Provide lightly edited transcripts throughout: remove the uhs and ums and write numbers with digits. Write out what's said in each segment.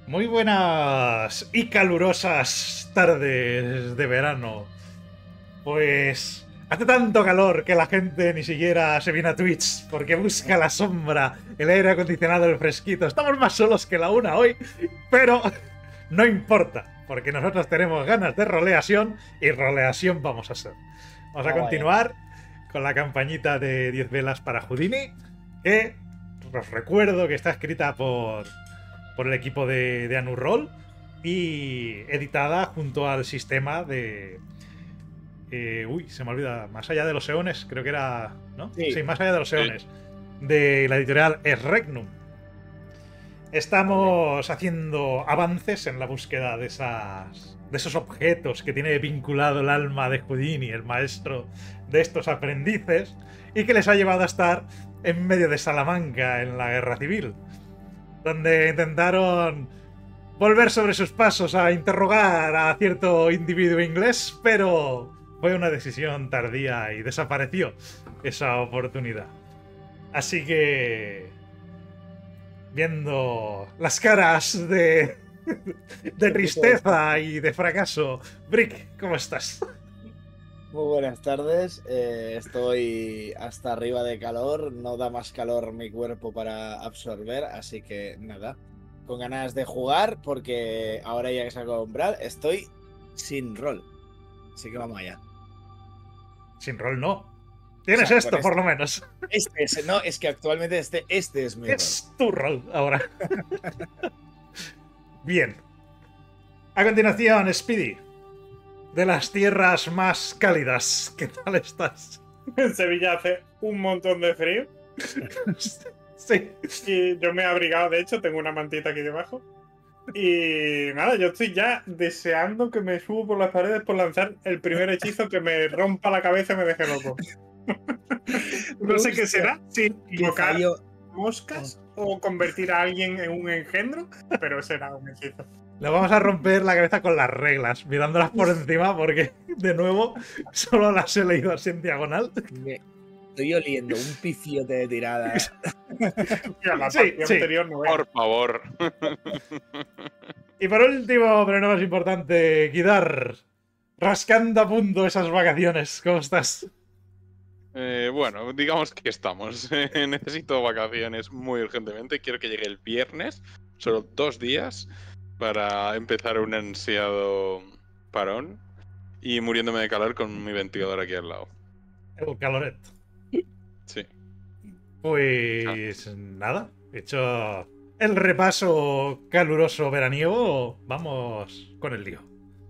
Muy buenas y calurosas tardes de verano. Pues hace tanto calor que la gente ni siquiera se viene a Twitch porque busca la sombra, el aire acondicionado, el fresquito. Estamos más solos que la una hoy, pero no importa, porque nosotros tenemos ganas de roleación y roleación vamos a hacer. Vamos a Vamos allá. continuar con la campañita de 10 velas para Houdini, que os recuerdo que está escrita por el equipo de Anurroll y editada junto al sistema de... uy, se me olvida. Más allá de los eones, creo que era... ¿No? Sí, Sí, más allá de los Sí. eones. De la editorial Esregnum. ole. Estamos haciendo avances en la búsqueda de esos objetos que tiene vinculado el alma de Houdini, el maestro de estos aprendices, y que les ha llevado a estar en medio de Salamanca en la guerra civil, donde intentaron volver sobre sus pasos a interrogar a cierto individuo inglés, pero fue una decisión tardía y desapareció esa oportunidad. Así que, viendo las caras de tristeza y de fracaso, Brick, ¿cómo estás? Muy buenas tardes. Estoy hasta arriba de calor. No da más calor mi cuerpo para absorber, así que nada. Con ganas de jugar, porque ahora ya que salgo a umbral, estoy sin rol. Así que vamos allá. Sin rol no. O Tienes sea, con esto, por lo menos. no, es que actualmente este es mi rol. Es tu rol ahora. Bien. A continuación, Speedy. De las tierras más cálidas. ¿Qué tal estás? En Sevilla hace un montón de frío Sí. y yo me he abrigado, de hecho, tengo una mantita aquí debajo. Y nada, yo estoy ya deseando que me subo por las paredes por lanzar el primer hechizo que me rompa la cabeza y me deje loco. No sé qué será, si Que invocar fallo. moscas o convertir a alguien en un engendro, pero será un hechizo. Le vamos a romper la cabeza con las reglas, mirándolas por encima, porque, de nuevo, solo las he leído así en diagonal. Me estoy oliendo un pifiote de tirada. Tío, la Sí, partida sí. anterior no Por favor. Y por último, pero no más importante, Guidar. Rascando a punto esas vacaciones. ¿Cómo estás? Bueno, digamos que estamos. Necesito vacaciones muy urgentemente. Quiero que llegue el viernes, solo 2 días, para empezar un ansiado parón y muriéndome de calor con mi ventilador aquí al lado. El caloret. Sí. Pues nada, hecho el repaso caluroso veraniego, vamos con el lío.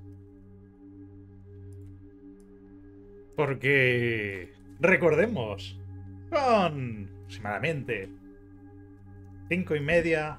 Porque recordemos, son aproximadamente 5:30,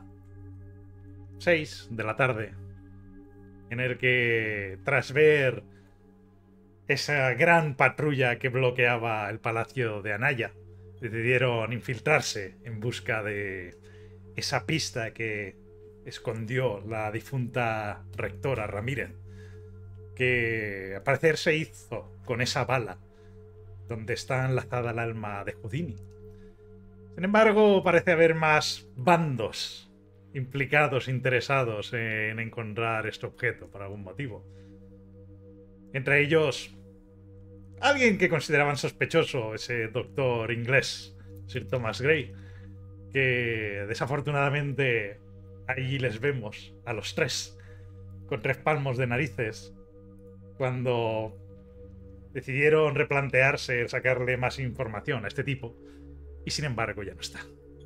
6 de la tarde, en el que tras ver esa gran patrulla que bloqueaba el palacio de Anaya, decidieron infiltrarse en busca de esa pista que escondió la difunta rectora Ramírez, que al parecer se hizo con esa bala donde está enlazada el alma de Houdini. Sin embargo, parece haber más bandos implicados, interesados en encontrar este objeto por algún motivo. Entre ellos, alguien que consideraban sospechoso, ese doctor inglés, Sir Thomas Gray, que desafortunadamente allí les vemos a los tres, con 3 palmos de narices, cuando decidieron replantearse el sacarle más información a este tipo, y sin embargo ya no está.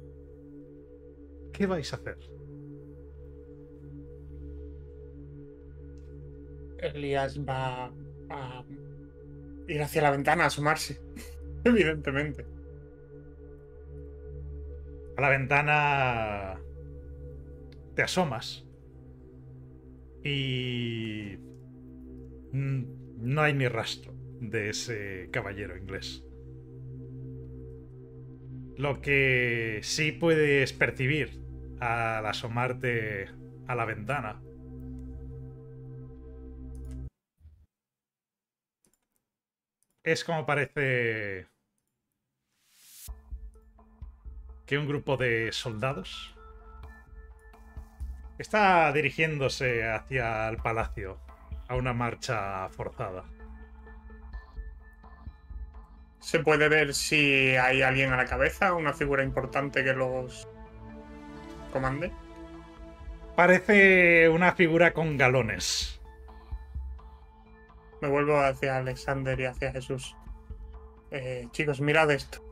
¿Qué vais a hacer? Elías va a ir hacia la ventana a asomarse, evidentemente. A la ventana te asomas y no hay ni rastro de ese caballero inglés. Lo que sí puedes percibir al asomarte a la ventana es como parece que un grupo de soldados Está dirigiéndose hacia el palacio, a una marcha forzada. ¿Se puede ver si hay alguien a la cabeza, una figura importante que los comande? Parece una figura con galones. Me vuelvo hacia Alexander y hacia Jesús. Chicos, mirad esto.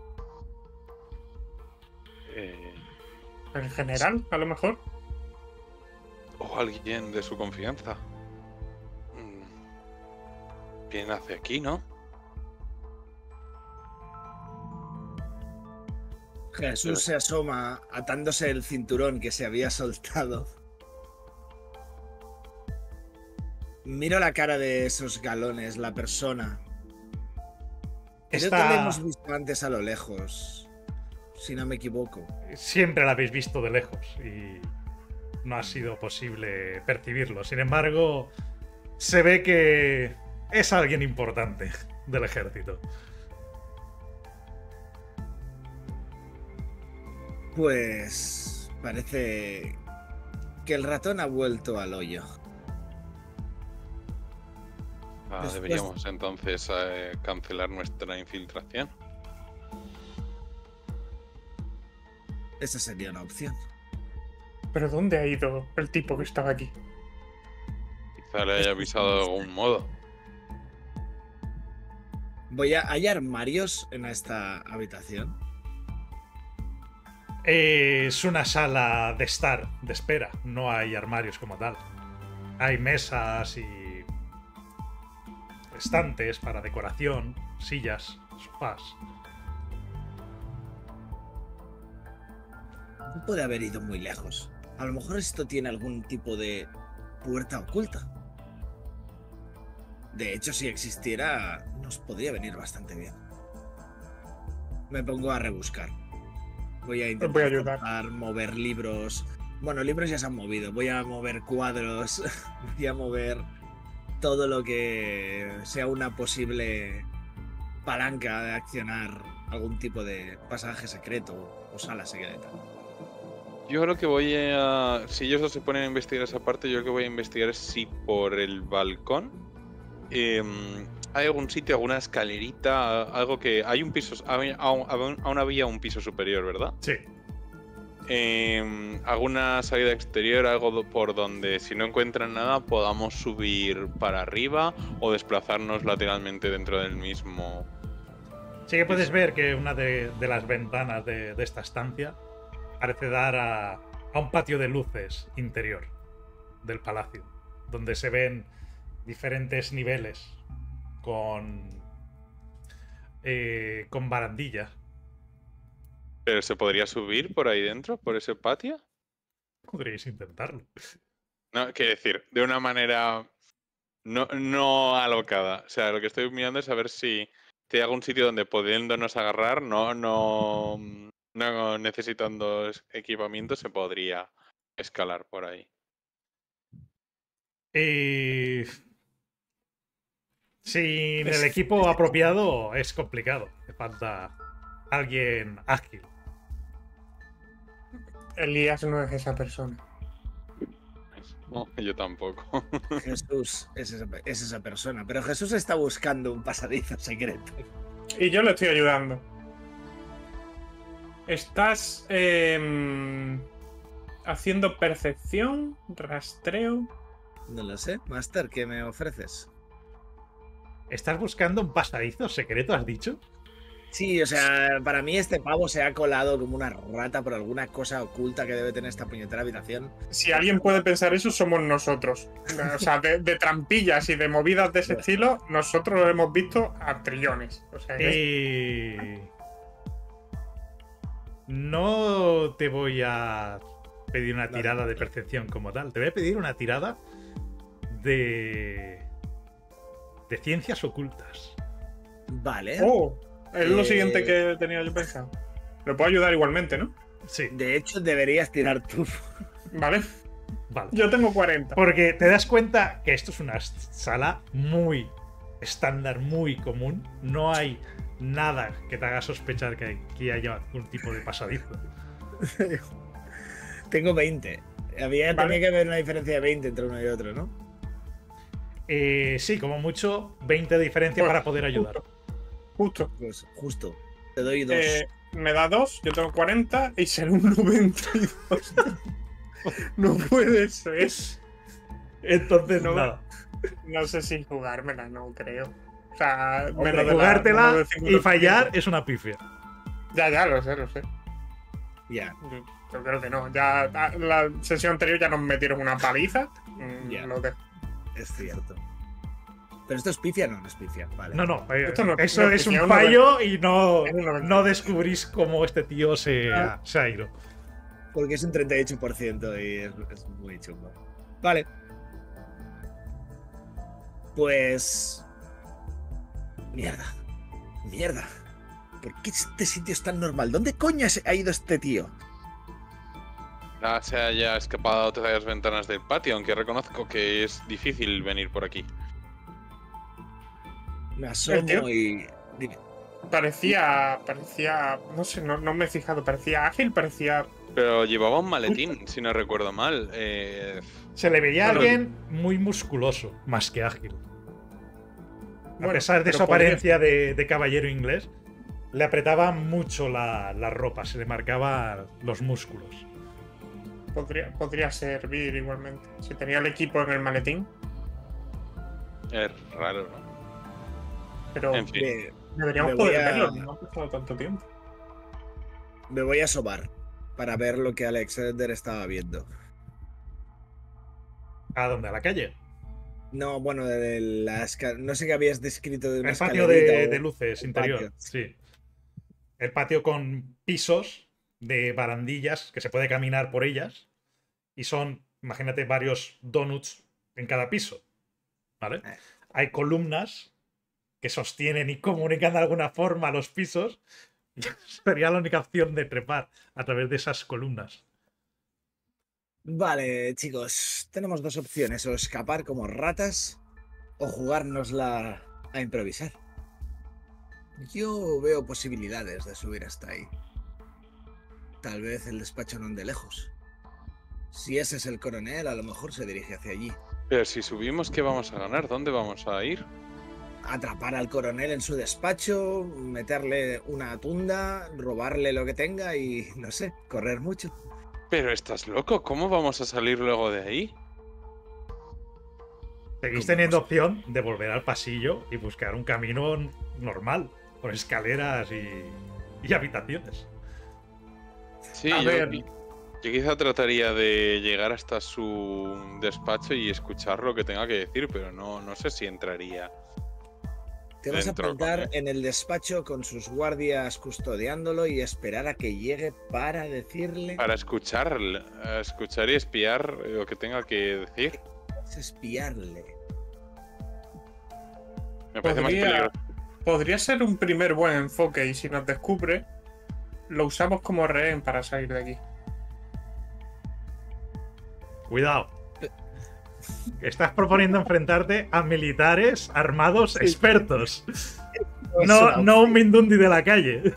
¿El general, a lo mejor? O alguien de su confianza. Viene hacia aquí, ¿no? Jesús se asoma atándose el cinturón que se había soltado. Miro la cara de esos galones, la persona. Creo que la hemos visto antes a lo lejos, si no me equivoco. Siempre la habéis visto de lejos y no ha sido posible percibirlo. Sin embargo, se ve que es alguien importante del ejército. Pues parece que el ratón ha vuelto al hoyo. Deberíamos entonces cancelar nuestra infiltración. Esa sería una opción. ¿Pero dónde ha ido el tipo que estaba aquí? Quizá le haya avisado de algún modo. ¿Hay armarios en esta habitación? Es una sala de estar, de espera. No hay armarios como tal. Hay mesas y estantes para decoración, sillas, sofás. No puede haber ido muy lejos. A lo mejor esto tiene algún tipo de puerta oculta. De hecho, si existiera, nos podría venir bastante bien. Me pongo a rebuscar. Voy a intentar mover libros. Bueno, libros ya se han movido. Voy a mover cuadros. Voy a mover todo lo que sea una posible palanca de accionar algún tipo de pasaje secreto o sala secreta. Yo lo que voy a... Si ellos dos se ponen a investigar esa parte, yo lo que voy a investigar es si por el balcón hay algún sitio, alguna escalerita, algo que... Hay un piso... Aún había un piso superior, ¿verdad? Sí. Alguna salida exterior, algo por donde si no encuentran nada podamos subir para arriba o desplazarnos lateralmente dentro del mismo. Sí que puedes ver que una de las ventanas de esta estancia parece dar a un patio de luces interior del palacio, donde se ven diferentes niveles con barandillas. ¿Pero se podría subir por ahí dentro, por ese patio? Podríais intentarlo. No, quiero decir, de una manera no alocada. O sea, lo que estoy mirando es a ver si hay algún sitio donde pudiéndonos agarrar, no necesitando equipamiento, se podría escalar por ahí. Sin el equipo apropiado es complicado. Te falta alguien ágil. Elías no es esa persona. No, yo tampoco. Jesús es esa persona, pero Jesús está buscando un pasadizo secreto. Y yo le estoy ayudando. ¿Estás haciendo percepción, rastreo? No lo sé. Master, ¿qué me ofreces? ¿Estás buscando un pasadizo secreto, has dicho? Sí, o sea, para mí este pavo se ha colado como una rata por alguna cosa oculta que debe tener esta puñetera habitación. Si alguien puede pensar eso, somos nosotros. O sea, de trampillas y de movidas de ese estilo, nosotros lo hemos visto a trillones. O sea, no te voy a pedir una tirada de percepción como tal. Te voy a pedir una tirada de ciencias ocultas. Vale. Oh, es lo siguiente que tenía yo pensado. Lo puedo ayudar igualmente, ¿no? Sí. De hecho, deberías tirar tú. Vale. Vale. Yo tengo 40. Porque te das cuenta que esto es una sala muy estándar, muy común. No hay nada que te haga sospechar que haya algún tipo de pasadizo. Tengo 20. Tenía Vale. que haber una diferencia de 20 entre uno y otro, ¿no? Sí, como mucho, 20 de diferencia Pues, para poder ayudar. Justo. Pues justo. Te doy 2. Me da 2, yo tengo 40 y será un 92. No puede ser. Entonces, No, nada. No sé si jugármela, no creo. O sea, Hombre, menos de Jugártela menos del y 50%. fallar es una pifia. Ya, lo sé, lo sé. Ya. Yo creo que no. Ya la sesión anterior ya nos metieron una paliza. Ya. Lo dejo. Es cierto. Pero esto es pifia, no es pifia. Vale. No, no, Esto no- eso no, es un es un fallo y no, es un 90. no descubrís cómo este tío se ha ido. Porque es un 38% y es muy chungo. Vale. Pues. Mierda. Mierda. ¿Por qué este sitio es tan normal? ¿Dónde coño ha ido este tío? Se haya escapado a otras ventanas del patio, aunque reconozco que es difícil venir por aquí. Me El asomo tío- y. Dime. Parecía. No sé, no me he fijado. Parecía ágil, parecía. Pero llevaba un maletín, si no recuerdo mal. Se le veía a Bueno, alguien muy musculoso, más que ágil. A Bueno, pesar de pero su podría- apariencia de caballero inglés, le apretaba mucho la ropa, se le marcaba los músculos. Podría servir igualmente. Si tenía el equipo en el maletín. Es raro, ¿no? Pero En fin. deberíamos me voy poder a- verlo. No ha pasado tanto tiempo. Me voy a asomar para ver lo que Alexander estaba viendo. ¿A dónde? ¿A la calle? No, bueno, no sé qué habías descrito de una El patio escalerita de o luces un interior. patio. Sí. El patio con pisos de barandillas que se puede caminar por ellas. Y son, imagínate, varios donuts en cada piso. ¿Vale? Hay columnas que sostienen y comunican de alguna forma los pisos. Y sería la única opción de trepar a través de esas columnas. Vale, chicos, tenemos dos opciones: o escapar como ratas o jugárnosla a improvisar. Yo veo posibilidades de subir hasta ahí. Tal vez el despacho no ande lejos. Si ese es el coronel, a lo mejor se dirige hacia allí. Pero si subimos, ¿qué vamos a ganar? ¿Dónde vamos a ir? Atrapar al coronel en su despacho, meterle una tunda, robarle lo que tenga y, no sé, correr mucho. Pero estás loco, ¿cómo vamos a salir luego de ahí? Seguís ¿Cómo teniendo no? opción de volver al pasillo y buscar un camino normal, por escaleras y habitaciones. Sí, A yo, ver. yo quizá trataría de llegar hasta su despacho y escuchar lo que tenga que decir, pero no sé si entraría. Te vas a Dentro con plantar él. en el despacho con sus guardias custodiándolo y esperar a que llegue para decirle... Para escuchar y espiar lo que tenga que decir. Vas a espiarle. Me parece más peligroso. Podría ser un primer buen enfoque y si nos descubre, lo usamos como rehén para salir de aquí. Cuidado. Estás proponiendo enfrentarte a militares armados Sí. expertos. Es No, una no un Mindundi de la calle.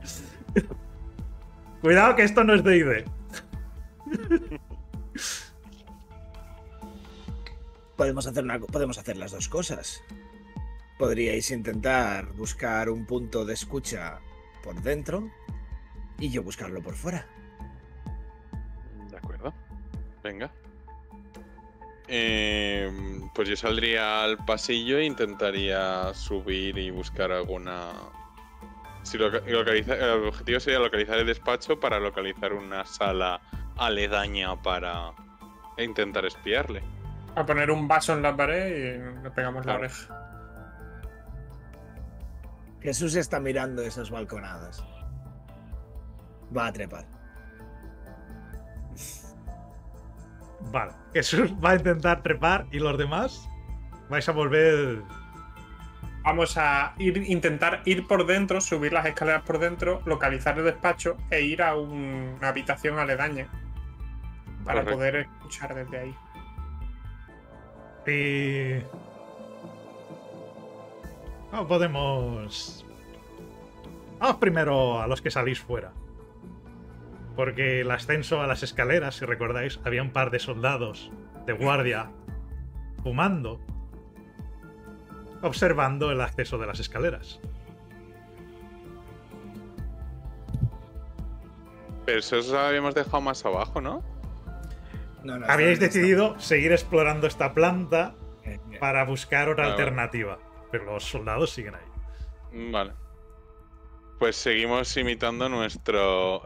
Cuidado que esto no es D&D. Podemos hacer las dos cosas. Podríais intentar buscar un punto de escucha por dentro y yo buscarlo por fuera. De acuerdo. Venga. Pues yo saldría al pasillo e intentaría subir y buscar alguna... el objetivo sería localizar el despacho para localizar una sala aledaña para intentar espiarle. A poner un vaso en la pared y le pegamos la Claro. oreja. Jesús está mirando esas balconadas. Va a trepar. Vale. Jesús va a intentar trepar y los demás vais a volver. Vamos a intentar ir por dentro, subir las escaleras por dentro, localizar el despacho e ir a una habitación aledaña para Correcto. poder escuchar desde ahí. Y. No podemos. Vamos primero a los que salís fuera. Porque el ascenso a las escaleras, si recordáis, había un par de soldados de guardia fumando, observando el acceso de las escaleras. Pero eso lo habíamos dejado más abajo, ¿no? No, Habíais decidido seguir explorando esta planta para buscar otra Ah, vale. alternativa, pero los soldados siguen ahí. Vale. Pues seguimos imitando nuestro...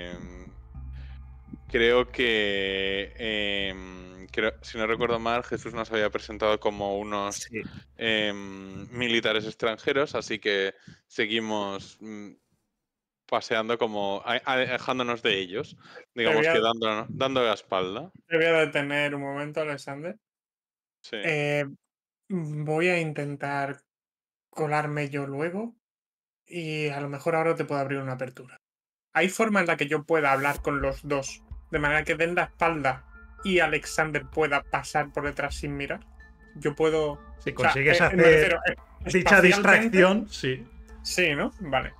creo que... si no recuerdo mal, Jesús nos había presentado como unos Sí. militares extranjeros, así que seguimos paseando como alejándonos de ellos, digamos Te que voy dando la espalda. Te voy a detener un momento, Alexander. Sí. Voy a intentar colarme yo luego y a lo mejor ahora te puedo abrir una apertura. ¿Hay forma en la que yo pueda hablar con los dos de manera que den la espalda y Alexander pueda pasar por detrás sin mirar? Yo puedo... Si o sea, consigues me hacer refiero, dicha espacialmente, distracción, sí. Sí, ¿no? Vale.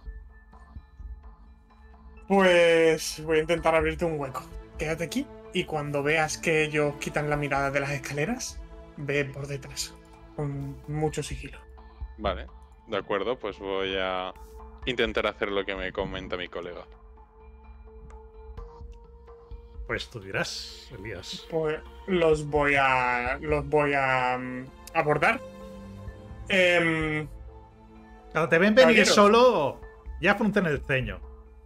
Pues voy a intentar abrirte un hueco. Quédate aquí y cuando veas que ellos quitan la mirada de las escaleras, ve por detrás. Con mucho sigilo. Vale, de acuerdo, pues voy a intentar hacer lo que me comenta mi colega. Pues tú dirás, Elías. Pues los voy a abordar. Cuando te ven venir Caballeros. solo, ya fruncen el ceño.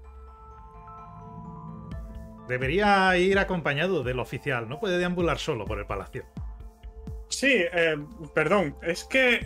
Debería ir acompañado del oficial, no puede deambular solo por el palacio. Sí, perdón, es que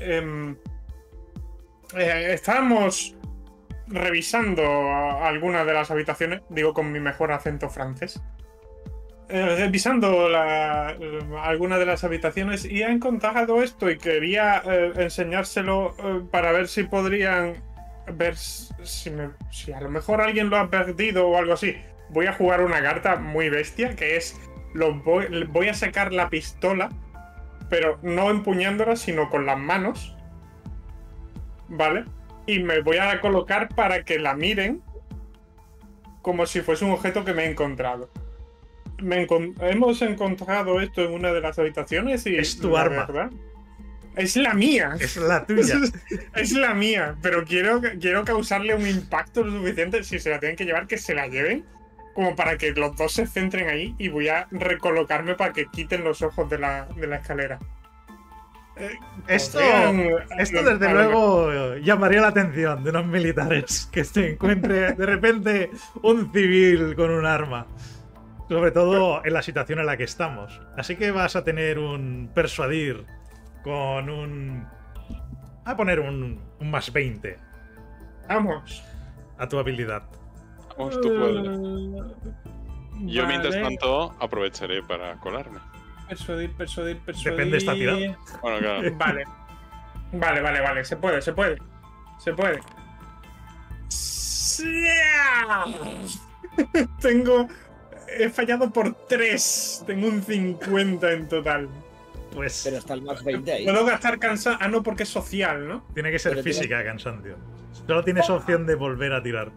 estábamos revisando algunas de las habitaciones, digo con mi mejor acento francés, revisando algunas de las habitaciones y he encontrado esto y quería enseñárselo para ver si podrían ver si a lo mejor alguien lo ha perdido o algo así. Voy a jugar una carta muy bestia que es voy a sacar la pistola, pero no empuñándola, sino con las manos, ¿vale? Y me voy a colocar para que la miren como si fuese un objeto que me he encontrado. Hemos encontrado esto en una de las habitaciones y... Es tu la arma. verdad, es la mía. Es la tuya. Es la mía, pero quiero causarle un impacto lo suficiente. Si se la tienen que llevar, que se la lleven, como para que los dos se centren ahí, y voy a recolocarme para que quiten los ojos de la escalera. Esto Podrían- desde luego llamaría la atención de unos militares que se encuentre de repente un civil con un arma. Sobre todo en la situación en la que estamos. Así que vas a tener un persuadir con un... a poner un más 20 Vamos. a tu habilidad. Vamos, tú puedes. Yo mientras Vale. tanto aprovecharé para colarme. Persuadir. Depende de esta tirada. Bueno, claro. Vale. Se puede. He fallado por 3. Tengo un 50 en total. Pues Pero está el más 20 ahí. Puedo gastar cansancio. Ah, no, porque es social, ¿no? tiene que ser Pero tienes- física, cansancio. Solo tienes opción de volver a tirar.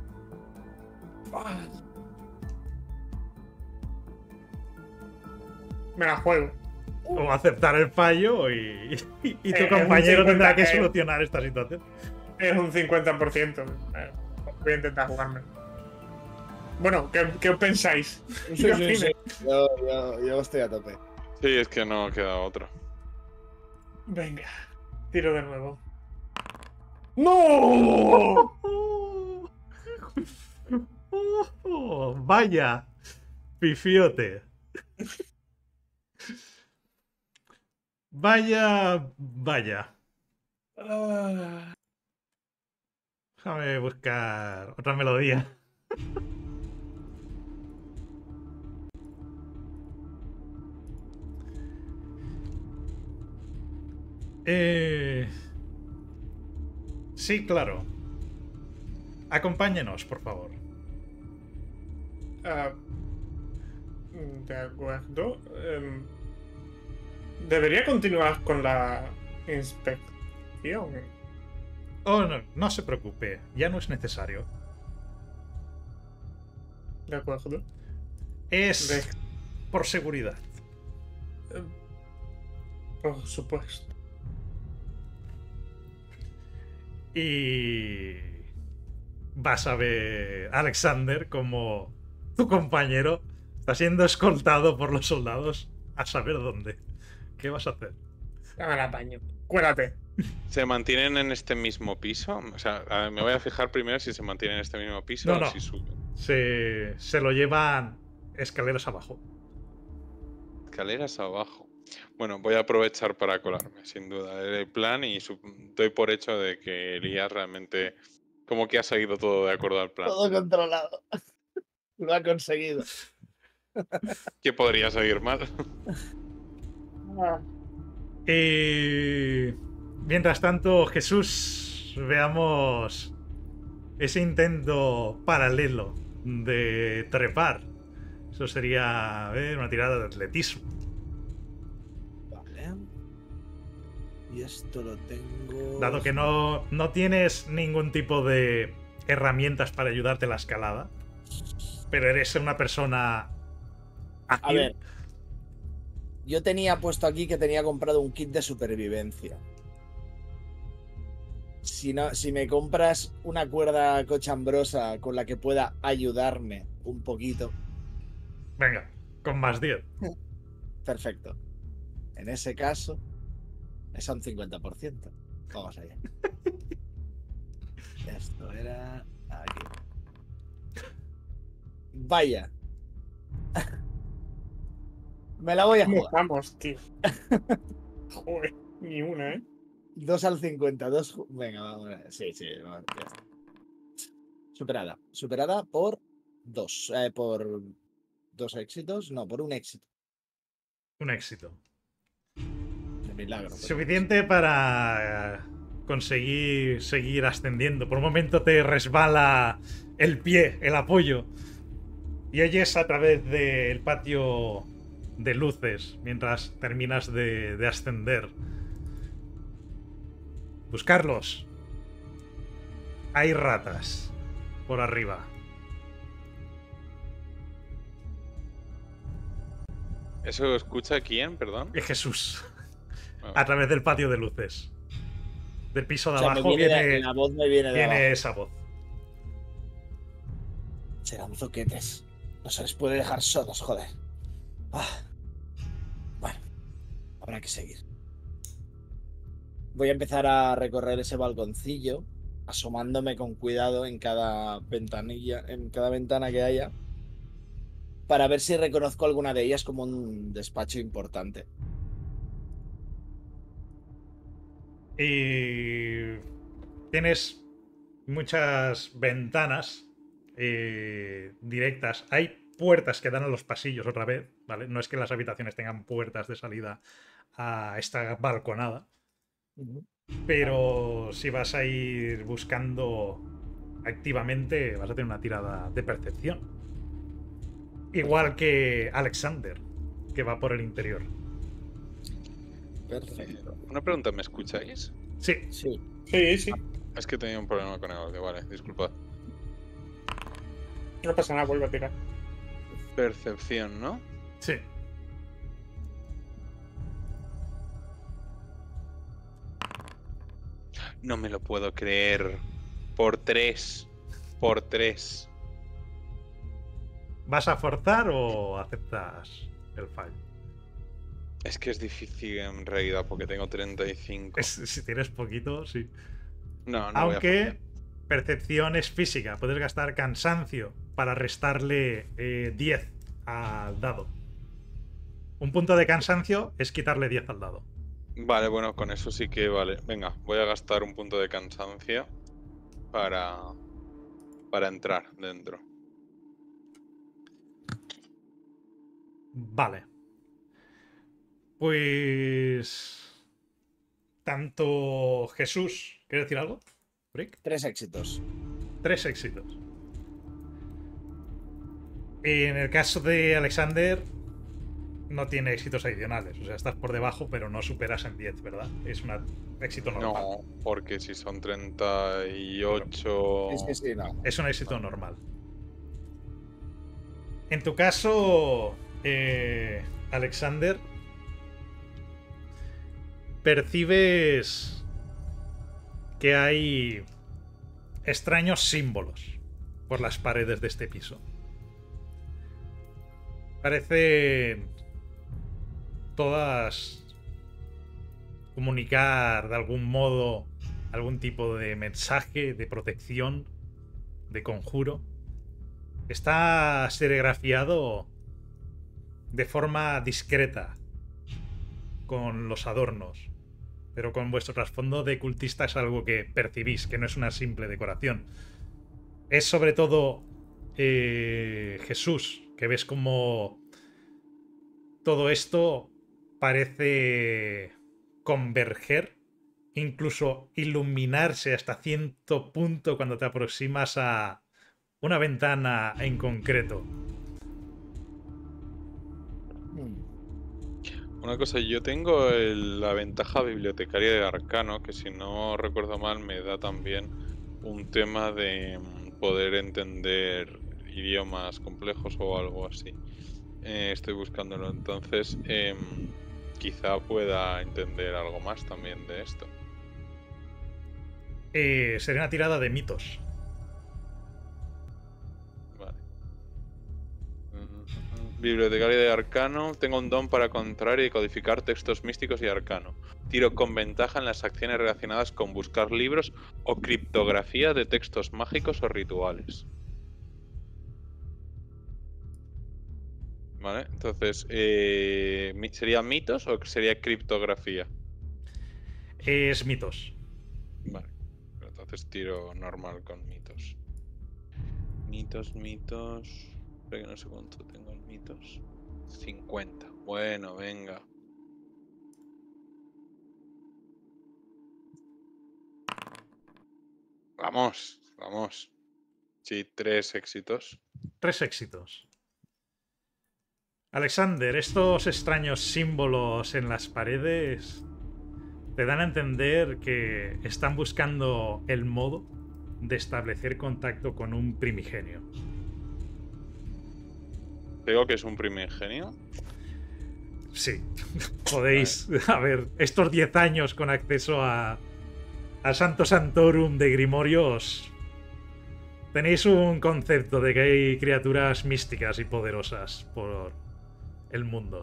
Me la juego. O aceptar el fallo y tu un compañero 50, tendrá que solucionar esta situación. Es un 50%. Voy a intentar jugarme. Bueno, ¿qué os pensáis? Sí. Yo estoy a tope. Sí, es que no queda otro. Venga, tiro de nuevo. ¡No! Vaya, pifiote. Vaya. Ah, Déjame buscar otra melodía. Sí, claro. Acompáñenos, por favor. ah, de acuerdo. Debería continuar con la inspección. Oh, no se preocupe. Ya no es necesario. De acuerdo. Es Dex. por seguridad. Por supuesto. Y vas a ver Alexander como tu compañero está siendo escoltado por los soldados a saber dónde. ¿Qué vas a hacer? Dame el apaño. Cuélate. ¿Se mantienen en este mismo piso? O sea, me voy a fijar primero si se mantienen en este mismo piso No, o no. si suben. Se lo llevan escaleras abajo. Escaleras abajo. Bueno, voy a aprovechar para colarme, sin duda. El plan y doy por hecho de que Elías realmente como que ha seguido todo de acuerdo al plan. Todo controlado. Lo ha conseguido. ¿Qué podría seguir mal? Y mientras tanto, Jesús, veamos ese intento paralelo de trepar. Eso sería una tirada de atletismo. Vale. Y esto lo tengo. Dado que no tienes ningún tipo de herramientas para ayudarte a la escalada, pero eres una persona ágil. A ver. Yo tenía puesto aquí que tenía comprado un kit de supervivencia. Si me compras una cuerda cochambrosa con la que pueda ayudarme un poquito, Venga, con más 10. perfecto. En ese caso, es un 50%. Vamos allá. Esto era aquí. Vaya. Me la voy a ¿Cómo jugar. estamos, tío? Joder, ni una, ¿eh? 2 al 50. Venga, vamos a ver. Sí, ya está. Superada. Superada por 2. Por 2 éxitos. No, por un éxito. Un éxito. De milagro. Suficiente para conseguir seguir ascendiendo. Por un momento te resbala el pie, el apoyo. Y oyes a través del patio de luces mientras terminas de ascender. Buscarlos. Hay ratas por arriba. ¿Eso lo escucha quién, perdón? Es Jesús. Ah, A través del patio de luces. Del piso de O sea, abajo viene, la voz me viene de viene abajo. esa voz. Serán zoquetes. No se les puede dejar solos, joder. Bueno, habrá que seguir. Voy a empezar a recorrer ese balconcillo, asomándome con cuidado en cada ventanilla, en cada ventana que haya, para ver si reconozco alguna de ellas como un despacho importante. Y tienes muchas ventanas directas. Hay puertas que dan a los pasillos otra vez, ¿vale? No es que las habitaciones tengan puertas de salida a esta balconada. Pero si vas a ir buscando activamente, vas a tener una tirada de percepción. Igual que Alexander, que va por el interior. Perfecto. Una pregunta, ¿me escucháis? Sí, Sí. Sí, sí. Es que tenía un problema con el audio, vale, disculpad. No pasa nada, vuelvo a tirar. Percepción, ¿no? sí. No me lo puedo creer. Por 3. Por 3. ¿Vas a forzar o aceptas el fallo? Es que es difícil en realidad porque tengo 35. Si tienes poquito, sí. No, no Aunque percepción es física. Puedes gastar cansancio para restarle 10 al dado. Un punto de cansancio es quitarle 10 al dado. Vale, bueno, con eso sí que vale. Venga, voy a gastar un punto de cansancio para entrar dentro. Vale. Pues... Tanto Jesús... ¿Quieres decir algo? Brick? 3 éxitos. 3 éxitos. En el caso de Alexander, no tiene éxitos adicionales. O sea, estás por debajo, pero no superas en 10, ¿verdad? Es un éxito normal. No, porque si son 38... Sí, no. Es un éxito normal. En tu caso, Alexander, percibes que hay extraños símbolos por las paredes de este piso. Parecen todas comunicar de algún modo algún tipo de mensaje, de protección, de conjuro. Está serigrafiado de forma discreta con los adornos, pero con vuestro trasfondo de cultista es algo que percibís, que no es una simple decoración. Es sobre todo Jesús, que ves como todo esto parece converger, incluso iluminarse hasta cierto punto cuando te aproximas a una ventana en concreto. Una cosa, yo tengo la ventaja bibliotecaria de Arcano, que si no recuerdo mal me da también un tema de poder entender idiomas complejos o algo así. Estoy buscándolo, entonces quizá pueda entender algo más también de esto. Sería una tirada de mitos. Vale. Bibliotecaria de Arcano. Tengo un don para encontrar y decodificar textos místicos y arcano. Tiro con ventaja en las acciones relacionadas con buscar libros o criptografía de textos mágicos o rituales. Vale, entonces, ¿sería mitos o sería criptografía? Es mitos. Vale, entonces tiro normal con mitos. Mitos. Espera que no sé cuánto tengo en mitos. 50. Bueno, venga. Vamos. Sí, 3 éxitos. 3 éxitos. Alexander, estos extraños símbolos en las paredes te dan a entender que están buscando el modo de establecer contacto con un primigenio. Digo que es un primigenio. Sí, podéis, a ver, estos 10 años con acceso a Santo Santorum de Grimorios, tenéis un concepto de que hay criaturas místicas y poderosas por el mundo.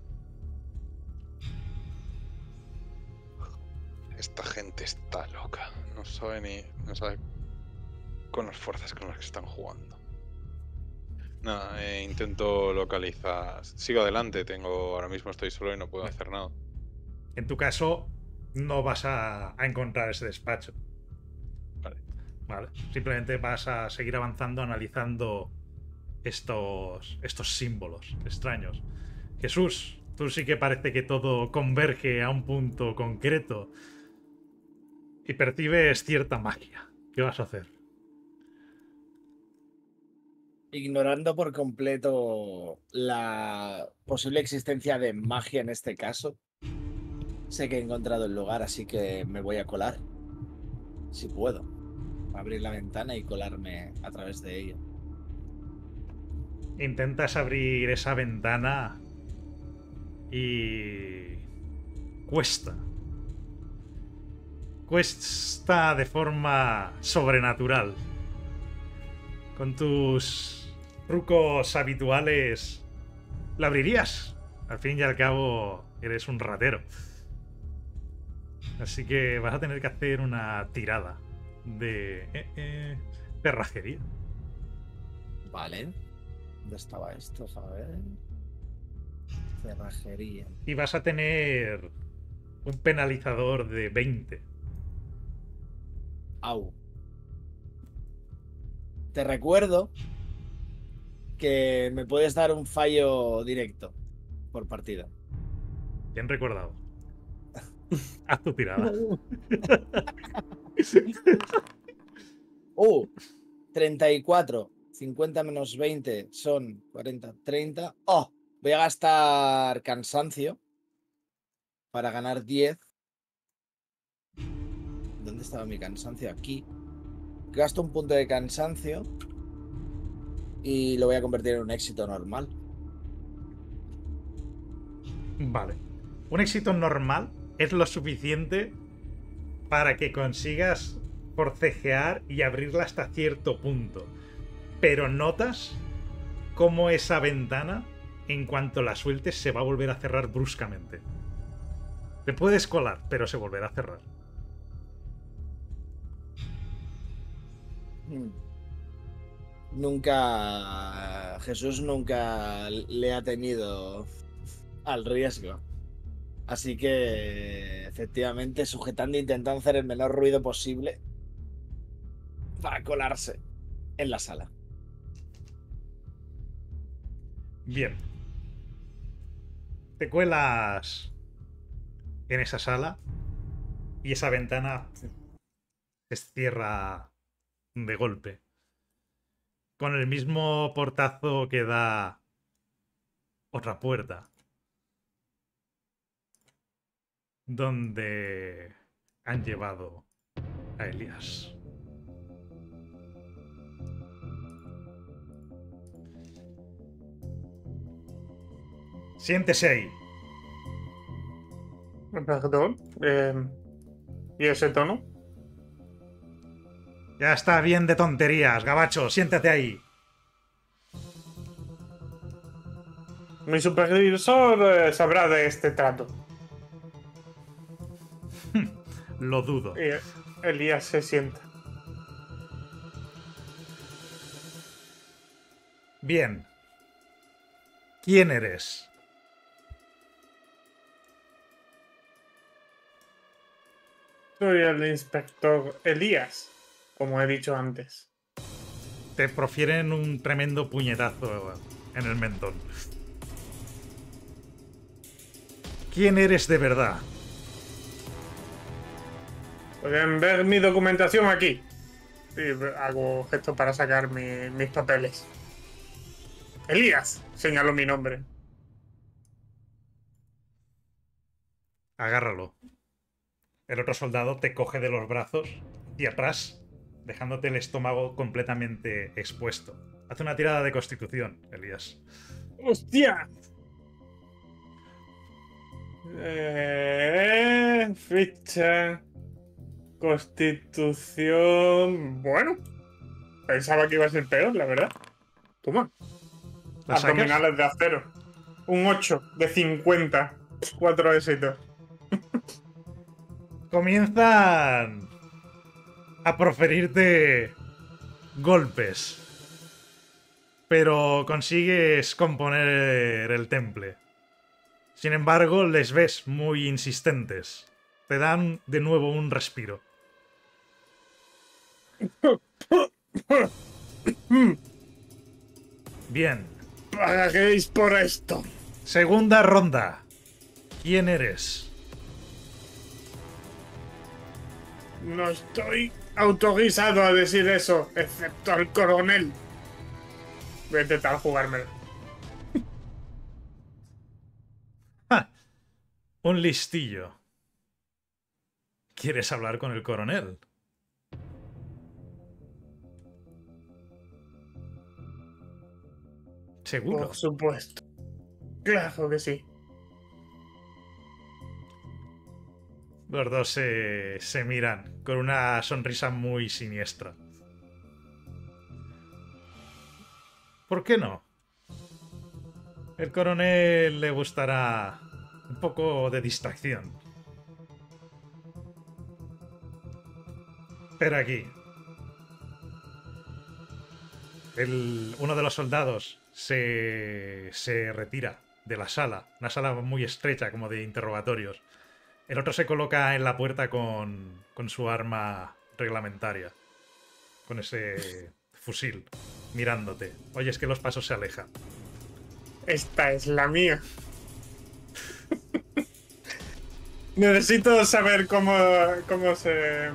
Esta gente está loca. No sabe con las fuerzas con las que están jugando. Nada, intento localizar. Sigo adelante, ahora mismo estoy solo y no puedo hacer nada. En tu caso, no vas a encontrar ese despacho. Vale. Simplemente vas a seguir avanzando, analizando estos símbolos extraños. Jesús, tú sí que parece que todo converge a un punto concreto y percibes cierta magia. ¿Qué vas a hacer? Ignorando por completo la posible existencia de magia en este caso, sé que he encontrado el lugar, así que me voy a colar. Si puedo. Abrir la ventana y colarme a través de ella. Intentas abrir esa ventana y cuesta. Cuesta de forma sobrenatural. Con tus trucos habituales, ¿la abrirías? Al fin y al cabo, eres un ratero. Así que vas a tener que hacer una tirada de cerrajería. Vale. ¿Dónde estaba esto? A ver. Cerrajería. Y vas a tener un penalizador de 20. Au. Te recuerdo que me puedes dar un fallo directo por partida. Bien recordado. Haz tu tirada. 34. 50 menos 20 son 40, 30. ¡Oh! Voy a gastar cansancio para ganar 10. ¿Dónde estaba mi cansancio? Aquí. Gasto un punto de cansancio y lo voy a convertir en un éxito normal. Vale. Un éxito normal es lo suficiente para que consigas forcejear y abrirla hasta cierto punto. Pero notas cómo esa ventana, en cuanto la sueltes, se va a volver a cerrar bruscamente. Te puedes colar, pero se volverá a cerrar. Jesús nunca le ha tenido al riesgo. Así que, efectivamente, sujetando e intentando hacer el menor ruido posible para colarse en la sala. Bien. Te cuelas en esa sala y esa ventana se cierra de golpe. Con el mismo portazo que da otra puerta. Donde han llevado a Elías. Siéntese ahí. Perdón. ¿Y ese tono? Ya está bien de tonterías, gabacho. Siéntate ahí. Mi supervisor sabrá de este trato. Lo dudo. Y Elías se sienta. Bien. ¿Quién eres? Soy el inspector Elías, como he dicho antes. Te profieren un tremendo puñetazo en el mentón. ¿Quién eres de verdad? Pueden ver mi documentación aquí. Y hago gesto para sacar mis papeles. Elías, señaló mi nombre. Agárralo. El otro soldado te coge de los brazos y atrás, dejándote el estómago completamente expuesto. Haz una tirada de constitución, Elías. ¡Hostia! Ficha. Constitución. Bueno. Pensaba que iba a ser peor, la verdad. Toma. ¿La sacas? Abdominales de acero. Un 8 de 50. 4 éxitos. Comienzan a proferirte golpes, pero consigues componer el temple. Sin embargo, les ves muy insistentes. Te dan de nuevo un respiro. Bien. Paguéis por esto. Segunda ronda. ¿Quién eres? No estoy autorizado a decir eso, excepto al coronel. Voy a intentar jugármelo. ¡Ja! Un listillo. ¿Quieres hablar con el coronel? ¿Seguro? Por supuesto. Claro que sí. Los dos se miran con una sonrisa muy siniestra. ¿Por qué no? El coronel le gustará un poco de distracción. Pero aquí. Uno de los soldados se retira de la sala. Una sala muy estrecha, como de interrogatorios. El otro se coloca en la puerta con su arma reglamentaria. Con ese fusil, mirándote. Oye, es que los pasos se alejan. Esta es la mía. Necesito saber cómo se...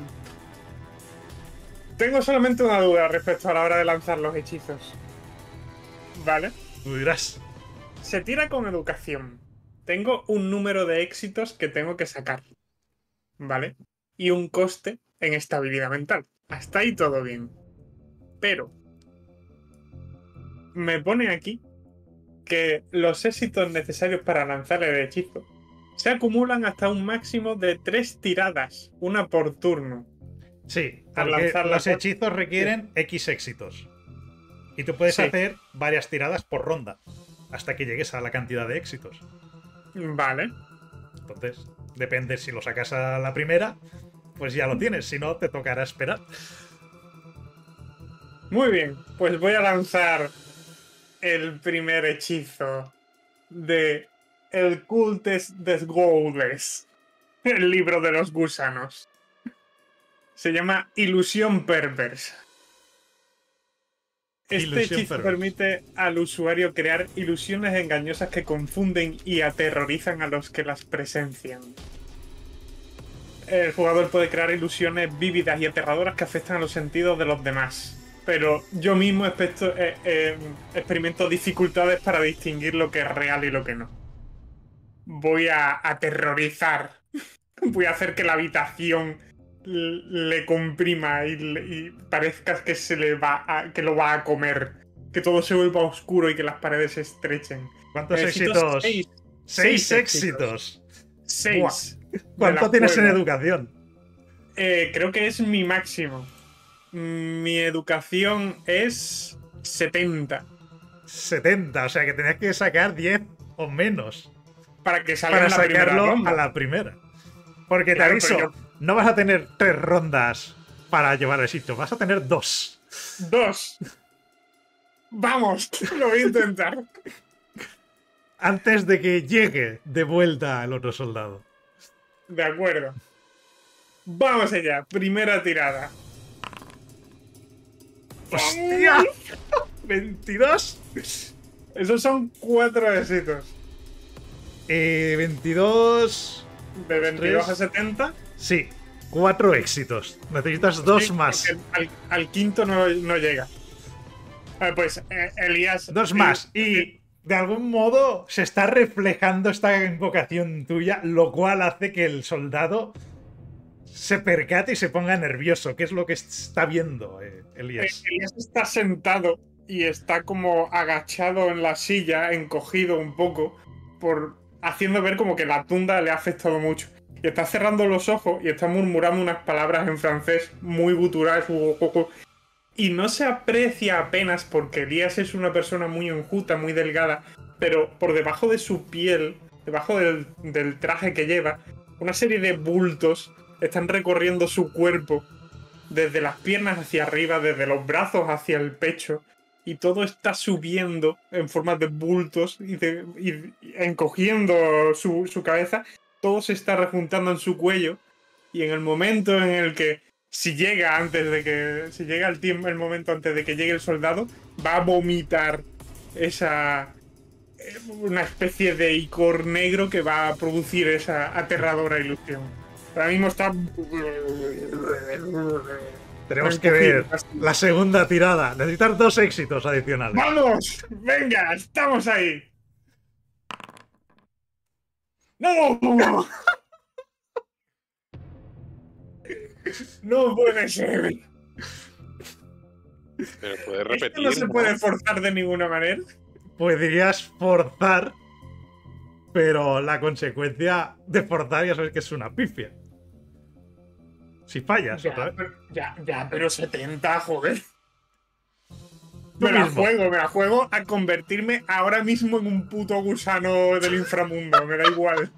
Tengo solamente una duda respecto a la hora de lanzar los hechizos. ¿Vale? Tú dirás. Se tira con educación. Tengo un número de éxitos que tengo que sacar. ¿Vale? Y un coste en estabilidad mental. Hasta ahí todo bien. Pero me pone aquí que los éxitos necesarios para lanzar el hechizo se acumulan hasta un máximo de 3 tiradas, una por turno. Sí, Al porque lanzar la los por- hechizos requieren X éxitos. Y tú puedes Sí. hacer varias tiradas por ronda, hasta que llegues a la cantidad de éxitos. Vale. Entonces, depende si lo sacas a la primera, pues ya lo tienes. Si no, te tocará esperar. Muy bien, pues voy a lanzar el primer hechizo de El Cultes des Goules, el libro de los gusanos. Se llama Ilusión Perversa. Este Ilusión hechizo perversa. permite al usuario crear ilusiones engañosas que confunden y aterrorizan a los que las presencian. El jugador puede crear ilusiones vívidas y aterradoras que afectan a los sentidos de los demás. Pero yo mismo experimento dificultades para distinguir lo que es real y lo que no. Voy a aterrorizar. Voy a hacer que la habitación le comprima y parezca que que lo va a comer. Que todo se vuelva oscuro y que las paredes se estrechen. ¿Cuántos Necesito éxitos? 6. 6 éxitos. 6. ¿Cuánto tienes en educación? Creo que es mi máximo. Mi educación es 70. 70, o sea que tenías que sacar 10 o menos Para que salga para en la primera sacarlo ronda. a la primera. Porque te Claro, aviso, pero no vas a tener 3 rondas para llevar el sitio, vas a tener 2. 2. Vamos, lo voy a intentar. Antes de que llegue de vuelta el otro soldado. De acuerdo. Vamos allá, primera tirada. ¡Hostia! ¿22? Esos son 4 éxitos. 22... De 22 a Tres. 70. Sí, 4 éxitos. Necesitas 2 Sí, más. porque al quinto no llega. Pues Elías. 2 más. Y de algún modo se está reflejando esta invocación tuya, lo cual hace que el soldado se percate y se ponga nervioso. ¿Qué es lo que está viendo, Elías? Elías está sentado y está como agachado en la silla, encogido un poco, haciendo ver como que la tunda le ha afectado mucho. Y está cerrando los ojos y está murmurando unas palabras en francés muy guturales. Y no se aprecia apenas porque Elías es una persona muy enjuta, muy delgada, pero por debajo de su piel, debajo del traje que lleva, una serie de bultos están recorriendo su cuerpo, desde las piernas hacia arriba, desde los brazos hacia el pecho, y todo está subiendo en forma de bultos y encogiendo su cabeza. Todo se está rejuntando en su cuello, y en el momento en el que si llega el momento antes de que llegue el soldado, va a vomitar una especie de icor negro que va a producir esa aterradora ilusión. Ahora mismo está. Tenemos que ver la segunda tirada. Necesitas 2 éxitos adicionales. ¡Vamos! ¡Venga! ¡Estamos ahí! ¡No! ¡No puede ser! Pero puedes Esto repetir. no se puede forzar de ninguna manera. Podrías forzar, pero la consecuencia de forzar ya sabes que es una pifia. Si fallas otra vez. Pero 70, joder. Tú Me la mismo. juego a convertirme ahora mismo en un puto gusano del inframundo. Me da igual.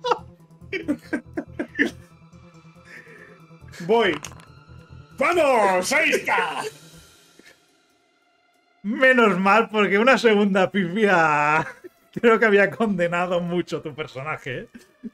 Voy. ¡Vamos! ¡Ahí está! Menos mal, porque una segunda pifia creo que había condenado mucho tu personaje.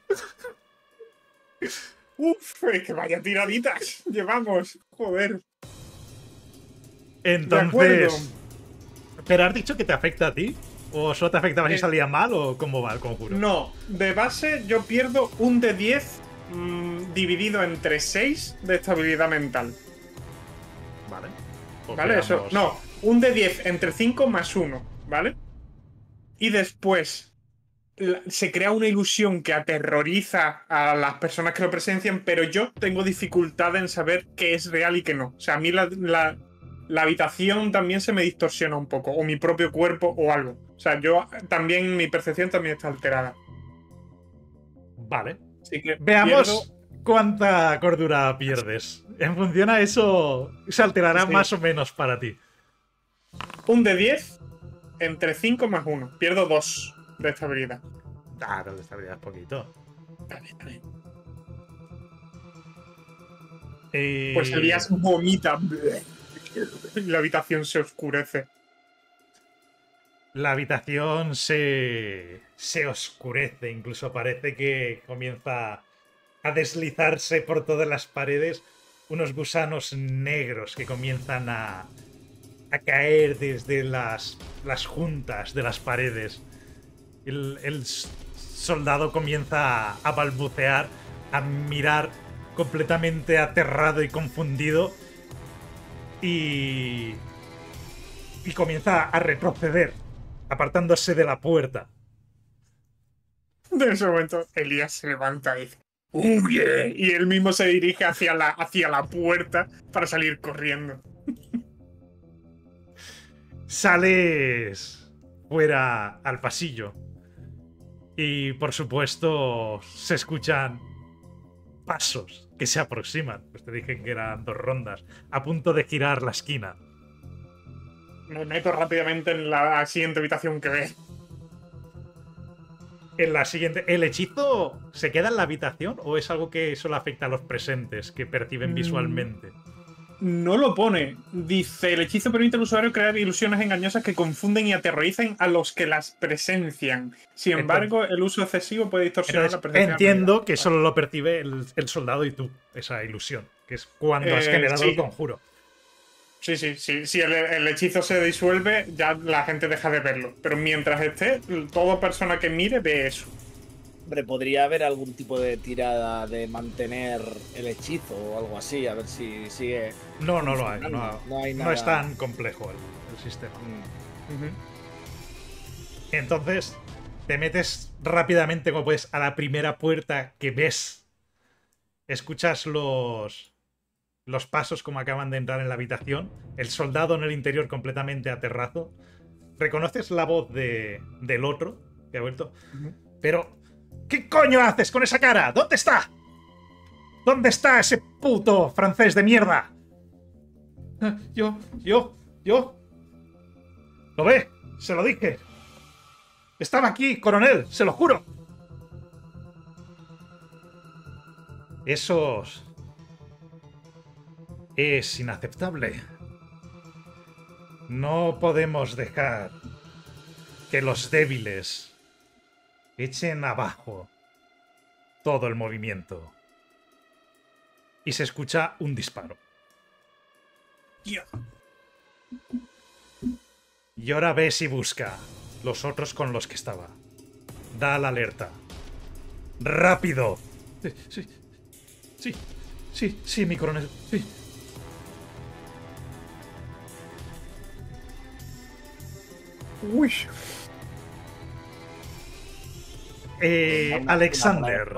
¡Uf! Es que vaya tiraditas llevamos. Joder. Entonces. De acuerdo. ¿Pero has dicho que te afecta a ti? ¿O solo te afectaba si Eh, salía mal? ¿O cómo va el conjuro? No, de base yo pierdo un de 10 dividido entre 6 de estabilidad mental. Vale. Pues ¿Vale? Eso. veamos. No, un de 10 entre 5 más 1, ¿vale? Y después se crea una ilusión que aterroriza a las personas que lo presencian, pero yo tengo dificultad en saber qué es real y qué no. O sea, a mí la habitación también se me distorsiona un poco, o mi propio cuerpo o algo. O sea, mi percepción también está alterada. Vale. Así que Veamos cuánta cordura pierdes. En función a eso, se alterará más o menos para ti. un de 10 entre 5 más 1. Pierdo 2 de estabilidad. Ah, pero de estabilidad es poquito. Vale. Y... Pues Elías vomita. La habitación se oscurece. La habitación se oscurece, incluso parece que comienza a deslizarse por todas las paredes unos gusanos negros que comienzan a caer desde las juntas de las paredes. El soldado comienza a balbucear, a mirar completamente aterrado y confundido y comienza a retroceder, apartándose de la puerta. En ese momento, Elías se levanta y dice: ¡Huye! Y él mismo se dirige hacia la puerta para salir corriendo. Sales fuera al pasillo y, por supuesto, se escuchan pasos que se aproximan. Pues te dije que eran 2 rondas, a punto de girar la esquina. Me meto rápidamente en la siguiente habitación que ve. En la siguiente, ¿el hechizo se queda en la habitación o es algo que solo afecta a los presentes que perciben visualmente? No lo pone. Dice: el hechizo permite al usuario crear ilusiones engañosas que confunden y aterrorizan a los que las presencian. Sin embargo, el uso excesivo puede distorsionar la percepción. Entiendo que solo lo percibe el soldado y tú, esa ilusión, que es cuando has generado el conjuro. Sí. Si el hechizo se disuelve, ya la gente deja de verlo. Pero mientras esté, toda persona que mire ve eso. Hombre, podría haber algún tipo de tirada de mantener el hechizo o algo así, a ver si sigue. No lo hay. No hay No nada. es tan complejo el sistema. Entonces, te metes rápidamente, como puedes, a la primera puerta que ves. Escuchas los pasos como acaban de entrar en la habitación. El soldado en el interior completamente aterrado. Reconoces la voz del otro que ha vuelto. Pero, ¿qué coño haces con esa cara? ¿Dónde está? ¿Dónde está ese puto francés de mierda? Yo. ¿Lo ve? Se lo dije. Estaba aquí, coronel, se lo juro. Esos... Es inaceptable. No podemos dejar que los débiles echen abajo todo el movimiento. Y se escucha un disparo. Y ahora ves y busca los otros con los que estaba. Da la alerta. ¡Rápido! Sí, mi coronel. Sí. Uy. Alexander.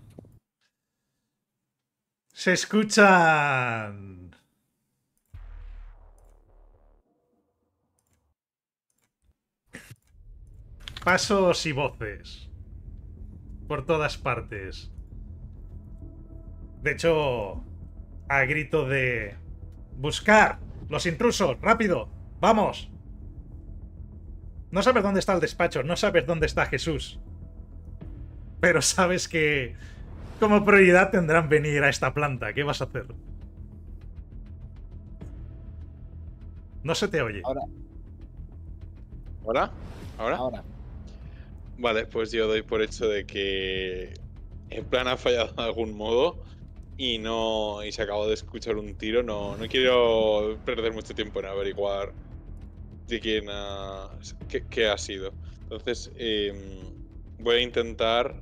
Se escuchan... pasos y voces. Por todas partes. De hecho, a grito de... ¡Buscar! ¡Los intrusos! ¡Rápido! ¡Vamos! No sabes dónde está el despacho, no sabes dónde está Jesús. Pero sabes que como prioridad tendrán venir a esta planta. ¿Qué vas a hacer? No se te oye. ¿Ahora? Vale, pues yo doy por hecho de que el plan ha fallado de algún modo y se acabó de escuchar un tiro. No quiero perder mucho tiempo en averiguar de quién qué ha sido. Entonces voy a intentar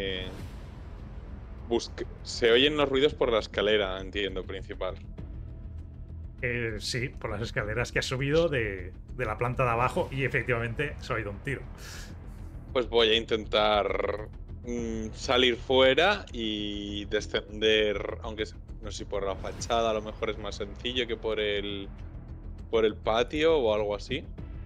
se oyen los ruidos por la escalera, entiendo, principal. Sí, por las escaleras que has subido de la planta de abajo y efectivamente se ha oído un tiro. Pues voy a intentar salir fuera y descender, aunque no sé si por la fachada a lo mejor es más sencillo que por el por el patio o algo así.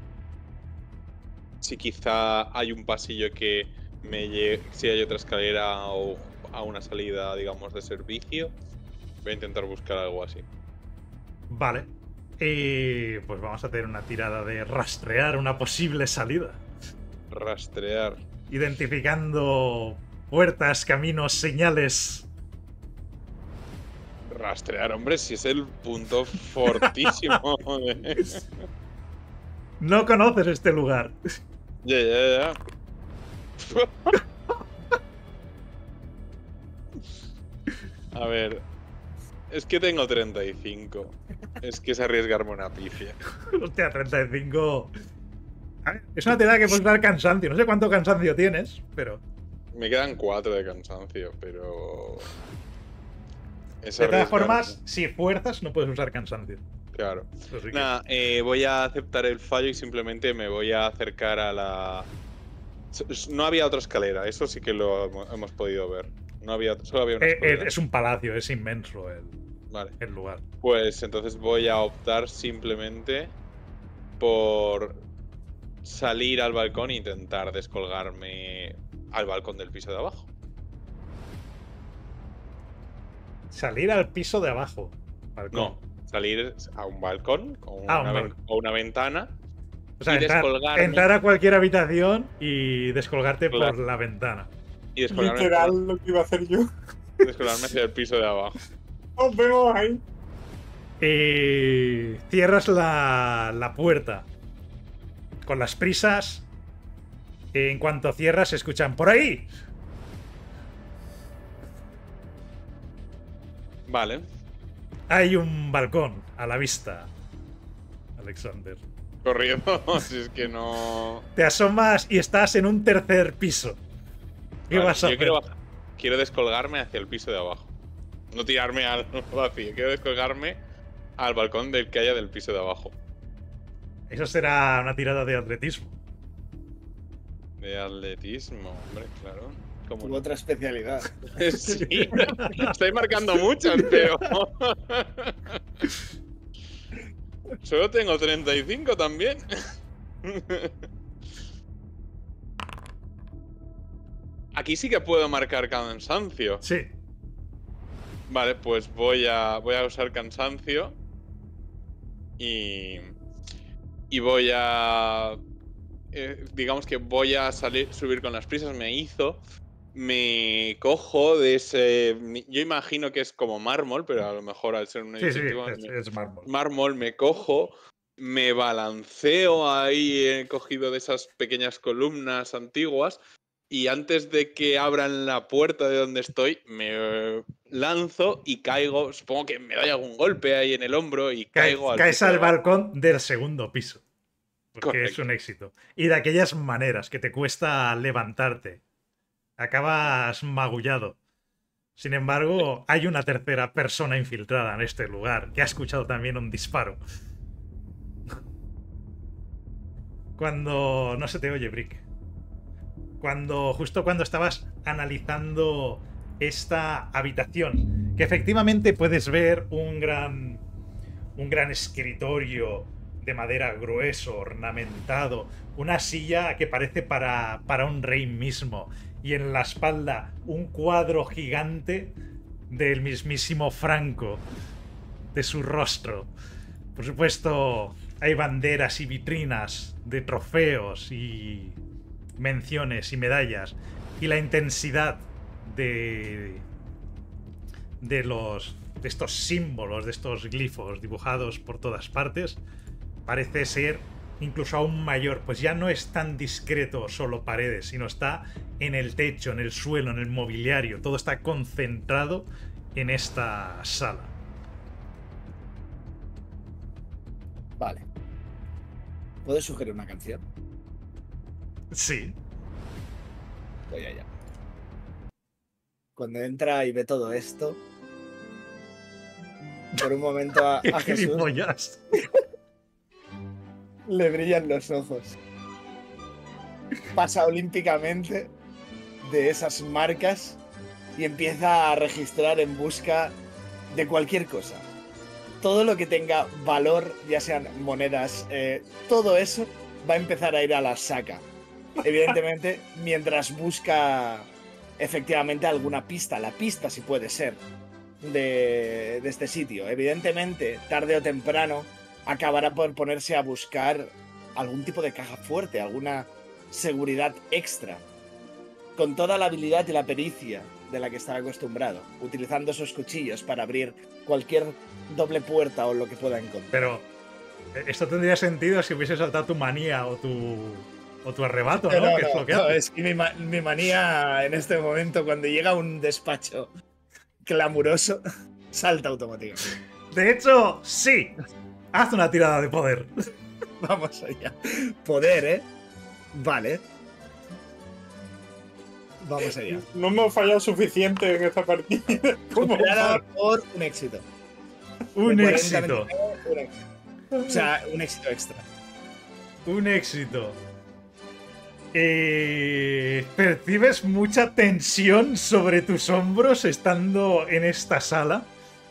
Si quizá hay un pasillo que me lleve, si hay otra escalera o a una salida, digamos, de servicio. Voy a intentar buscar algo así. Vale. Y pues vamos a hacer una tirada de rastrear una posible salida. Rastrear. Identificando puertas, caminos, señales. Rastrear, hombre, si es el punto fortísimo. No conoces este lugar. Ya. A ver. Es que tengo 35. Es que es arriesgarme una pifia. Hostia, 35. A ver, es una tirada que puedes dar cansancio. No sé cuánto cansancio tienes, pero. Me quedan 4 de cansancio, pero. Es De todas arriesgar. formas, si fuerzas, no puedes usar cansancio. Claro. Así que- Nada, voy a aceptar el fallo y simplemente me voy a acercar a la. No había otra escalera, eso sí que lo hemos podido ver. No había, solo había una escalera. es un palacio, es inmenso Vale. el lugar. Pues entonces voy a optar simplemente por salir al balcón e intentar descolgarme al balcón del piso de abajo. Salir al piso de abajo. Balcón. No, salir a un balcón con Un una, balcón. o una ventana. O sea, y descolgarme. entrar a cualquier habitación y descolgarte Claro. por la ventana. Y descolgarme, Literal lo que iba a hacer yo. descolgarme hacia el piso de abajo. Nos vemos ahí. Y cierras la puerta. Con las prisas. En cuanto cierras, se escuchan ¡por ahí! Vale. Hay un balcón a la vista, Alexander. Corriendo, si es que no. Te asomas y estás en un tercer piso. ¿Qué Vale, vas a yo hacer? quiero descolgarme hacia el piso de abajo. No tirarme al vacío, quiero descolgarme al balcón del que haya del piso de abajo. Eso será una tirada de atletismo. De atletismo, hombre, claro. ¿Cómo Tu no? otra especialidad. Sí, estoy marcando muchas, pero. Solo tengo 35 también. Aquí sí que puedo marcar cansancio. Sí. Vale, pues voy a usar cansancio. Y voy a. Digamos que voy a subir con las prisas. Me cojo de ese. Yo imagino que es como mármol, pero a lo mejor al ser un Sí, sí, edificio es mármol. mármol, me cojo, me balanceo ahí, cogido de esas pequeñas columnas antiguas. Y antes de que abran la puerta de donde estoy, me lanzo y caigo. Supongo que me doy algún golpe ahí en el hombro y caigo al Caes piso al de abajo. balcón del segundo piso. Porque Correcto. es un éxito. Y de aquellas maneras que te cuesta levantarte. Acabas magullado. Sin embargo, hay una tercera persona infiltrada en este lugar que ha escuchado también un disparo. Cuando... No se te oye, Brick. Justo cuando estabas analizando esta habitación, que efectivamente puedes ver un gran escritorio de madera grueso, ornamentado, una silla que parece para un rey mismo, y en la espalda un cuadro gigante del mismísimo Franco, de su rostro. Por supuesto, hay banderas y vitrinas de trofeos y menciones y medallas, y la intensidad de estos símbolos, de estos glifos dibujados por todas partes, parece ser incluso aún mayor, pues ya no es tan discreto solo paredes, sino está en el techo, en el suelo, en el mobiliario, todo está concentrado en esta sala. Vale. ¿Puedes sugerir una canción? Sí. Voy allá. Cuando entra y ve todo esto, por un momento a ¡Qué Jesús gilipollas! le brillan los ojos. Pasa olímpicamente de esas marcas y empieza a registrar en busca de cualquier cosa. todo lo que tenga valor, ya sean monedas, todo eso va a empezar a ir a la saca. Evidentemente, mientras busca efectivamente alguna pista, la pista si puede ser, de este sitio. Evidentemente, tarde o temprano, acabará por ponerse a buscar algún tipo de caja fuerte, alguna seguridad extra, con toda la habilidad y la pericia de la que estaba acostumbrado, utilizando esos cuchillos para abrir cualquier doble puerta o lo que pueda encontrar. Pero esto tendría sentido si hubiese saltado tu manía o tu arrebato, ¿no? No, Que es lo que hace. es que mi manía en este momento, cuando llega a un despacho clamoroso, salta automáticamente. De hecho, sí. Haz una tirada de poder. Vamos allá. Poder, ¿eh? Vale. Vamos allá. No hemos fallado suficiente en esta partida. como Superada para- por un éxito. Un De 40, éxito. 29, un éxito. O sea, un éxito extra. Un éxito. Percibes mucha tensión sobre tus hombros estando en esta sala.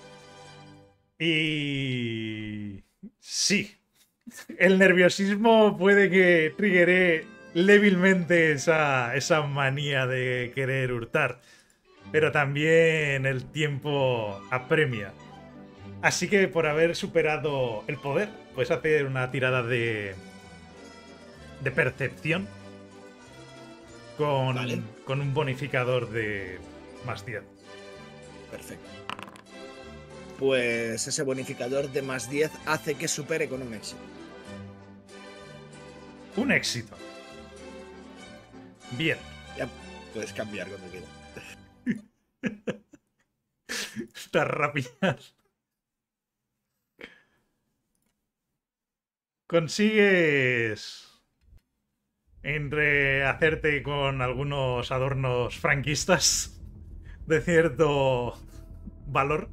Y... sí. El nerviosismo puede que triggere débilmente esa manía de querer hurtar. Pero también el tiempo apremia. Así que por haber superado el poder, puedes hacer una tirada de percepción Vale. con un bonificador de más 10. Perfecto. Pues ese bonificador de más 10 hace que supere con un éxito. Un éxito. Bien. Ya puedes cambiar cuando quieras. Estas rápidas. Consigues entre hacerte con algunos adornos franquistas de cierto valor,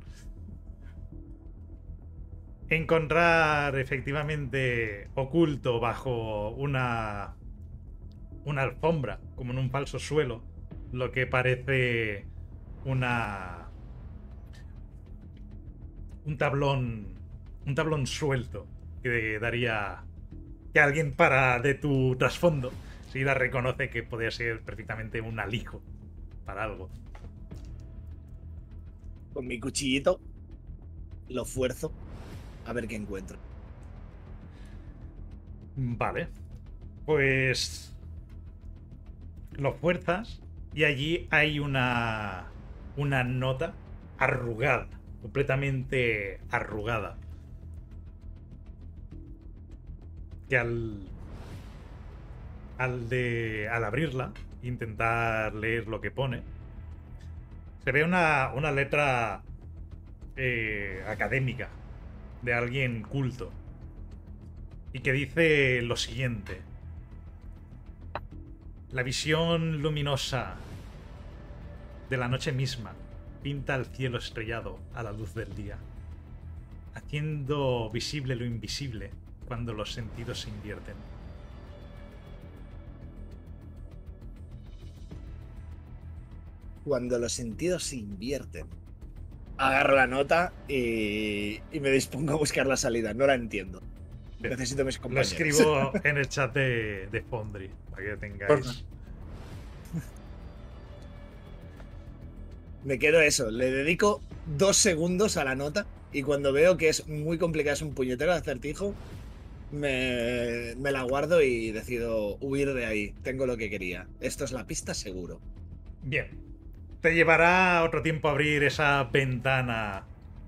encontrar efectivamente oculto bajo una alfombra, como en un falso suelo, lo que parece un tablón suelto que daría que alguien de tu trasfondo si la reconoce que podría ser perfectamente un alijo para algo. Con mi cuchillito lo fuerzo a ver qué encuentro. Vale. Pues lo fuerzas y allí hay una nota arrugada, completamente arrugada. Que al abrirla, intentar leer lo que pone, se ve una letra académica de alguien culto y que dice lo siguiente: la visión luminosa de la noche misma pinta el cielo estrellado a la luz del día, haciendo visible lo invisible cuando los sentidos se invierten. Cuando los sentidos se invierten. Agarro la nota y me dispongo a buscar la salida. No la entiendo. Bien. Necesito mis Lo compañeros. escribo en el chat de Foundry para que tengáis. Me quedo eso. Le dedico 2 segundos a la nota y cuando veo que es muy complicado, es un puñetero de acertijo, me la guardo y decido huir de ahí. Tengo lo que quería. Esto es la pista seguro. Bien. Te llevará otro tiempo abrir esa ventana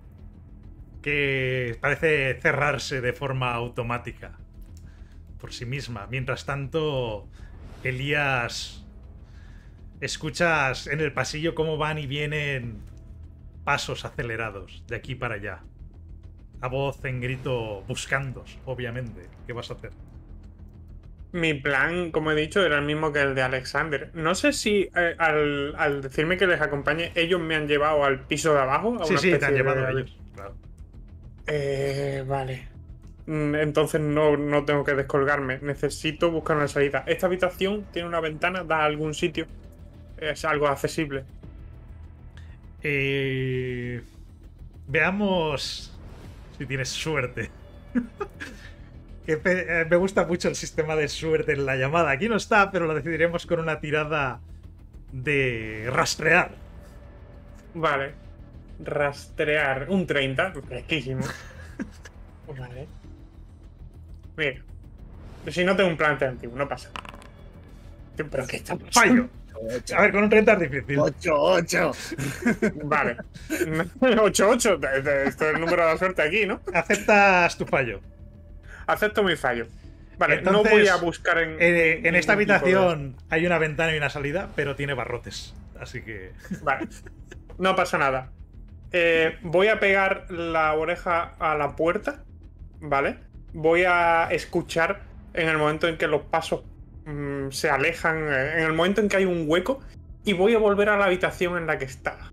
que parece cerrarse de forma automática por sí misma. Mientras tanto, Elías, escuchas en el pasillo cómo van y vienen pasos acelerados de aquí para allá. A voz en grito, buscándos, obviamente. ¿Qué vas a hacer? Mi plan, como he dicho, era el mismo que el de Alexander. No sé si al decirme que les acompañe, ellos me han llevado al piso de abajo. A Sí, una sí, te especie han llevado de- ellos. Claro. Vale. Entonces no tengo que descolgarme. Necesito buscar una salida. ¿Esta habitación tiene una ventana? ¿Da a algún sitio? ¿Es algo accesible? Veamos Si tienes suerte. Me gusta mucho el sistema de suerte en la llamada. Aquí no está, pero lo decidiremos con una tirada de rastrear. Vale. Rastrear. Un 30. Fresquísimo. Vale. Mira. Si no tengo un plan antiguo, no pasa. ¿Pero qué está pasando? Fallo. 8, A ver, con un 30 es difícil. 8. Vale. 8-8. Esto es el número de la suerte aquí, ¿no? Aceptas tu fallo. Acepto mi fallo. Vale, Entonces, no voy a buscar en esta ningún tipo habitación hay una ventana y una salida, pero tiene barrotes. Así que. Vale. No pasa nada. Voy a pegar la oreja a la puerta. ¿Vale? Voy a escuchar en el momento en que los pasos se alejan. En el momento en que hay un hueco. Y voy a volver a la habitación en la que estaba.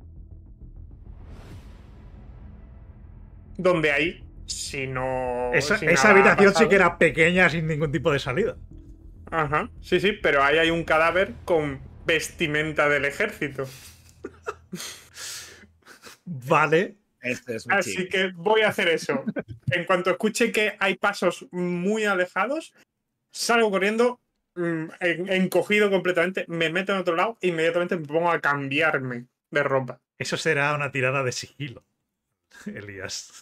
Donde ahí, si no. Esa si nada ha habitación sí pasado- que era pequeña sin ningún tipo de salida. Ajá. Sí, sí, pero ahí hay un cadáver con vestimenta del ejército. Vale. Este es mi Así chico. que voy a hacer eso. En cuanto escuche que hay pasos muy alejados, salgo corriendo, encogido completamente, me meto en otro lado e inmediatamente me pongo a cambiarme de ropa. Eso será una tirada de sigilo, Elías.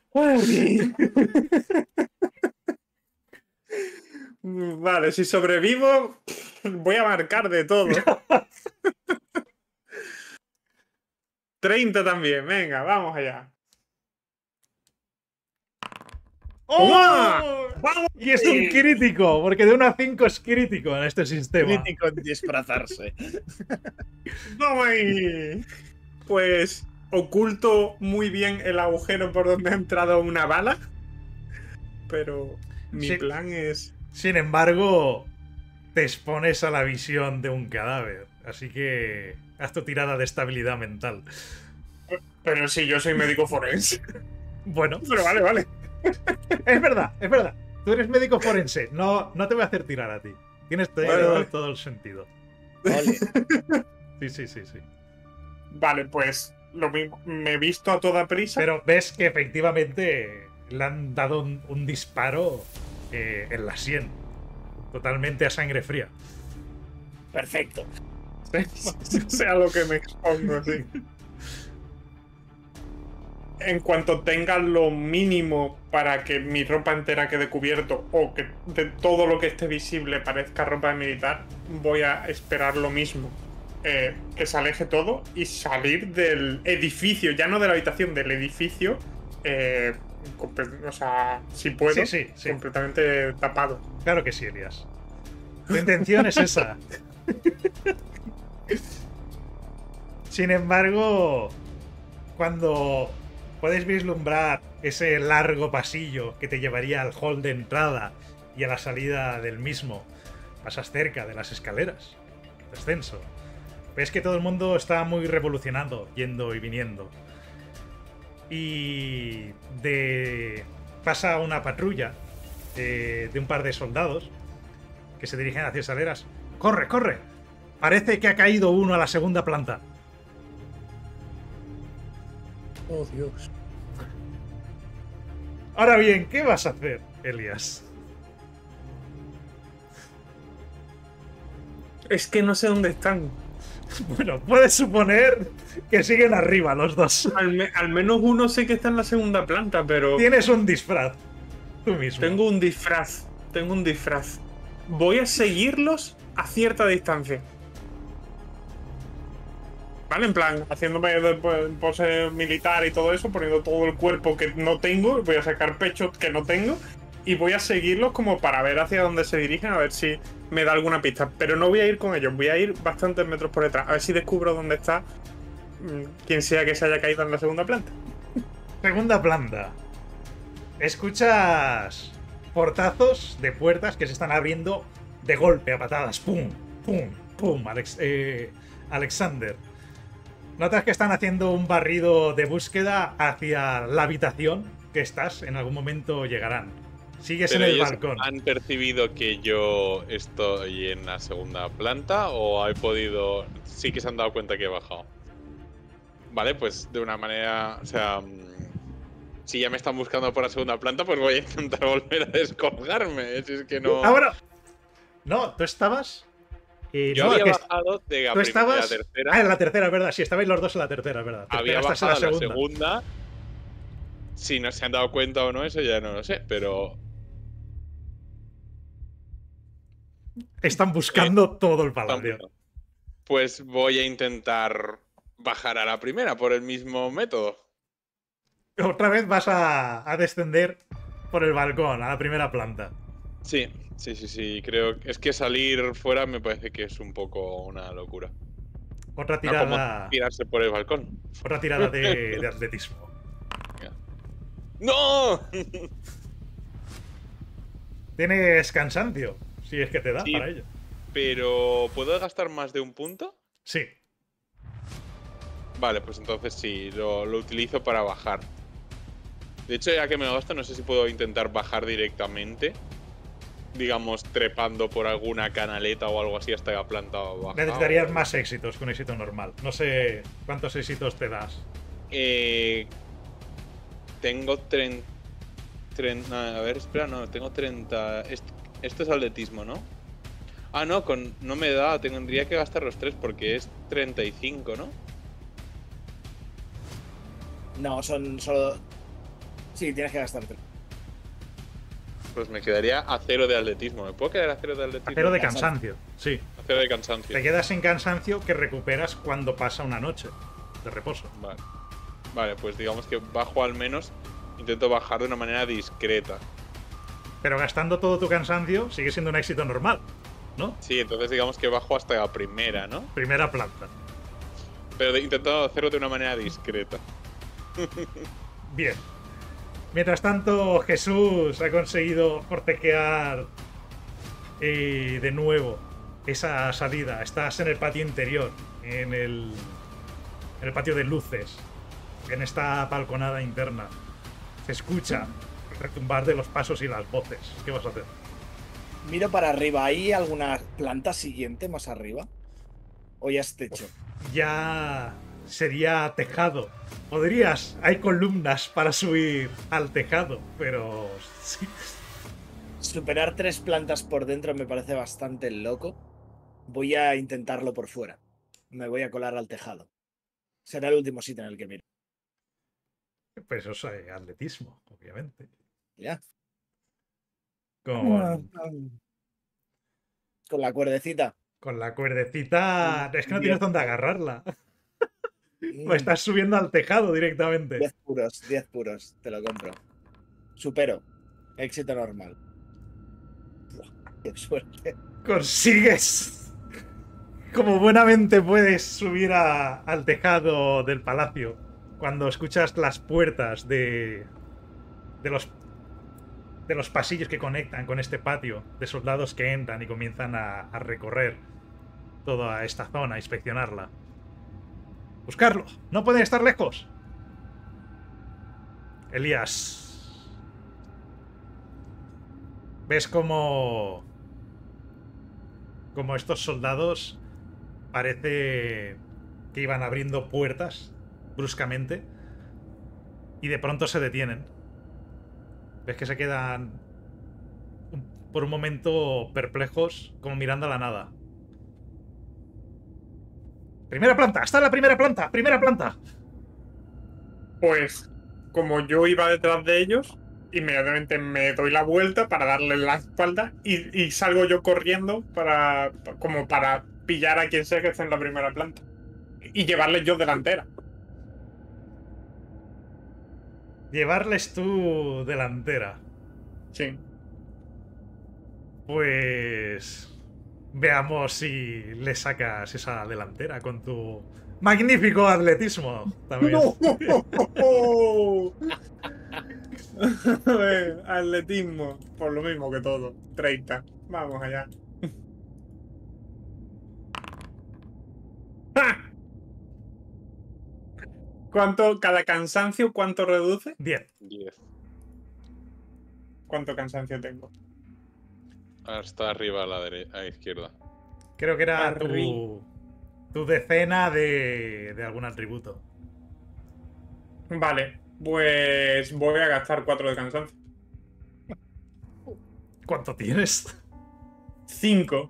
Vale, si sobrevivo, voy a marcar de todo. 30 también, venga, vamos allá. ¡Oh! Y es un crítico, porque de 1 a 5 es crítico en este sistema. Crítico en disfrazarse. ¡Vamos ahí! Pues oculto muy bien el agujero por donde ha entrado una bala. Pero mi Sí. plan es. Sin embargo, te expones a la visión de un cadáver. Así que haz tu tirada de estabilidad mental. Pero si yo soy médico forense. Bueno, Pero vale. es verdad, es verdad. Tú eres médico forense. No te voy a hacer tirar a ti. Tienes Vale. todo el sentido. Ole. Sí. Vale, pues lo mismo. Me he visto a toda prisa. Pero ves que efectivamente le han dado un disparo en la sien. Totalmente a sangre fría. Perfecto. Sea lo que me expongo, sí. En cuanto tenga lo mínimo para que mi ropa entera quede cubierto o que de todo lo que esté visible parezca ropa de militar, voy a esperar lo mismo. Que se aleje todo y salir del edificio, ya no de la habitación, del edificio. O sea, si puedo, Sí. completamente tapado. Claro que sí, Elías. Tu intención es esa. Sin embargo, cuando puedes vislumbrar ese largo pasillo que te llevaría al hall de entrada y a la salida del mismo, pasas cerca de las escaleras de ascenso. Ves que todo el mundo está muy revolucionado, yendo y viniendo. Y pasa una patrulla de un par de soldados que se dirigen hacia escaleras. ¡Corre, corre! Parece que ha caído uno a la segunda planta. Oh, Dios. Ahora bien, ¿qué vas a hacer, Elías? Es que no sé dónde están. Bueno, puedes suponer que siguen arriba los dos. Al menos uno sé que está en la segunda planta, pero Tienes un disfraz. Tú mismo. tengo un disfraz. Voy a seguirlos a cierta distancia. ¿Vale? En plan, haciéndome pose militar y todo eso, poniendo todo el cuerpo que no tengo, voy a sacar pechos que no tengo y voy a seguirlos como para ver hacia dónde se dirigen, a ver si me da alguna pista. Pero no voy a ir con ellos, voy a ir bastantes metros por detrás, a ver si descubro dónde está quien sea que se haya caído en la segunda planta. Segunda planta. Escuchas portazos de puertas que se están abriendo de golpe, a patadas. ¡Pum! ¡Pum! ¡Pum! Alexander. Notas que están haciendo un barrido de búsqueda hacia la habitación que estás. En algún momento llegarán. Sigues ¿Pero en el ellos balcón. han percibido que yo estoy en la segunda planta o he podido... Sí que se han dado cuenta que he bajado? Vale, pues de una manera... O sea... si ya me están buscando por la segunda planta, pues voy a intentar volver a descolgarme. Si es que no. Ah, bueno. No, tú estabas. Yo no, había que bajado de la, tú estabas. de la tercera. Ah, en la tercera, es verdad. Sí, estabais los dos en la tercera, es verdad. Había Estás en bajado a la segunda. Si no se han dado cuenta o no, eso ya no lo sé, pero. Están buscando todo el Están palacio. buscando. Pues voy a intentar bajar a la primera por el mismo método. Otra vez vas a descender por el balcón a la primera planta. Sí, creo. Es que salir fuera me parece que es un poco una locura. Otra No como tirada. tirarse por el balcón. Otra tirada de atletismo. ¡No! Tienes cansancio, si es que te da Sí. para ello. Pero, ¿puedo gastar más de un punto? Sí. Vale, pues entonces sí, lo utilizo para bajar. De hecho, ya que me lo gasto, no sé si puedo intentar bajar directamente. Digamos, trepando por alguna canaleta o algo así hasta la planta baja. Necesitarías más éxitos que un éxito normal. No sé cuántos éxitos te das. Tengo 30. A ver, espera, no, tengo 30. Esto es atletismo, ¿no? Ah, no, no me da, tendría que gastar los 3 porque es 35, ¿no? No, son solo. Sí, tienes que gastarte. Pues me quedaría a 0 de atletismo. ¿Me puedo quedar a 0 de atletismo? Pero de cansancio, sí. A 0 de cansancio. Te quedas en cansancio que recuperas cuando pasa una noche de reposo. Vale. Vale, pues digamos que bajo al menos. Intento bajar de una manera discreta. Pero gastando todo tu cansancio sigue siendo un éxito normal, ¿no? Sí, entonces digamos que bajo hasta la primera, ¿no? Primera planta. Pero intento hacerlo de una manera discreta. Bien. Mientras tanto, Jesús ha conseguido forcejear de nuevo esa salida. Estás en el patio interior, en el patio de luces, en esta balconada interna. Se escucha el retumbar de los pasos y las voces. ¿Qué vas a hacer? Miro para arriba. ¿Hay alguna planta siguiente más arriba? ¿O ya es techo? Ya sería tejado. Podrías, hay columnas para subir al tejado, pero sí. Superar 3 plantas por dentro me parece bastante loco. Voy a intentarlo por fuera. Me voy a colar al tejado. Será el último sitio en el que miro. Pues eso es atletismo, obviamente. Ya. Con Con la cuerdecita. Con la cuerdecita. Es que no tienes 10. dónde agarrarla. O estás subiendo al tejado directamente. 10 puros, 10 puros. Te lo compro. Supero. Éxito normal. Buah, qué suerte. Consigues. Como buenamente puedes subir al tejado del palacio cuando escuchas las puertas de los pasillos que conectan con este patio, de soldados que entran y comienzan a recorrer toda esta zona, a inspeccionarla. Buscarlo, no pueden estar lejos. Elías, ves como estos soldados parece que iban abriendo puertas bruscamente y de pronto se detienen. Ves que se quedan por un momento perplejos, como mirando a la nada. Primera planta, está en la primera planta, primera planta. Pues, como yo iba detrás de ellos, inmediatamente me doy la vuelta para darle la espalda y salgo yo corriendo como para pillar a quien sea que esté en la primera planta y llevarles yo delantera. Llevarles tú delantera. Sí. Pues veamos si le sacas esa delantera con tu magnífico atletismo también. ¡No! Atletismo, por lo mismo que todo. 30. Vamos allá. ¡Ja! Cada cansancio, cuánto reduce? 10. 10. ¿Cuánto cansancio tengo? Hasta arriba a la izquierda. Creo que era Arri- tu decena de algún atributo. Vale. Pues voy a gastar 4 de cansancio. ¿Cuánto tienes? 5.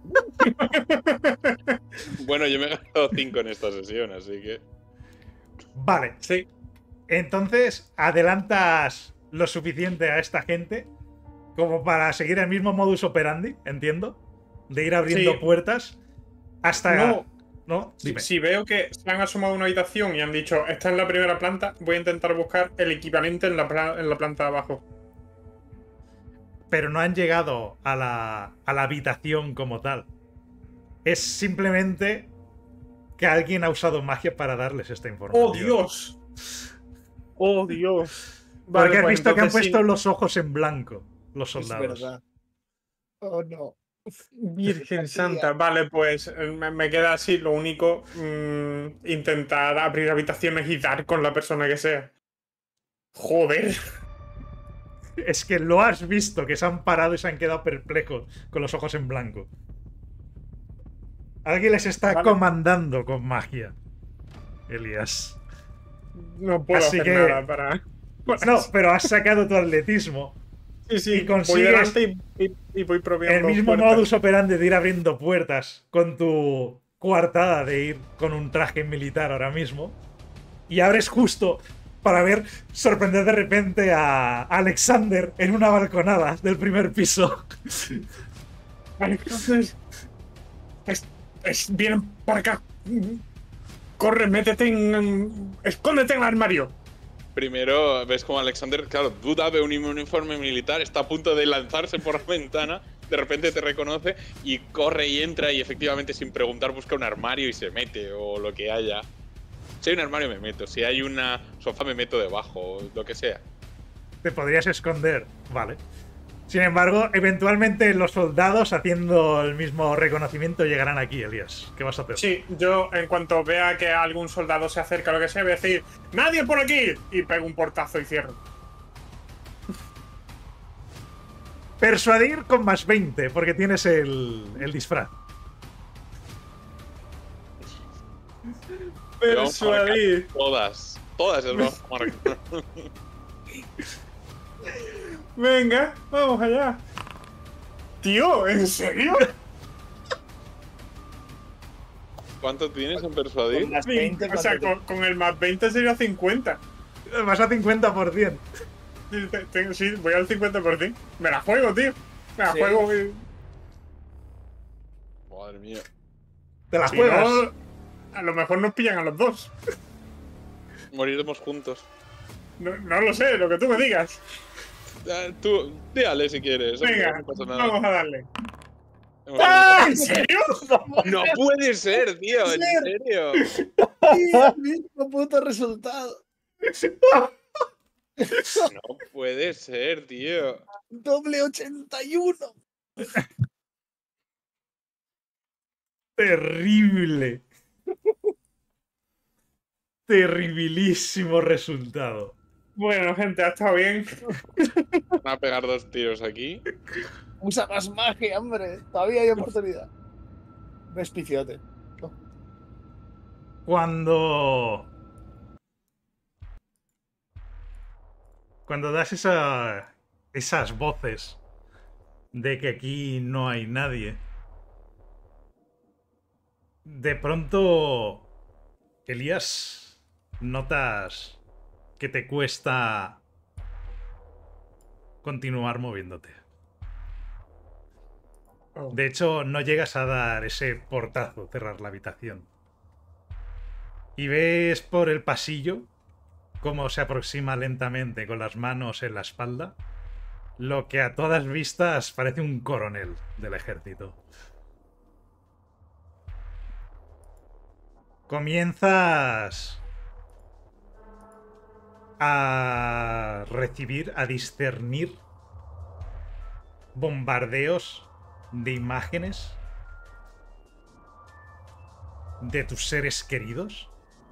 Bueno, yo me he gastado 5 en esta sesión, así que. Vale. Sí. Entonces, adelantas lo suficiente a esta gente como para seguir el mismo modus operandi, entiendo, de ir abriendo Sí. puertas hasta... No. ¿No? Dime. Si veo que se han asomado a una habitación y han dicho, está en la primera planta, voy a intentar buscar el equivalente en la planta de abajo. Pero no han llegado a la habitación como tal. Es simplemente que alguien ha usado magia para darles esta información. ¡Oh, Dios! ¡Oh, Dios! Porque has pues visto que han entonces puesto los ojos en blanco, los Es soldados. verdad. Oh, no. Virgen Santa. Vale, pues me queda así. Lo único, intentar abrir habitaciones y dar con la persona que sea. Joder. Es que lo has visto, que se han parado y se han quedado perplejos con los ojos en blanco. Alguien les está Vale. comandando con magia. Elías. No puedo Así hacer que- nada para... No, pero has sacado tu atletismo. Sí, sí, y consigues voy delante y voy proviendo El mismo puertas. modus operandi de ir abriendo puertas con tu coartada de ir con un traje militar ahora mismo. Y abres justo para ver sorprender de repente a Alexander en una balconada del primer piso. Vale, entonces... vienen para acá. Corre, métete escóndete en el armario. Primero ves como Alexander, claro, duda de un uniforme militar, está a punto de lanzarse por la ventana, de repente te reconoce y corre y entra y efectivamente sin preguntar busca un armario y se mete o lo que haya. Si hay un armario me meto, si hay una sofá me meto debajo, o lo que sea. Te podrías esconder, vale. Sin embargo, eventualmente los soldados haciendo el mismo reconocimiento llegarán aquí, Elías. ¿Qué vas a hacer? Sí, yo en cuanto vea que algún soldado se acerca o lo que sea, voy a decir ¡nadie por aquí! Y pego un portazo y cierro. Persuadir con más 20, porque tienes el disfraz. Vamos a marcar Persuadir. Todas las vamos a marcar. Venga, vamos allá. Tío, ¿en serio? ¿Cuánto tienes en Con persuadir? las 20, O sea, con el más 20 sería 50. Vas a 50%. Sí, voy al 50%. Me la juego, tío. Me la Sí. juego. Madre mía. Te la Si juegas. no, a lo mejor nos pillan a los dos. Moriremos juntos. No lo sé, lo que tú me digas. Tú, díale si quieres. Venga, no pasa nada. vamos a darle. Hemos ¡Ah! tenido- ¿En serio? No puede ser, tío, en serio. El mismo puto resultado. No puede ser, tío. Doble 81. Terrible. Terribilísimo resultado. Bueno, gente, ha estado bien. Van a pegar 2 tiros aquí. Usa más magia, hombre. Todavía hay oportunidad. Ves piciote. Cuando das esas voces de que aquí no hay nadie, de pronto, Elías, notas que te cuesta continuar moviéndote. De hecho, no llegas a dar ese portazo, cerrar la habitación. Y ves por el pasillo cómo se aproxima lentamente con las manos en la espalda, lo que a todas vistas parece un coronel del ejército. Comienzas a recibir, a discernir bombardeos de imágenes de tus seres queridos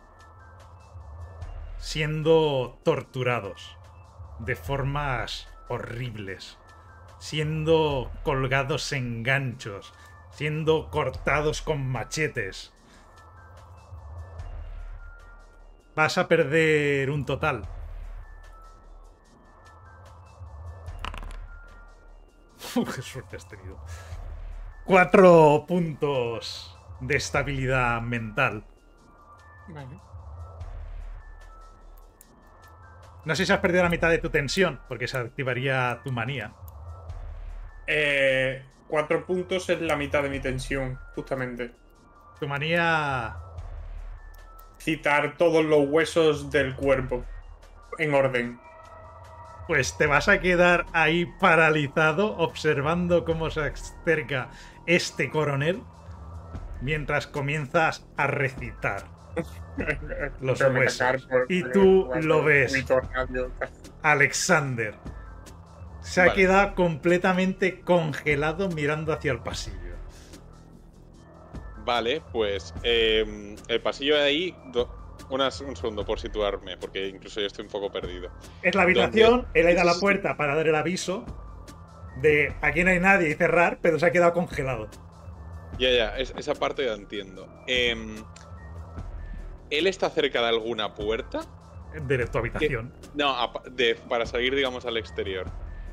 siendo torturados de formas horribles, siendo colgados en ganchos, siendo cortados con machetes. Vas a perder un total Qué suerte has tenido. 4 puntos de estabilidad mental. Vale. No sé si has perdido la mitad de tu tensión, porque se activaría tu manía. 4 puntos es la mitad de mi tensión, justamente. Tu manía... Citar todos los huesos del cuerpo. En orden. Pues te vas a quedar ahí paralizado, observando cómo se acerca este coronel, mientras comienzas a recitar los Tengo que huesos. sacar por- Y tú por- lo ves. mi tornado. Alexander se ha Vale. quedado completamente congelado mirando hacia el pasillo. Vale, pues el pasillo de ahí. Un segundo por situarme, porque incluso yo estoy un poco perdido. Es la habitación, ¿Dónde? él ha ido a la puerta para dar el aviso de aquí no hay nadie y cerrar, pero se ha quedado congelado. Ya, esa parte ya entiendo. ¿Él está cerca de alguna puerta? De tu habitación. No, para salir, digamos, al exterior.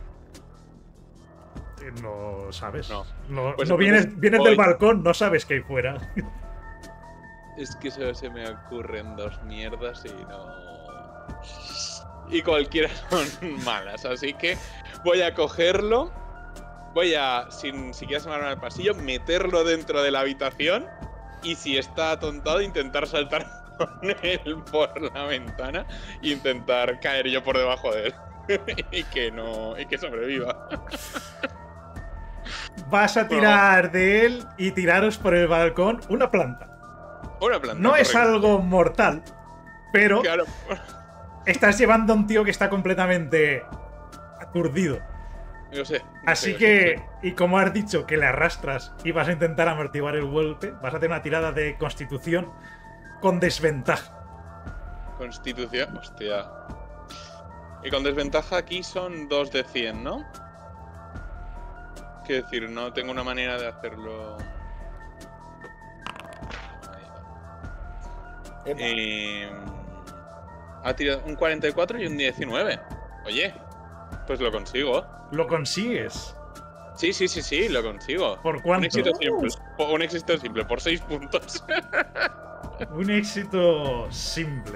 No sabes. No. No, Pues no entonces vienes voy. del balcón, no sabes qué hay fuera. Es que solo se me ocurren dos mierdas y no. Y cualquiera son malas, así que voy a cogerlo. Voy a, sin siquiera asomarme al pasillo, meterlo dentro de la habitación. Y si está atontado, intentar saltar con él por la ventana. E intentar caer yo por debajo de él. y que sobreviva. Vas a tirar de él y tiraros por el balcón una planta. Una planta. No es correcto. algo mortal, pero Claro. estás llevando a un tío que está completamente aturdido. Yo sé. Así que, y como has dicho que le arrastras y vas a intentar amortiguar el golpe, vas a hacer una tirada de constitución con desventaja. Constitución. Hostia. Y con desventaja aquí son 2 de 100, ¿no? Quiero decir, no tengo una manera de hacerlo. Ahí va. Epa. Ha tirado un 44 y un 19. Oye, pues lo consigo. ¿Lo consigues? Sí, lo consigo. ¿Por Un cuánto? éxito simple. Un éxito simple, por 6 puntos. Un éxito simple.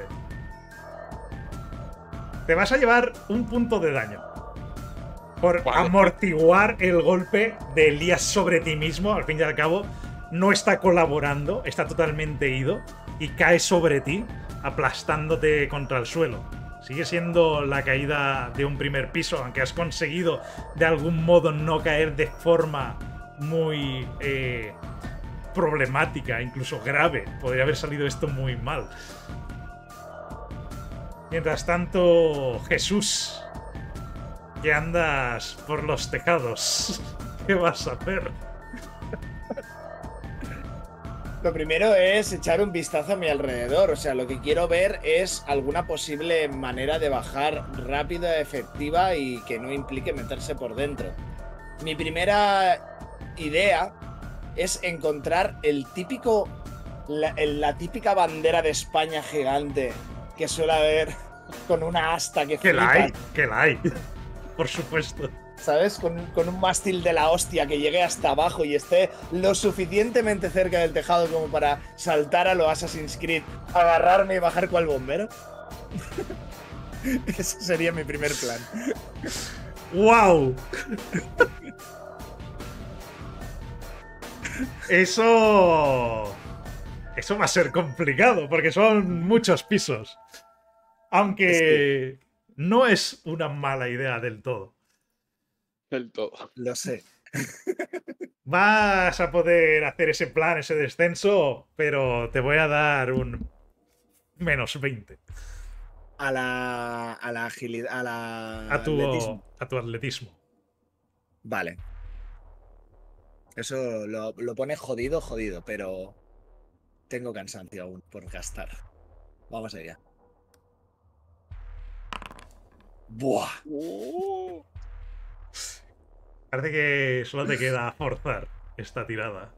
Te vas a llevar un punto de daño. Por Vale. amortiguar el golpe de Elías sobre ti mismo. Al fin y al cabo, no está colaborando, está totalmente ido y cae sobre ti, aplastándote contra el suelo. Sigue siendo la caída de un primer piso, aunque has conseguido de algún modo no caer de forma muy problemática, incluso grave. Podría haber salido esto muy mal. Mientras tanto, Jesús, que andas por los tejados, ¿qué vas a hacer? Lo primero es echar un vistazo a mi alrededor. O sea, lo que quiero ver es alguna posible manera de bajar rápida, efectiva y que no implique meterse por dentro. Mi primera idea es encontrar el típico. La típica bandera de España gigante que suele haber con una asta que Que la flipa, hay, que la hay. Por supuesto. ¿sabes? Con un mástil de la hostia que llegue hasta abajo y esté lo suficientemente cerca del tejado como para saltar a lo Assassin's Creed, agarrarme y bajar cual bombero. Ese sería mi primer plan. ¡Wow! Eso va a ser complicado, porque son muchos pisos. Aunque no es una mala idea del todo. Del todo. Lo sé. Vas a poder hacer ese plan, ese descenso, pero te voy a dar un menos 20 A la agilidad, a tu atletismo. atletismo. Vale. Eso lo pone jodido, pero tengo cansancio aún por gastar. Vamos allá. Buah. Parece que solo te queda forzar esta tirada.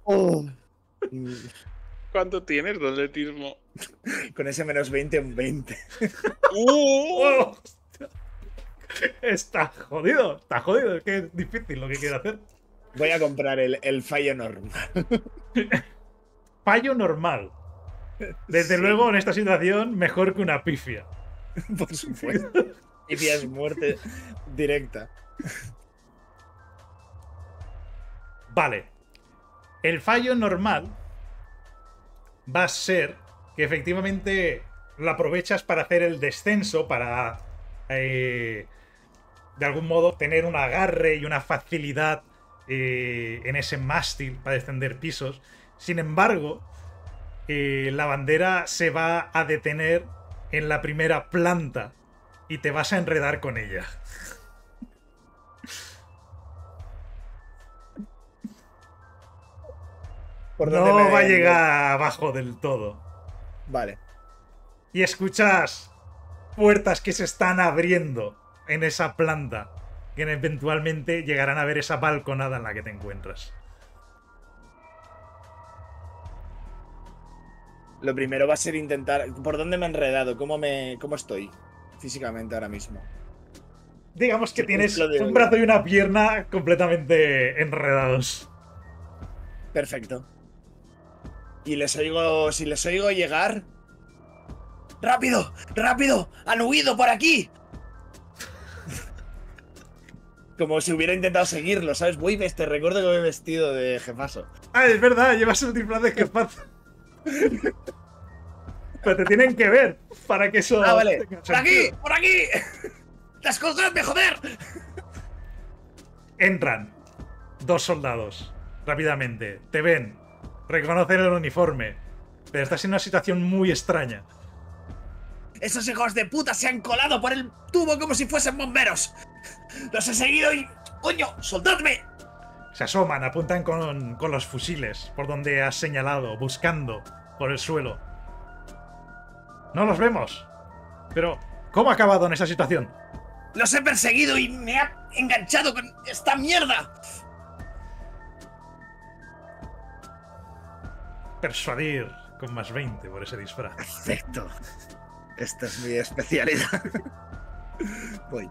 ¿Cuánto tienes de atletismo? Con ese menos 20, un 20. ¡Oh! Está jodido, está jodido. Es que es difícil lo que quiere hacer. Voy a comprar el fallo normal. Fallo normal. Desde Sí, luego, en esta situación, mejor que una pifia. por supuesto. Y es muerte directa. Vale. El fallo normal va a ser que efectivamente lo aprovechas para hacer el descenso, para de algún modo tener un agarre y una facilidad en ese mástil para descender pisos. Sin embargo, la bandera se va a detener en la primera planta y te vas a enredar con ella. ¿Por dónde No me- va a llegar abajo del todo. Vale. Y escuchas puertas que se están abriendo en esa planta, que eventualmente llegarán a ver esa balconada en la que te encuentras. Lo primero va a ser intentar. ¿Por dónde me he enredado? ¿Cómo estoy físicamente ahora mismo? Digamos que Sí, tienes lo de- un brazo y una pierna completamente enredados. Perfecto. Y si les oigo llegar. ¡Rápido! ¡Rápido! ¡Han huido por aquí! Como si hubiera intentado seguirlo, ¿sabes? Te recuerdo que voy vestido de jefazo. Ah, es verdad, llevas el disfraz de jefazo. Pero te tienen que ver para que eso. ¡Ah, vale! tenga ¡Por aquí! sentido. ¡Por aquí! ¡Descolgadme, joder! Entran dos soldados rápidamente. Te ven, reconocen el uniforme. Pero estás en una situación muy extraña. Esos hijos de puta se han colado por el tubo como si fuesen bomberos. Los he seguido y... ¡Coño! ¡Soltadme! Se asoman, apuntan con los fusiles por donde has señalado, buscando por el suelo. No los vemos. Pero, ¿cómo ha acabado en esa situación? Los he perseguido y me ha enganchado con esta mierda. Persuadir con más 20 por ese disfraz. Perfecto. Esta es mi especialidad. Voy.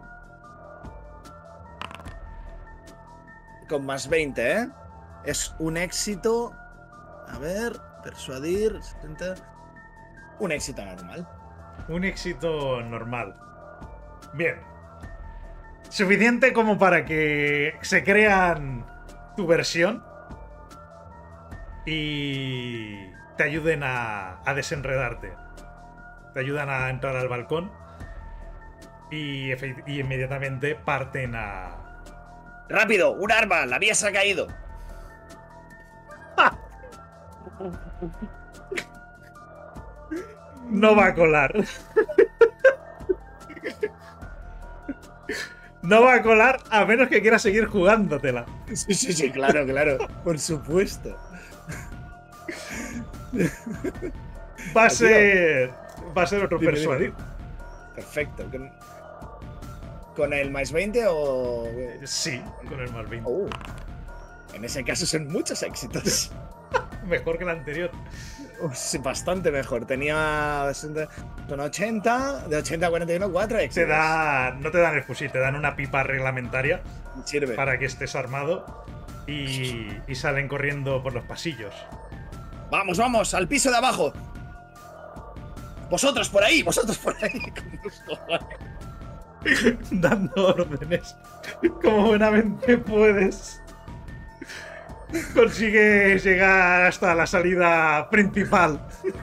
Con más 20, ¿eh? Es un éxito. A ver, persuadir. 70. Un éxito normal. Un éxito normal. Bien. Suficiente como para que se crean tu versión y te ayuden a desenredarte. Te ayudan a entrar al balcón y inmediatamente parten a... ¡Rápido! ¡Un arma! ¡La vía se ha caído! No va a colar. No va a colar a menos que quieras seguir jugándotela. Sí, claro, claro. Por supuesto. Va a ser otro Dime, persuadir. Perfecto. ¿Con el más 20 o...? Sí, con el más 20. En ese caso son muchos éxitos. Mejor que el anterior. Sí, bastante mejor. Tenía con 80, de 80 a 41, 4 éxitos. No te dan el fusil, te dan una pipa reglamentaria Sirve. para que estés armado y salen corriendo por los pasillos. Vamos, vamos, al piso de abajo. Vosotros por ahí. Dando órdenes como buenamente puedes. Consigues llegar hasta la salida principal.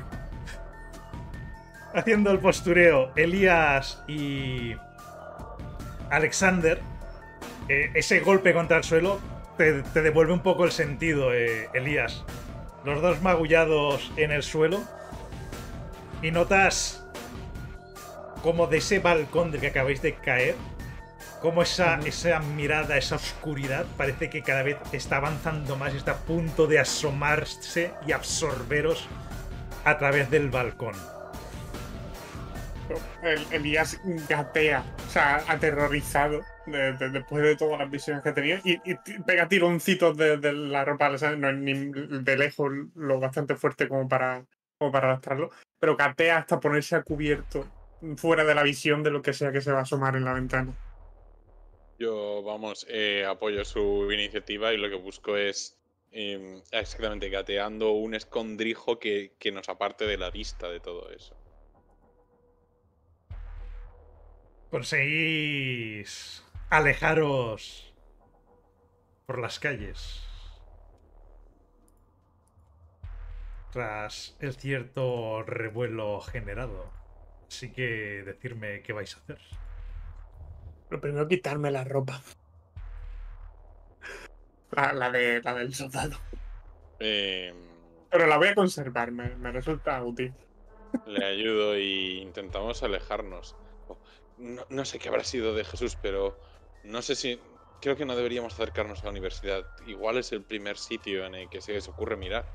Haciendo el postureo, Elías y Alexander, ese golpe contra el suelo te devuelve un poco el sentido, Elías. Los dos magullados en el suelo y notas como de ese balcón del que acabáis de caer, como esa mirada, esa oscuridad parece que cada vez está avanzando más y está a punto de asomarse y absorberos a través del balcón. Elías gatea, o sea, aterrorizado después de todas las visiones que ha tenido y pega tironcitos de la ropa, ¿sabes? No es ni de lejos lo bastante fuerte como para arrastrarlo, pero gatea hasta ponerse a cubierto fuera de la visión de lo que sea que se va a asomar en la ventana. Yo, vamos, apoyo su iniciativa y lo que busco es exactamente gateando un escondrijo que nos aparte de la vista de todo eso. Conseguís alejaros por las calles tras el cierto revuelo generado. Así que decirme qué vais a hacer. Lo primero, quitarme la ropa. La del soldado. Eh, Pero la voy a conservar, me resulta útil. Le ayudo y intentamos alejarnos. No sé qué habrá sido de Jesús, pero no sé si... Creo que no deberíamos acercarnos a la universidad. Igual es el primer sitio en el que se les ocurre mirar.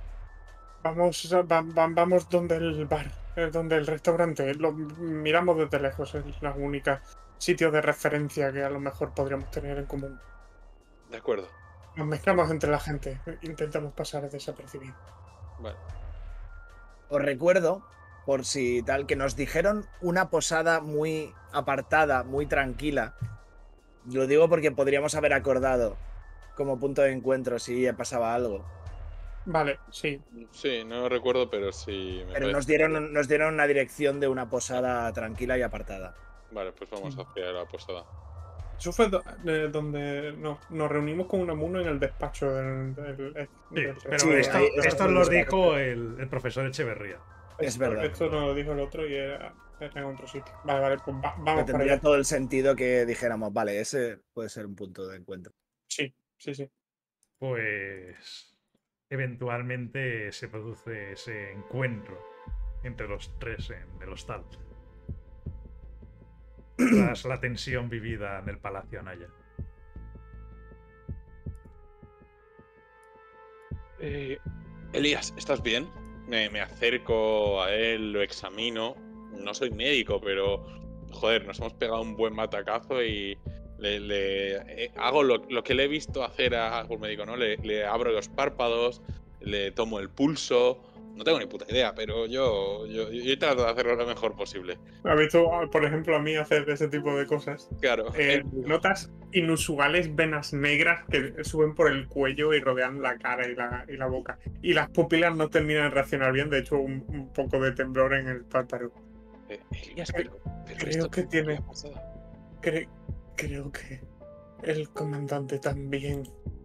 Vamos donde el bar, donde el restaurante. Lo miramos desde lejos, es la única sitio de referencia que a lo mejor podríamos tener en común. De acuerdo. Nos mezclamos entre la gente, intentamos pasar desapercibidos. Vale. Os recuerdo, por si tal, que nos dijeron una posada muy apartada, muy tranquila. Lo digo porque podríamos haber acordado como punto de encuentro si pasaba algo. Vale, sí. Sí, no lo recuerdo, pero sí me Pero parece. nos dieron una dirección de una posada tranquila y apartada. Vale, pues vamos Sí. hacia la posada. Eso fue donde nos reunimos con Unamuno en el despacho Sí, del pero Sí, esto, ahí- esto ahí lo está. dijo el profesor Echeverría. Es verdad. Esto nos lo dijo el otro y era en otro sitio. Vale, pues Que vamos para tendría allá. todo el sentido que dijéramos, vale, ese puede ser un punto de encuentro. Sí. Pues eventualmente se produce ese encuentro entre los tres en el hostal. Tras la tensión vivida en el Palacio Anaya. Elías, ¿estás bien? Me acerco a él, lo examino. No soy médico, pero joder, nos hemos pegado un buen matacazo y hago lo que le he visto hacer a algún médico, ¿no? Le abro los párpados, le tomo el pulso. No tengo ni puta idea, pero yo trato de hacerlo lo mejor posible. ¿Has visto, por ejemplo, a mí hacer ese tipo de cosas? Claro. Notas inusuales venas negras que suben por el cuello y rodean la cara y la boca. Y las pupilas no terminan de reaccionar bien, de hecho, un poco de temblor en el párpado. Elías, creo pero esto que tiene- ¿qué ha pasado? Creo que el comandante también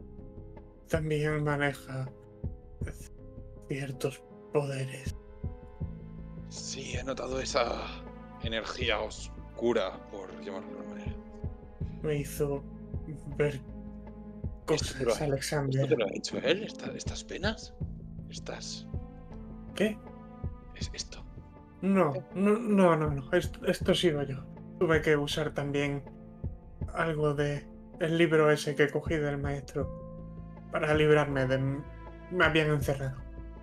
maneja ciertos poderes. Sí, he notado esa energía oscura, por llamarlo de alguna manera. Me hizo ver ¿Esto te lo cosas, ha- Alexander. ¿Esto te lo ha hecho él? ¿Estas penas? ¿Qué? ¿Es esto? No. Esto he sido yo. Tuve que usar también algo de el libro ese que cogí del maestro para librarme de... Me habían encerrado.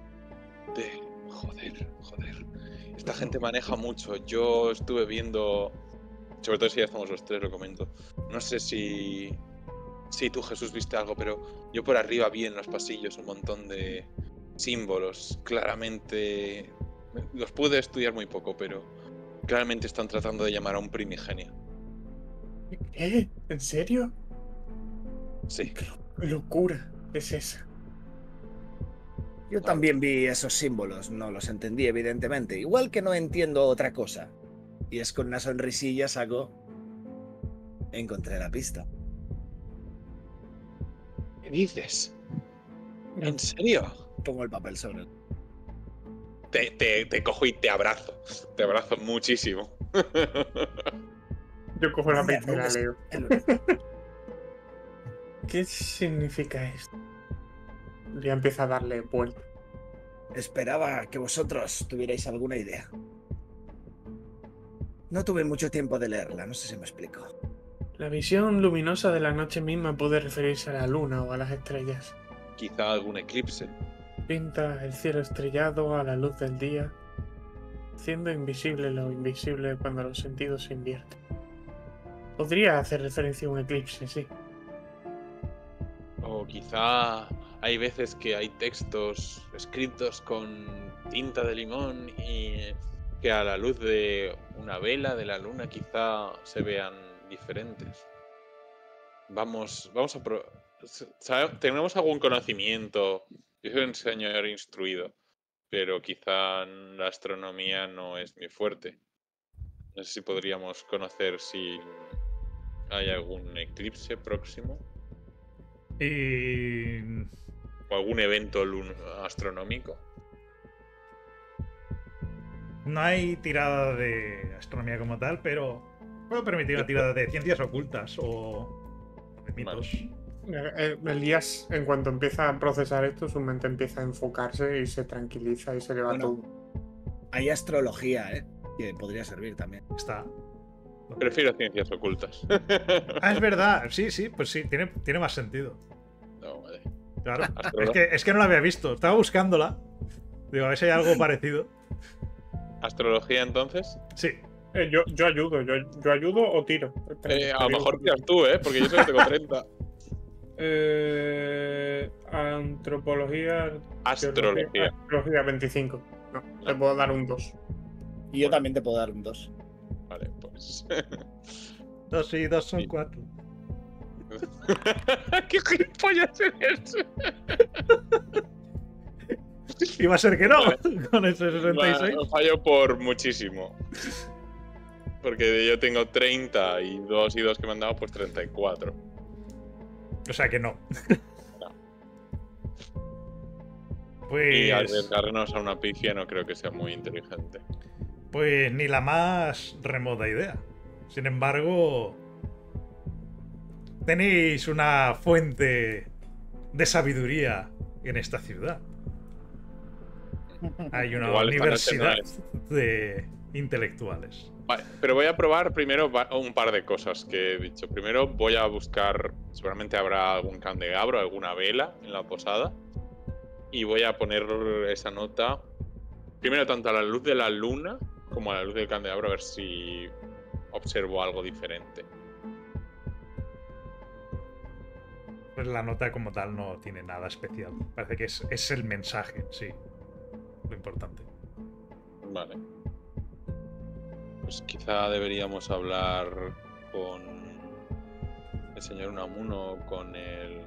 Joder. Esta gente maneja mucho. Yo estuve viendo... Sobre todo si ya estamos los tres, lo comento. No sé si tú, Jesús, viste algo, pero yo por arriba vi en los pasillos un montón de símbolos. Claramente... Los pude estudiar muy poco, pero claramente están tratando de llamar a un primigenio. ¿Qué? ¿En serio? Sí. ¿Qué locura es esa? Yo también vi esos símbolos, no los entendí evidentemente, igual que no entiendo otra cosa. Y es con una sonrisilla saco... Encontré la pista. ¿Qué dices? ¿En serio? Pongo el papel sobre él. Te cojo y te abrazo. Te abrazo muchísimo. Yo cojo la Hombre, pista y la no, leo. ¿Qué significa esto? Ya empieza a darle vuelta. Esperaba que vosotros tuvierais alguna idea. No tuve mucho tiempo de leerla, no sé si me explico. La visión luminosa de la noche misma puede referirse a la luna o a las estrellas. Quizá algún eclipse. Pinta el cielo estrellado a la luz del día, haciendo invisible lo invisible cuando los sentidos se invierten. Podría hacer referencia a un eclipse, sí. O quizá hay veces que hay textos escritos con tinta de limón y que a la luz de una vela de la luna quizá se vean diferentes. Vamos a tenemos algún conocimiento. Yo soy un señor instruido, pero quizá la astronomía no es mi fuerte. No sé si podríamos conocer si hay algún eclipse próximo Y o algún evento astronómico. no hay tirada de astronomía como tal, pero puedo permitir una tirada de ciencias ocultas o de mitos. Elías, en cuanto empieza a procesar esto, su mente empieza a enfocarse y se tranquiliza y se le va Bueno. todo. Hay astrología, que podría servir también. Está. Prefiero ciencias ocultas. Ah, es verdad. Sí, pues sí, tiene más sentido. No, vale. Claro. Astrología. Es que no la había visto. Estaba buscándola. Digo, a ver si hay algo parecido. ¿Astrología entonces? Sí. Yo ayudo o tiro. A lo mejor tiras tú, porque yo solo tengo 30. Antropología. Astrología. Astrología 25. No, te puedo dar un 2. Y yo también te puedo dar un 2. Vale, pues. 2 y 2 son 4. ¿Qué gilipollas eres? Iba a ser que no, con ese 66. Fallo por muchísimo. Porque yo tengo 30 y 2 que me han dado, pues 34. O sea que no. No. Pues. Y arriesgarnos a una pifia no creo que sea muy inteligente. Pues ni la más remota idea. Sin embargo, tenéis una fuente de sabiduría en esta ciudad. Hay una Igual esta noche universidad no de intelectuales. Vale, pero voy a probar primero un par de cosas que he dicho. Primero voy a buscar, seguramente habrá algún candelabro, alguna vela en la posada. Y voy a poner esa nota, primero tanto a la luz de la luna como a la luz del candelabro, a ver si observo algo diferente. Pues la nota como tal no tiene nada especial. Parece que es el mensaje, sí. Lo importante. Vale. Pues quizá deberíamos hablar con el señor Unamuno o con el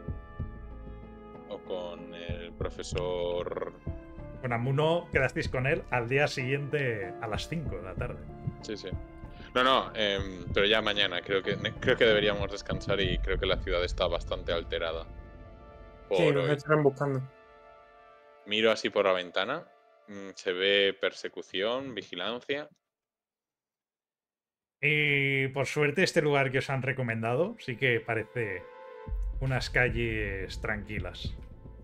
profesor. Con Amuno quedasteis con él al día siguiente a las 5 de la tarde. Sí. No, pero ya mañana. Creo que deberíamos descansar y creo que la ciudad está bastante alterada. Sí, Por nos hoy. estarán buscando. Miro así por la ventana. Se ve persecución, vigilancia. Y por suerte este lugar que os han recomendado sí que parece unas calles tranquilas.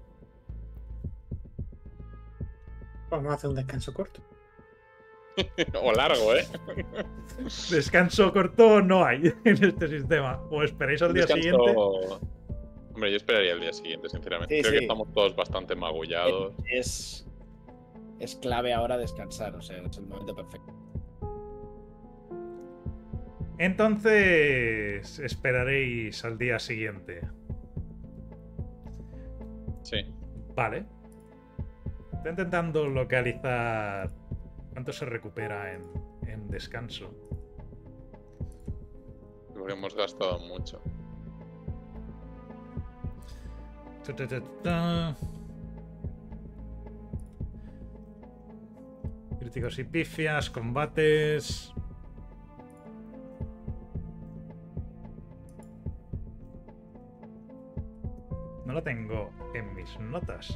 Vamos a hacer un descanso corto. O largo, Descanso corto no hay en este sistema. O esperáis al día siguiente. Hombre, yo esperaría el día siguiente, sinceramente. Sí, Creo sí. que estamos todos bastante magullados. Es clave ahora descansar, o sea, es el momento perfecto. Entonces esperaréis al día siguiente. Sí. Vale. Estoy intentando localizar cuánto se recupera en descanso. Porque hemos gastado mucho. Críticos y pifias, combates. No lo tengo en mis notas.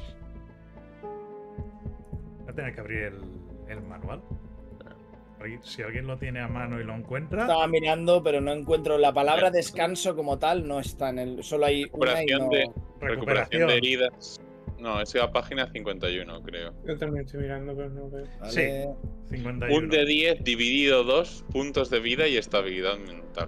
Voy a tener que abrir el manual. Si alguien lo tiene a mano y lo encuentra. Estaba mirando, pero no encuentro la palabra descanso como tal, no está en el. Solo hay una y no. Recuperación de heridas. No, es la página 51, creo. Yo también estoy mirando, pero no veo. Vale. Sí. 51. Un de 10 dividido 2 puntos de vida y estabilidad mental.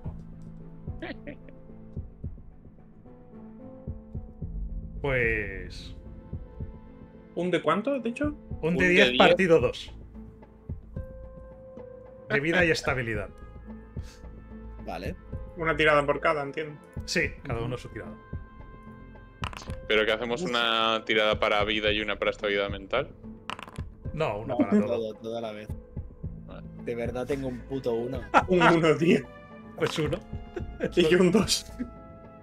Pues. ¿Un de cuánto, has dicho? Un Un de de 10 10. partido 2. De vida y estabilidad. Vale. Una tirada por cada, entiendo. Sí, cada uno su tirada. Pero que hacemos una tirada para vida y una para estabilidad mental. No, uno No, para todo. todo a la vez. Vale. De verdad tengo un puto 1. Un 1, 10. Pues uno. Y yo un 2.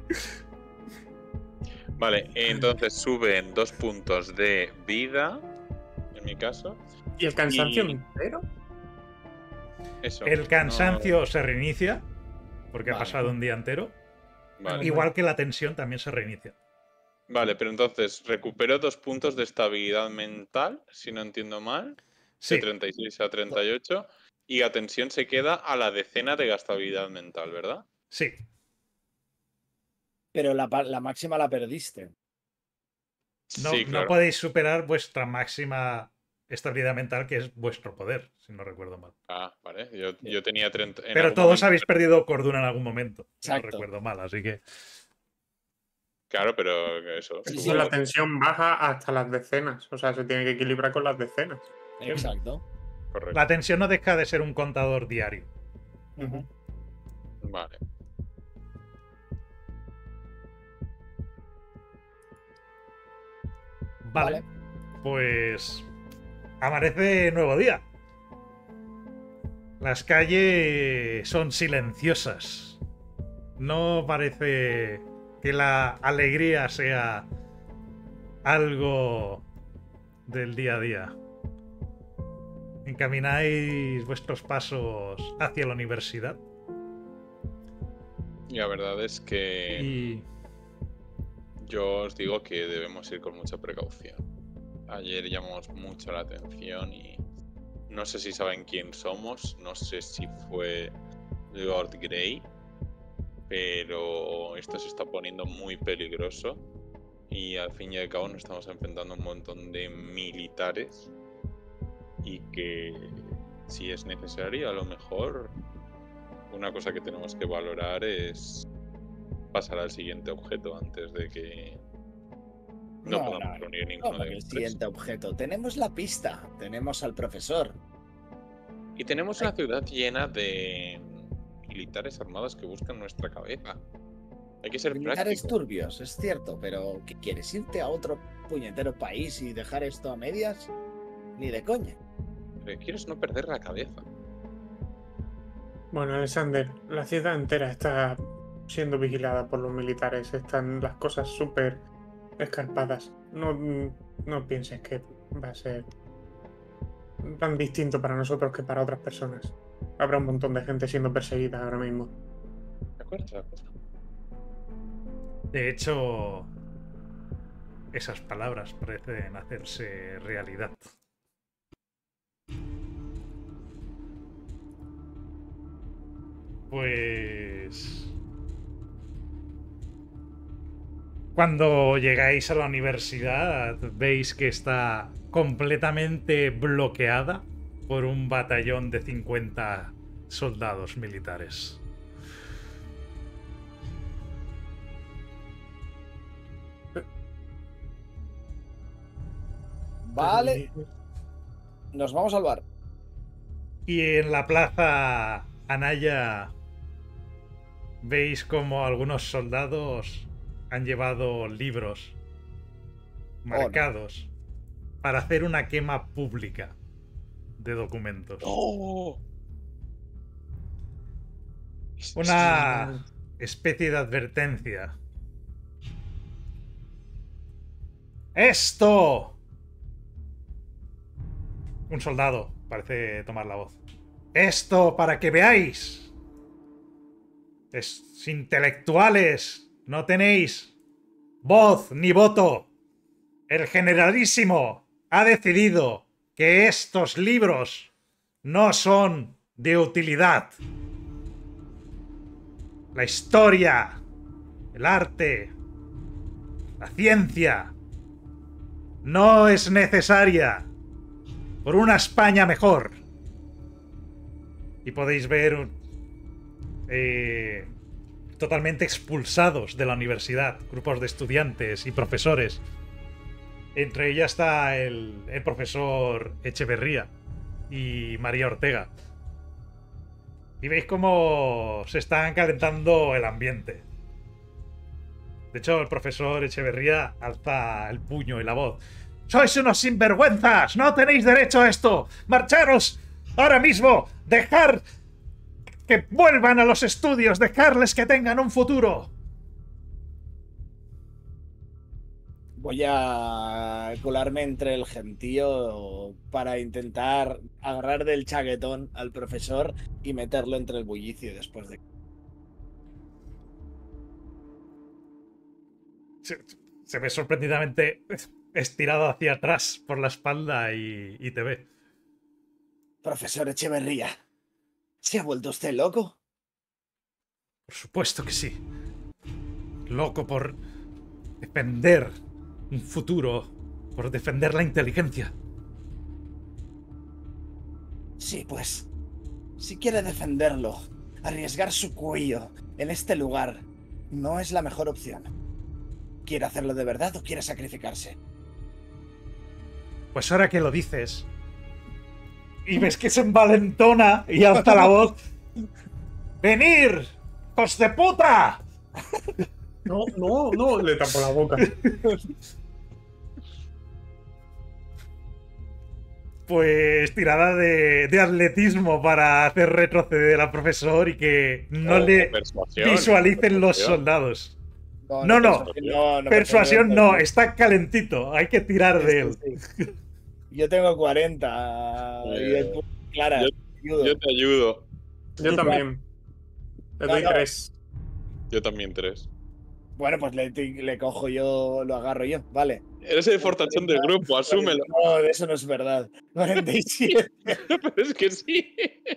Vale, entonces suben 2 puntos de vida, en mi caso. ¿Y el cansancio Y- entero? Eso. El cansancio no- se reinicia, porque ha Vale. pasado un día entero. Vale. Igual que la tensión también se reinicia. Vale, pero entonces recupero 2 puntos de estabilidad mental, si no entiendo mal, Sí, de 36 a 38, y la tensión se queda a la decena de la estabilidad mental, ¿verdad? sí. Pero la máxima la perdiste. No, Sí, no claro. podéis superar vuestra máxima estabilidad mental, que es vuestro poder, si no recuerdo mal. Ah, vale. Yo tenía 30. en Pero algún todos momento- habéis perdido cordura en algún momento, si no Exacto. recuerdo mal, así que... Claro, pero eso. Sí, subo sí, Pues la dos- tensión baja hasta las decenas. O sea, se tiene que equilibrar con las decenas. Exacto. Correcto. La tensión no deja de ser un contador diario. Ujú. Vale. Vale. Pues amanece nuevo día. Las calles son silenciosas. No parece que la alegría sea algo del día a día. Encamináis vuestros pasos hacia la universidad Y la verdad es que y yo os digo que debemos ir con mucha precaución. Ayer llamamos mucho la atención y no sé si saben quién somos, no sé si fue Lord Grey, pero esto se está poniendo muy peligroso y al fin y al cabo nos estamos enfrentando a un montón de militares y que si es necesario a lo mejor una cosa que tenemos que valorar es pasar al siguiente objeto antes de que no podamos reunir ninguno ¿Cómo de que el los tres. siguiente objeto? Tenemos la pista, tenemos al profesor. Y tenemos una ciudad llena de militares armados que buscan nuestra cabeza. Hay que ser Militares práctico. turbios, es cierto, pero ¿qué quieres? ¿Irte a otro puñetero país y dejar esto a medias? Ni de coña. Lo que quiero es no perder la cabeza. Bueno, Alexander, la ciudad entera está siendo vigilada por los militares. Están las cosas súper escarpadas. No pienses que va a ser tan distinto para nosotros que para otras personas. Habrá un montón de gente siendo perseguida ahora mismo. ¿De acuerdo? De acuerdo. de hecho esas palabras parecen hacerse realidad. Pues cuando llegáis a la universidad veis que está completamente bloqueada por un batallón de 50 soldados militares. Vale, nos vamos al bar. Y en la plaza Anaya veis como algunos soldados han llevado libros marcados para hacer una quema pública de documentos. ¡Oh! Una especie de advertencia. ¡Esto! Un soldado parece tomar la voz. Esto para que veáis. Intelectuales, no tenéis voz ni voto. El generalísimo ha decidido que estos libros no son de utilidad. La historia, el arte, la ciencia no es necesaria por una España mejor. Y podéis ver totalmente expulsados de la universidad, grupos de estudiantes y profesores. Entre ellas está el profesor Echeverría y María Ortega. Y veis cómo se está calentando el ambiente. De hecho, el profesor Echeverría alza el puño y la voz. ¡Sois unos sinvergüenzas! ¡No tenéis derecho a esto! ¡Marcharos ahora mismo! ¡Dejar que vuelvan a los estudios! ¡Dejarles que tengan un futuro! Voy a colarme entre el gentío para intentar agarrar del chaquetón al profesor y meterlo entre el bullicio después de... Se ve sorprendidamente estirado hacia atrás por la espalda y te ve. Profesor Echeverría, ¿se ha vuelto usted loco? Por supuesto que sí. Loco por defender un futuro, por defender la inteligencia. Sí, pues, si quiere defenderlo, arriesgar su cuello en este lugar no es la mejor opción. ¿Quiere hacerlo de verdad o quiere sacrificarse? Pues ahora que lo dices, y ves que se envalentona y alza la voz. ¡Venir! ¡Hijos de puta! No, no, no, le tapo la boca. Pues tirada de atletismo para hacer retroceder al profesor y que no le Persuasión, visualicen los persuasión. soldados. No, No. Persuasión no, persuasión. está calentito, hay que tirar de él. Sí. Yo tengo 40 y el puño Clara. ayudo. Yo te ayudo. Yo también. Le doy No. 3. Yo también 3. Bueno, pues le cojo yo, lo agarro yo, vale. Eres el fortachón del grupo, asúmelo. No, eso no es verdad. 47. Pero es que sí.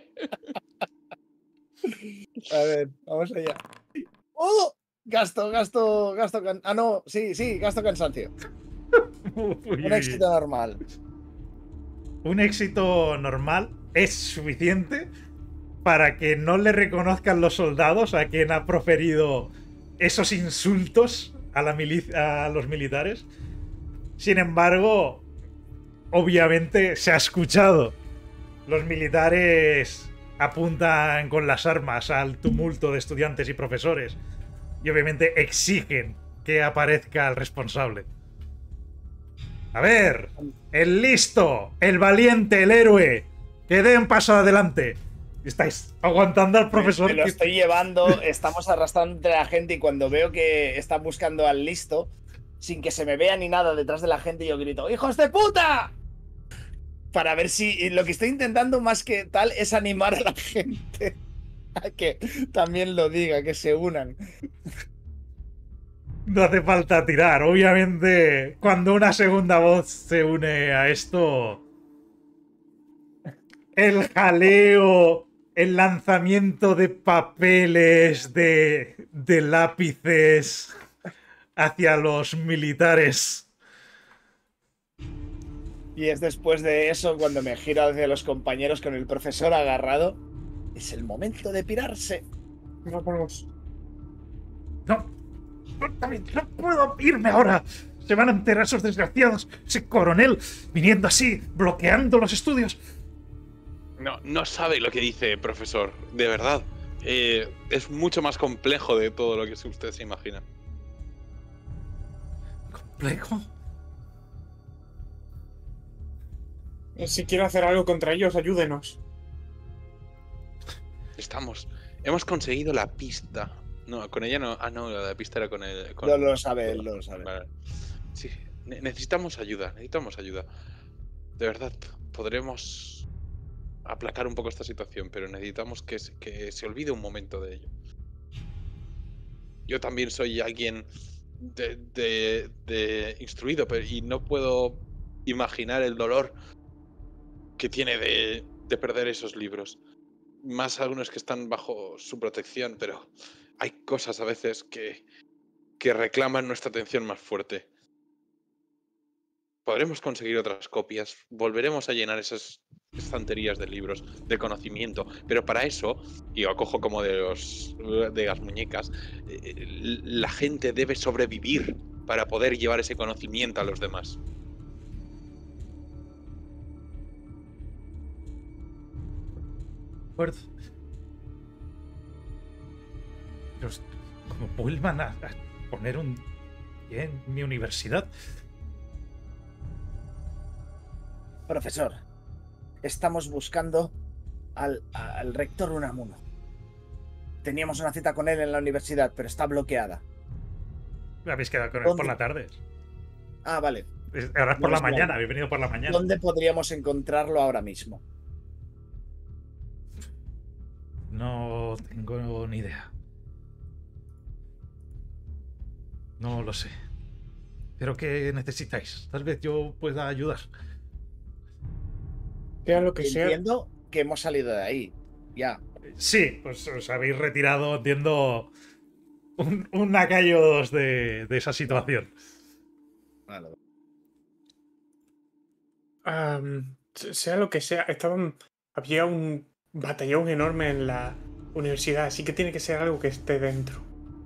A ver, vamos allá. ¡Oh! Gasto. Ah, no, sí, gasto cansancio. Un éxito normal. Un éxito normal es suficiente para que no le reconozcan los soldados a quien ha proferido esos insultos a los militares. Sin embargo, obviamente se ha escuchado. Los militares apuntan con las armas al tumulto de estudiantes y profesores y obviamente exigen que aparezca el responsable. A ver, el listo, el valiente, el héroe, que den paso adelante. Estáis aguantando al profesor. Me lo estoy llevando, estamos arrastrando entre la gente y cuando veo que están buscando al listo, sin que se me vea ni nada detrás de la gente, yo grito ¡hijos de puta! Para ver si lo que estoy intentando más que tal es animar a la gente a que también lo diga, que se unan. No hace falta tirar. Obviamente, cuando una segunda voz se une a esto, el jaleo, el lanzamiento de papeles, de lápices hacia los militares. Y es después de eso cuando me giro hacia los compañeros con el profesor agarrado. Es el momento de pirarse. Vámonos. No puedo irme ahora. Se van a enterar esos desgraciados. Ese coronel viniendo así, bloqueando los estudios. No sabe lo que dice, profesor. De verdad. Es mucho más complejo de todo lo que usted se imagina. ¿Complejo? Si quiere hacer algo contra ellos, ayúdenos. Hemos conseguido la pista. No, con ella no. Ah, no, la pista era con él. No lo sabe, él lo sabe. Vale. Sí, necesitamos ayuda. De verdad, podremos aplacar un poco esta situación, pero necesitamos que se olvide un momento de ello. Yo también soy alguien de instruido, y no puedo imaginar el dolor que tiene de perder esos libros. Más algunos que están bajo su protección, pero hay cosas a veces que reclaman nuestra atención más fuerte. Podremos conseguir otras copias, volveremos a llenar esas estanterías de libros, de conocimiento, pero para eso, y acojo como de las muñecas, la gente debe sobrevivir para poder llevar ese conocimiento a los demás. Pero como vuelvan a poner un pie en mi universidad. Profesor, estamos buscando al rector Unamuno. Teníamos una cita con él en la universidad, pero está bloqueada. ¿Habéis quedado con él por la tarde? Ah, vale. Ahora es por No, la espera. mañana, habéis venido por la mañana. ¿Dónde podríamos encontrarlo ahora mismo? No tengo ni idea. No lo sé. ¿Pero qué necesitáis? Tal vez yo pueda ayudar. Sea lo que sea, Entiendo que hemos salido de ahí. Ya. Sí, pues os habéis retirado, entiendo, un lacayo de esa situación. Vale. sea lo que sea, había un batallón enorme en la universidad, así que tiene que ser algo que esté dentro.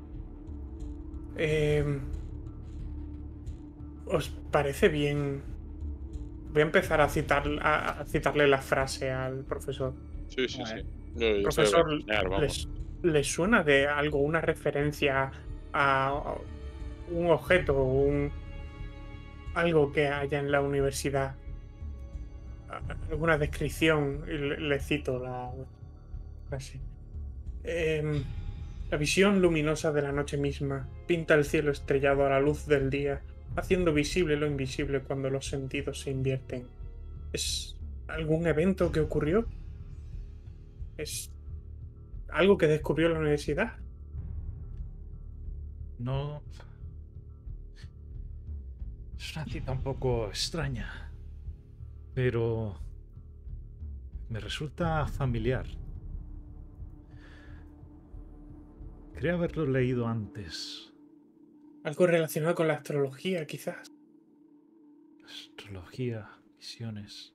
¿Os parece bien? Voy a empezar a citarle la frase al profesor. Sí, sí, Vale. sí. Yo sé lo que Profesor, va a enseñar, vamos. ¿les suena de algo, una referencia a un objeto o algo que haya en la universidad? ¿Alguna descripción? Y le cito la frase. La visión luminosa de la noche misma pinta el cielo estrellado a la luz del día, haciendo visible lo invisible cuando los sentidos se invierten. ¿Es algún evento que ocurrió? ¿Es algo que descubrió la universidad? No. Es una cita un poco extraña. Pero me resulta familiar. Creo haberlo leído antes. Algo relacionado con la astrología, quizás. Astrología, visiones.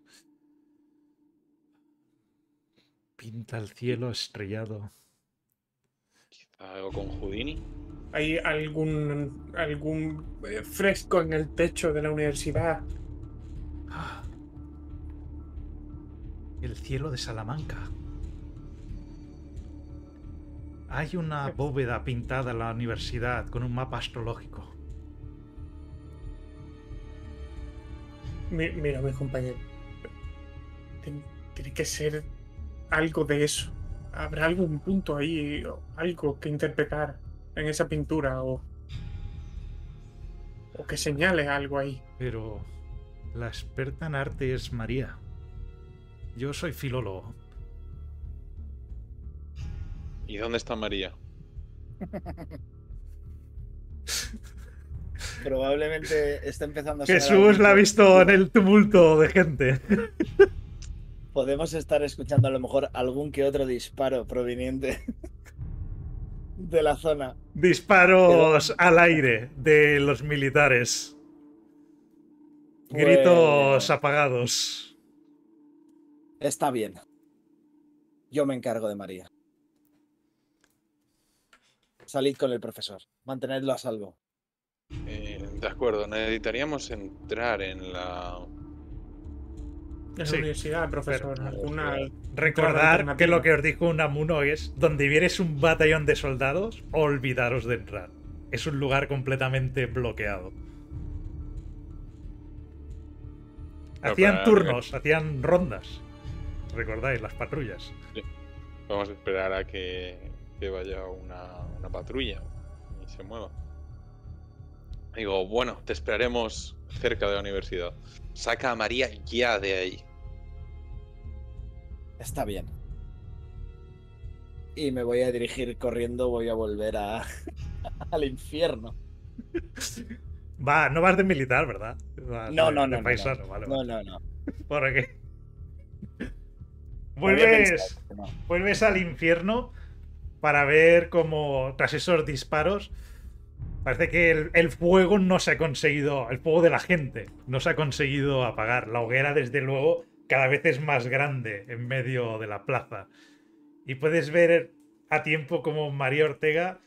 Pinta el cielo estrellado. Quizá algo con Houdini. ¿Hay algún fresco en el techo de la universidad? Ah. El cielo de Salamanca. Hay una bóveda pintada en la universidad con un mapa astrológico. Mira, mi compañero. Tiene que ser algo de eso. ¿Habrá algún punto ahí, o algo que interpretar en esa pintura o que señale algo ahí? Pero la experta en arte es María. Yo soy filólogo. ¿Y dónde está María? Probablemente está empezando a sonar Jesús algún la ha visto en ruido. el tumulto de gente. Podemos estar escuchando a lo mejor algún que otro disparo proveniente de la zona. Disparos al aire de los militares. Pues, Gritos apagados. está bien. Yo me encargo de María. Salid con el profesor. Mantenedlo a salvo. De acuerdo, necesitaríamos entrar en la... En la Sí, universidad, profesor. pero- ¿Alguna Recordar que lo alternativa? que os dijo Unamuno es: donde vieres un batallón de soldados, olvidaros de entrar. Es un lugar completamente bloqueado. Hacían para- turnos, hacían rondas. ¿Recordáis? Las patrullas. Vamos a esperar a que vaya una patrulla y se mueva. Digo, bueno, te esperaremos cerca de la universidad. Saca a María ya de ahí. Está bien. Y me voy a dirigir corriendo, voy a volver al infierno. Va, no vas de militar, ¿verdad? Vas No, de- no, de no, no, paisano, no. vale, No, vale. no, no. ¿Por qué? Lo había Vuelves, pensado, pero no. vuelves al infierno para ver cómo, tras esos disparos, parece que el fuego no se ha conseguido, el fuego de la gente no se ha conseguido apagar. La hoguera, desde luego, cada vez es más grande en medio de la plaza. Y puedes ver a tiempo como María Ortega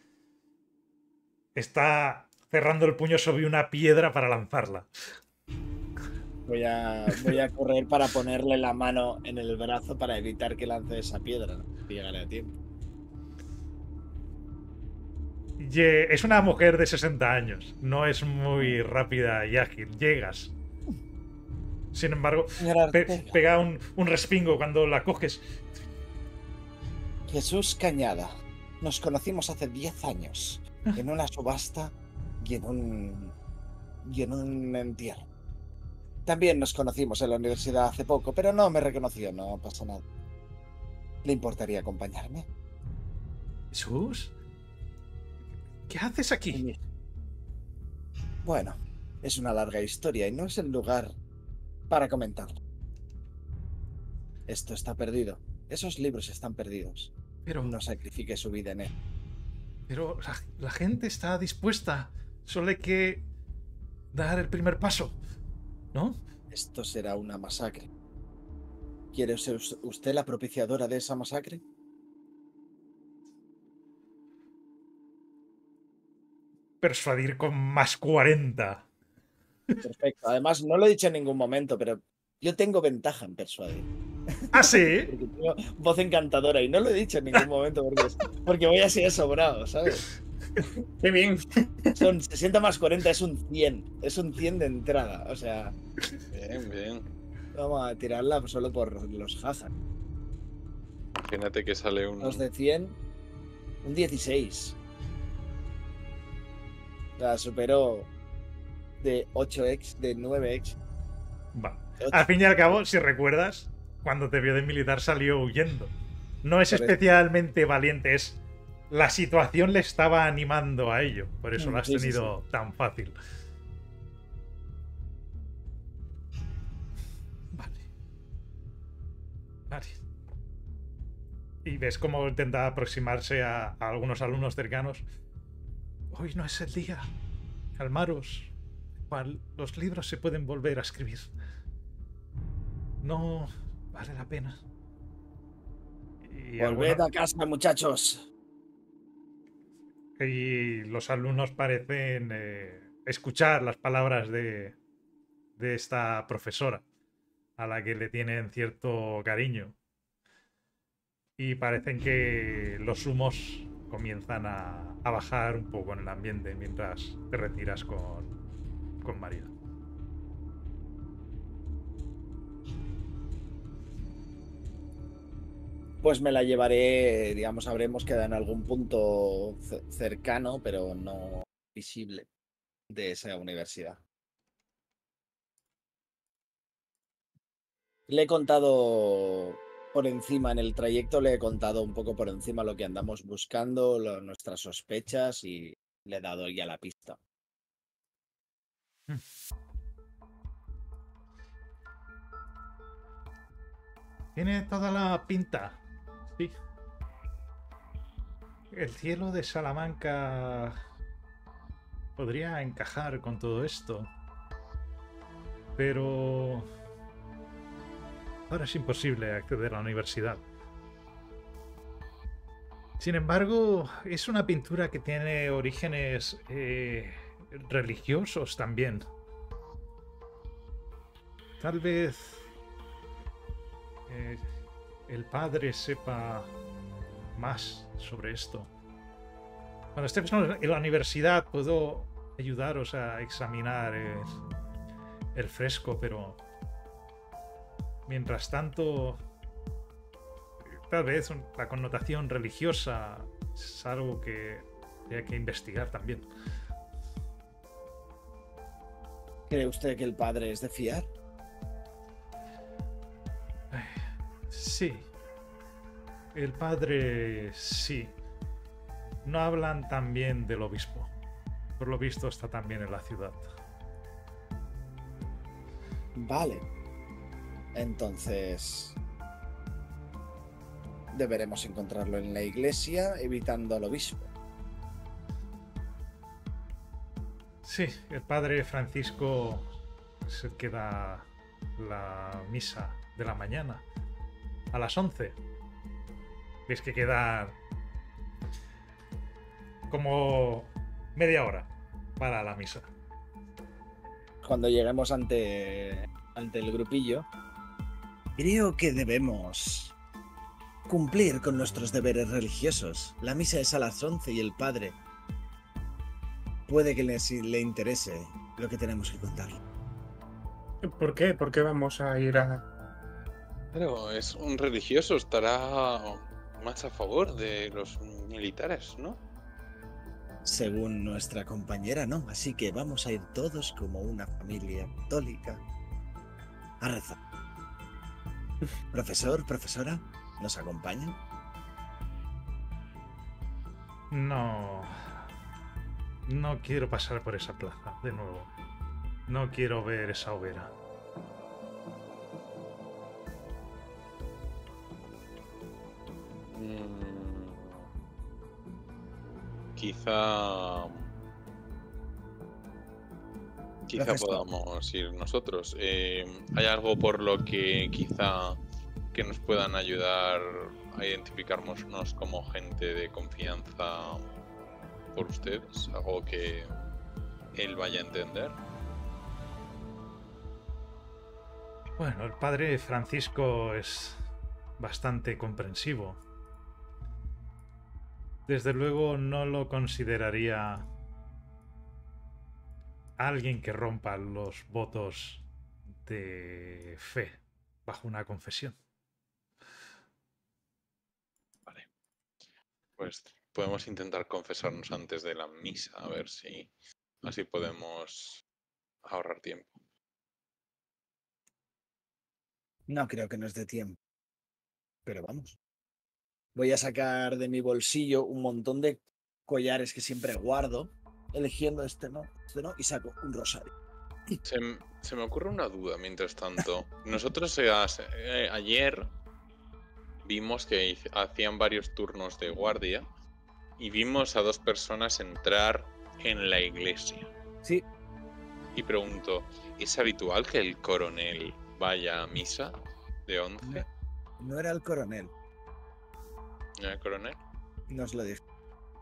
está cerrando el puño sobre una piedra para lanzarla. Voy a correr para ponerle la mano en el brazo para evitar que lance esa piedra. ¿No? Y llegaré a tiempo. Es una mujer de 60 años. No es muy rápida y ágil. Llegas. Sin embargo, Señora Ortega. pega un respingo cuando la coges. Jesús Cañada. Nos conocimos hace 10 años. En una subasta y en y en un entierro. También nos conocimos en la universidad hace poco, pero no me reconoció, no pasa nada. ¿Le importaría acompañarme? Jesús, ¿qué haces aquí? Bueno, es una larga historia y no es el lugar para comentarlo. Esto está perdido. Esos libros están perdidos. Pero, No sacrifique su vida en él. pero la gente está dispuesta. Solo hay que dar el primer paso, ¿no? Esto será una masacre. ¿Quiere ser usted la propiciadora de esa masacre? Persuadir con más 40. Perfecto. Además, no lo he dicho en ningún momento, pero yo tengo ventaja en persuadir. ¿Ah, sí? Porque tengo voz encantadora y no lo he dicho en ningún momento porque voy así de sobrado, ¿sabes? Qué bien. Son 60 más 40, es un 100. Es un 100 de entrada. O sea, Bien, bien. vamos a tirarla solo por los Hazard. Imagínate que sale un... Los de 100, un 16. La superó de 8x, de 9x. Va. de 8. Al fin y al cabo, si recuerdas, cuando te vio de militar salió huyendo. No es Correcto. especialmente valiente, es... La situación le estaba animando a ello. Por eso lo has Sí, sí, tenido tan fácil. Vale. Vale. Y ves cómo intenta aproximarse a algunos alumnos cercanos. Hoy no es el día. Calmaros. Los libros se pueden volver a escribir. No vale la pena. Y Volved a casa, muchachos. Y los alumnos parecen escuchar las palabras de esta profesora, a la que le tienen cierto cariño. Y parecen que los humos comienzan a bajar un poco en el ambiente mientras te retiras con María. Pues me la llevaré, digamos, habremos quedado en algún punto cercano, pero no visible, de esa universidad. Le he contado por encima en el trayecto, le he contado un poco por encima lo que andamos buscando, nuestras sospechas y le he dado ya la pista. Tiene toda la pinta. Sí. El cielo de Salamanca podría encajar con todo esto. Pero ahora es imposible acceder a la universidad. Sin embargo, es una pintura que tiene orígenes religiosos también. Tal vez el padre sepa más sobre esto. Cuando estés en la universidad puedo ayudaros a examinar el fresco, pero mientras tanto, tal vez la connotación religiosa es algo que hay que investigar también. ¿Cree usted que el padre es de fiar? Sí. El padre sí. No hablan tan bien del obispo. Por lo visto está también en la ciudad. Vale. Entonces deberemos encontrarlo en la iglesia, evitando al obispo. Sí, el padre Francisco es el que da la misa de la mañana a las 11. Veis que queda como media hora para la misa. Cuando lleguemos ante el grupillo, creo que debemos cumplir con nuestros deberes religiosos. La misa es a las 11 y el padre puede que le interese lo que tenemos que contarle. ¿Por qué? ¿Por qué vamos a ir a...? Pero es un religioso, estará más a favor de los militares, ¿no? Según nuestra compañera, no. Así que vamos a ir todos como una familia católica a rezar. Profesor, profesora, ¿nos acompañan? No. No quiero pasar por esa plaza de nuevo. No quiero ver esa hoguera. Quizá Profesor. podamos ir nosotros. ¿Hay algo por lo que quizá que nos puedan ayudar a identificarnos como gente de confianza por ustedes? ¿Algo que él vaya a entender? Bueno, el padre Francisco es bastante comprensivo. Desde luego no lo consideraría alguien que rompa los votos de fe bajo una confesión. Vale. Pues podemos intentar confesarnos antes de la misa, a ver si así podemos ahorrar tiempo. No creo que nos dé tiempo. Pero vamos. Voy a sacar de mi bolsillo un montón de collares que siempre guardo, eligiendo este no, y saco un rosario. Se me ocurre una duda mientras tanto. Nosotros ayer vimos que hacían varios turnos de guardia y vimos a 2 personas entrar en la iglesia. Sí, Y pregunto, ¿es habitual que el coronel vaya a misa de 11? no era el coronel, ¿No era el coronel? nos lo dijo.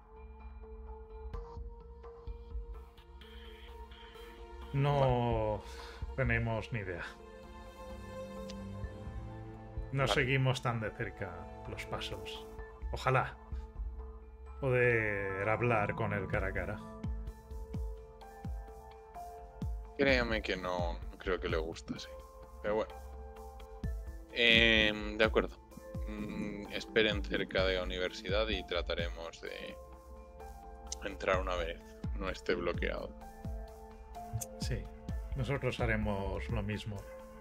No tenemos ni idea. No Vale. seguimos tan de cerca los pasos. Ojalá poder hablar con él cara a cara. Créame que no creo que le guste así. Pero bueno. De acuerdo. Esperen cerca de la universidad y trataremos de entrar una vez no esté bloqueado. Sí, nosotros haremos lo mismo.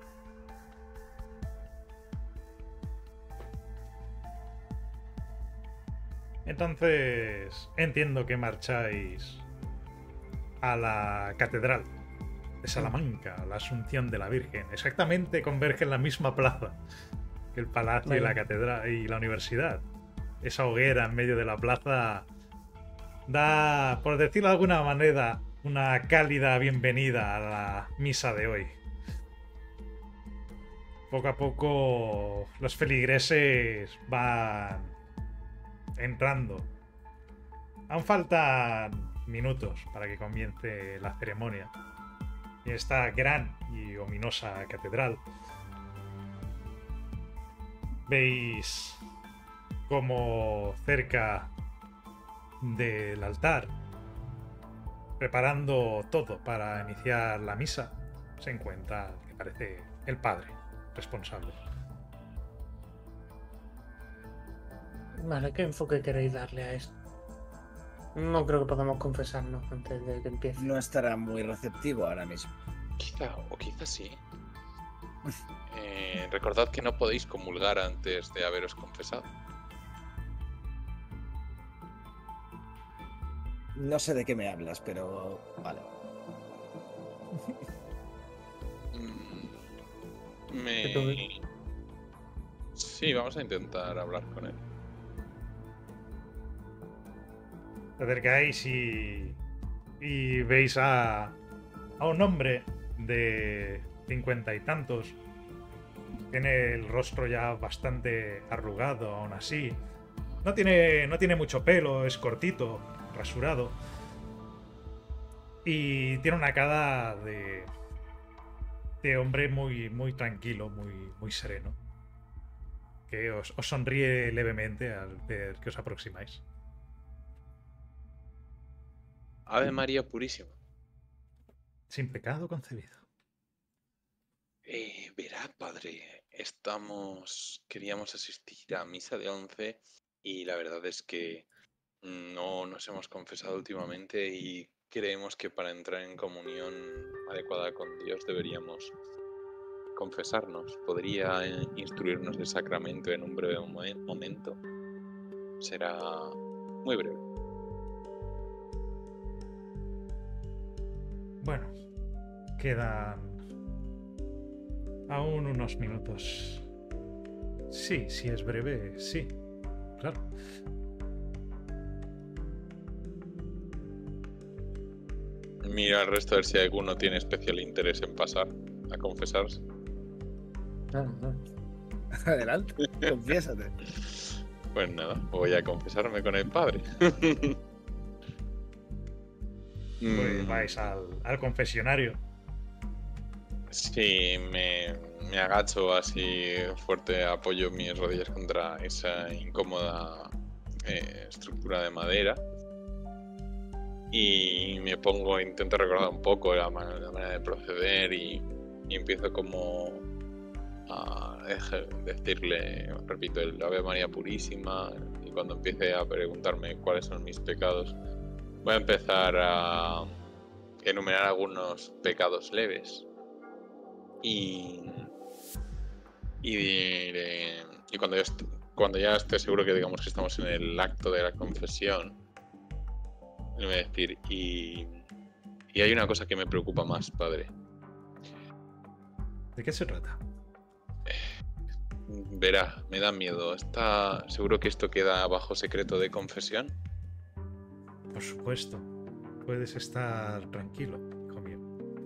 Entonces, entiendo que marcháis a la catedral de Salamanca, la Asunción de la Virgen. Exactamente converge en la misma plaza que el palacio y la catedral y la universidad. Esa hoguera en medio de la plaza da, por decirlo de alguna manera, una cálida bienvenida a la misa de hoy. Poco a poco los feligreses van entrando. Aún faltan minutos para que comience la ceremonia. En esta gran y ominosa catedral veis como cerca del altar, preparando todo para iniciar la misa, se encuentra, que parece, el padre responsable. Vale, ¿qué enfoque queréis darle a esto? No creo que podamos confesarnos antes de que empiece. No estará muy receptivo ahora mismo. Quizá, o quizá sí. Recordad que no podéis comulgar antes de haberos confesado. No sé de qué me hablas, pero vale. Sí, vamos a intentar hablar con él. Te acercáis y veis a un hombre de 50 y tantos. Tiene el rostro ya bastante arrugado, aún así. No tiene mucho pelo, es cortito, rasurado. Y tiene una cara de hombre muy, muy tranquilo, muy sereno. Que os sonríe levemente al ver que os aproximáis. Ave María Purísima. Sin pecado concebido. Verá, padre, queríamos asistir a misa de 11 y la verdad es que No nos hemos confesado últimamente y creemos que para entrar en comunión adecuada con Dios deberíamos confesarnos. ¿Podría instruirnos del sacramento en un breve momento? Será muy breve. Bueno, quedan aún unos minutos. Sí, si es breve, sí, claro. Mira al resto a ver si alguno tiene especial interés en pasar a confesarse. Adelante, confiésate. Pues nada, voy a confesarme con el padre. Pues vais al confesionario. Sí, me agacho así fuerte, apoyo mis rodillas contra esa incómoda estructura de madera y me pongo, intento recordar un poco la manera de proceder y empiezo como a decirle, repito, el Ave María Purísima, y cuando empiece a preguntarme cuáles son mis pecados, voy a empezar a enumerar algunos pecados leves. Y cuando ya esté seguro que digamos que estamos en el acto de la confesión, le voy a decir, y hay una cosa que me preocupa más, padre. ¿De qué se trata? Verá, me da miedo. ¿Está seguro que esto queda bajo secreto de confesión? Por supuesto. Puedes estar tranquilo, hijo mío.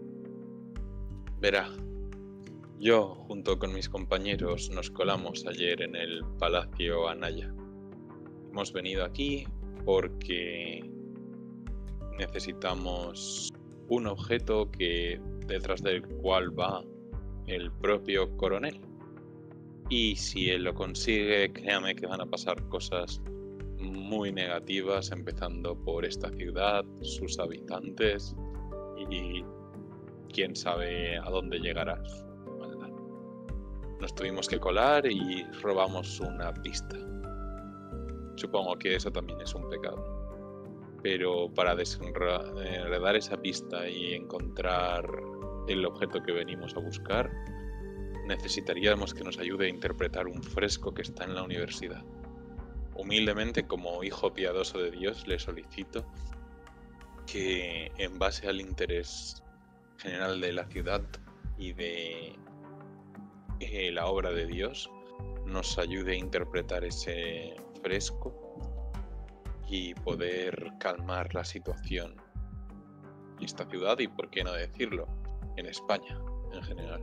Verá, yo junto con mis compañeros nos colamos ayer en el Palacio Anaya. Hemos venido aquí porque necesitamos un objeto detrás del cual va el propio coronel. Y si él lo consigue, créame que van a pasar cosas muy negativas, empezando por esta ciudad, sus habitantes y quién sabe a dónde llegará su maldad. Nos tuvimos que colar y robamos una pista. Supongo que eso también es un pecado. Pero para desenredar esa pista y encontrar el objeto que venimos a buscar, necesitaríamos que nos ayude a interpretar un fresco que está en la universidad. Humildemente, como hijo piadoso de Dios, le solicito que, en base al interés general de la ciudad y de la obra de Dios, nos ayude a interpretar ese fresco y poder calmar la situación en esta ciudad y, por qué no decirlo, en España en general.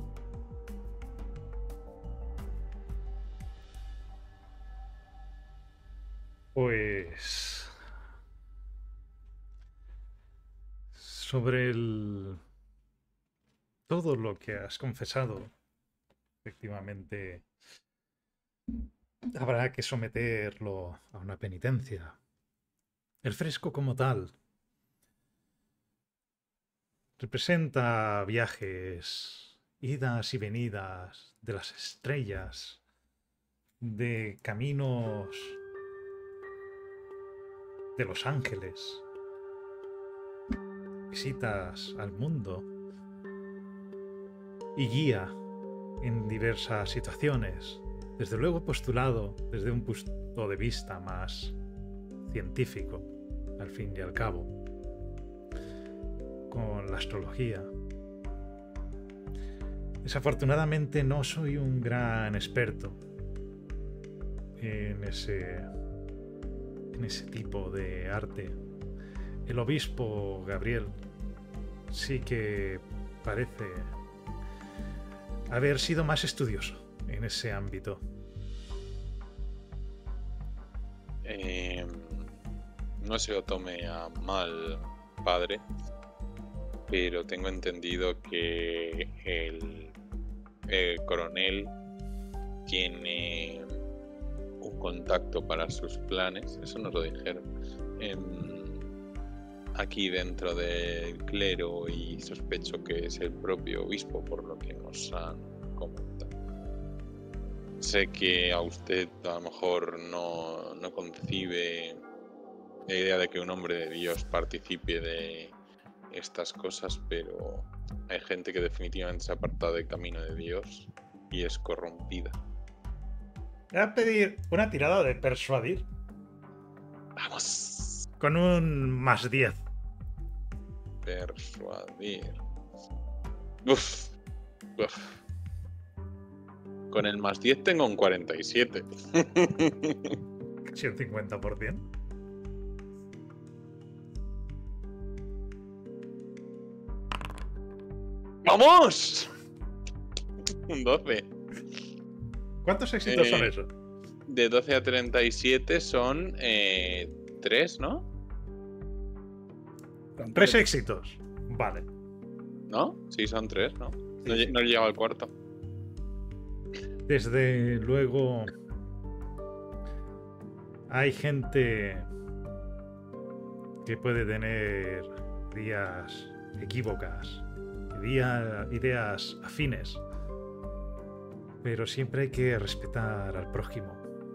Pues sobre todo lo que has confesado, efectivamente habrá que someterlo a una penitencia. El fresco como tal representa viajes, idas y venidas de las estrellas, de caminos de los ángeles, visitas al mundo y guía en diversas situaciones, desde luego postulado desde un punto de vista más científico, al fin y al cabo, con la astrología. Desafortunadamente no soy un gran experto en ese tipo de arte. El obispo Gabriel sí que parece haber sido más estudioso en ese ámbito. No se lo tome a mal, padre, pero tengo entendido que el coronel tiene un contacto para sus planes, eso nos lo dijeron, aquí dentro del clero, y sospecho que es el propio obispo por lo que nos han comentado. Sé que a usted a lo mejor no concibe la idea de que un hombre de Dios participe de estas cosas, pero hay gente que definitivamente se ha apartado del camino de Dios y es corrompida. Voy a pedir una tirada de persuadir ¡Vamos! con un +10. Persuadir. Uf. Uf. Con el +10 tengo un 47. Casi un 50%. ¡Vamos! Un 12. ¿Cuántos éxitos son esos? De 12 a 37 son 3, ¿no? 3 éxitos. Vale. ¿No? Sí, son 3, ¿no? No, Sí. no he llegado al cuarto. Desde luego hay gente que puede tener ideas equívocas, ideas afines, pero siempre hay que respetar al prójimo.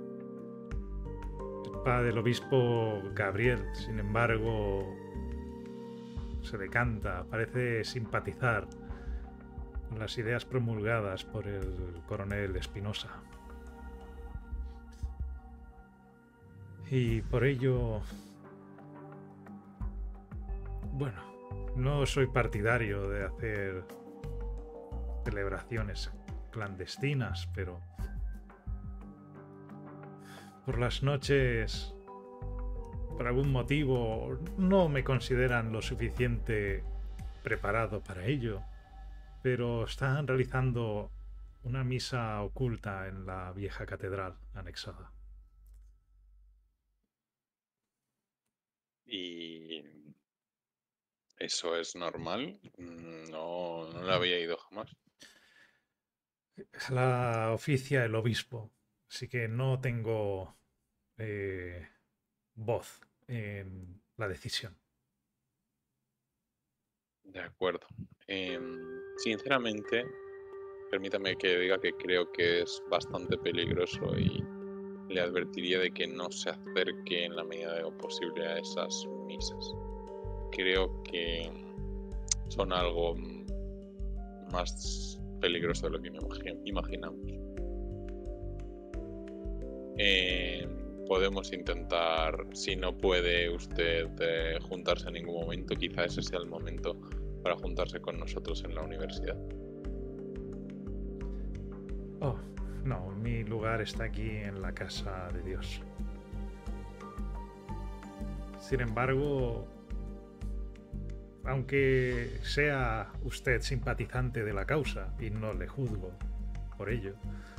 El padre del obispo Gabriel, sin embargo, se decanta, parece simpatizar con las ideas promulgadas por el coronel Espinosa. Y por ello, bueno, no soy partidario de hacer celebraciones clandestinas, pero por las noches, por algún motivo, no me consideran lo suficiente preparado para ello, pero están realizando una misa oculta en la vieja catedral anexada. Y eso es normal. No le había ido jamás. La oficia el obispo, así que no tengo voz en la decisión. De acuerdo. Sinceramente, permítame que diga que creo que es bastante peligroso y le advertiría de que no se acerque en la medida de lo posible a esas misas. Creo que son algo más peligroso de lo que imaginamos. Podemos intentar, si no puede usted juntarse en ningún momento, quizá ese sea el momento para juntarse con nosotros en la universidad. Oh, no, mi lugar está aquí en la casa de Dios. Sin embargo, aunque sea usted simpatizante de la causa y no le juzgo por ello,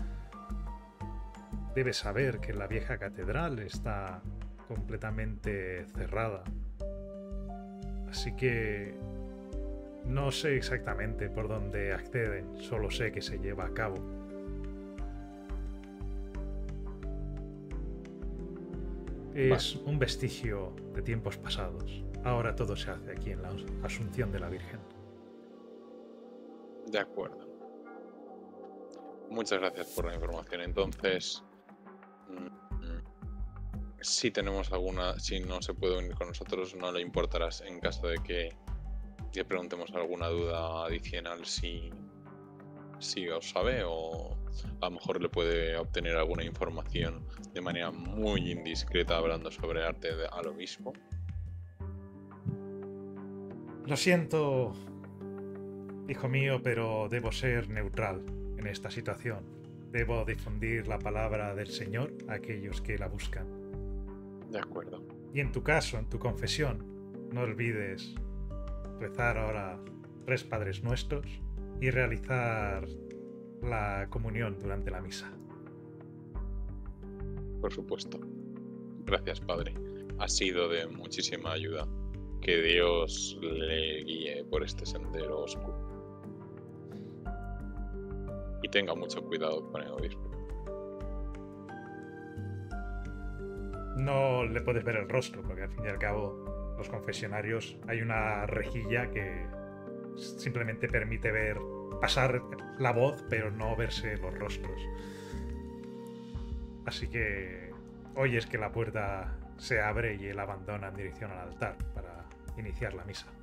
debe saber que la vieja catedral está completamente cerrada. Así que no sé exactamente por dónde acceden, solo sé que se lleva a cabo. Es un vestigio de tiempos pasados. Ahora todo se hace aquí en la Asunción de la Virgen. De acuerdo. Muchas gracias por la información. Entonces, si tenemos alguna, si no se puede unir con nosotros, no le importará en caso de que le preguntemos alguna duda adicional si os sabe, o a lo mejor le puede obtener alguna información de manera muy indiscreta hablando sobre arte al obispo. Lo siento, hijo mío, pero debo ser neutral en esta situación. Debo difundir la palabra del Señor a aquellos que la buscan. De acuerdo. Y en tu caso, en tu confesión, no olvides rezar ahora 3 Padres Nuestros y realizar la comunión durante la misa. Por supuesto. Gracias, Padre. Ha sido de muchísima ayuda. Que Dios le guíe por este sendero oscuro. Y tenga mucho cuidado con el obispo. No le puedes ver el rostro, porque al fin y al cabo los confesionarios hay una rejilla que simplemente permite ver, pasar la voz, pero no verse los rostros. Así que oyes que la puerta se abre y él abandona en dirección al altar para iniciar la misa.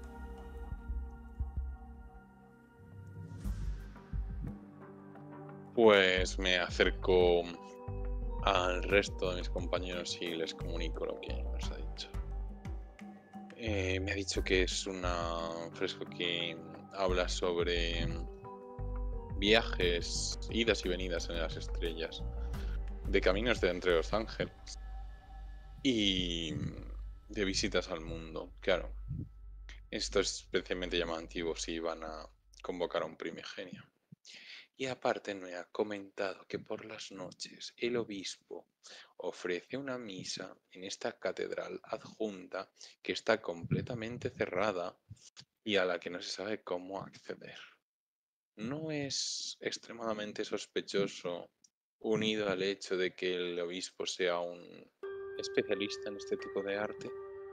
Pues me acerco al resto de mis compañeros y les comunico lo que nos ha dicho. Me ha dicho que es un fresco que habla sobre viajes, idas y venidas en las estrellas, de caminos de entre los ángeles y de visitas al mundo. Claro, esto es especialmente llamativo si van a convocar a un primigenio. Y aparte me ha comentado que por las noches el obispo ofrece una misa en esta catedral adjunta que está completamente cerrada y a la que no se sabe cómo acceder. ¿No es extremadamente sospechoso, unido al hecho de que el obispo sea un especialista en este tipo de arte?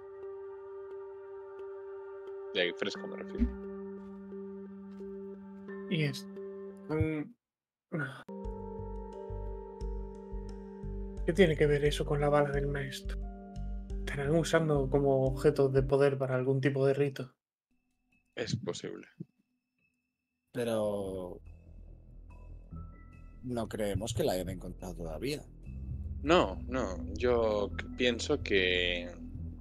De ahí fresco me refiero. Y es... ¿Qué tiene que ver eso con la bala del maestro? ¿Estarán usando como objetos de poder para algún tipo de rito? Es posible. Pero no creemos que la hayan encontrado todavía. No, yo pienso que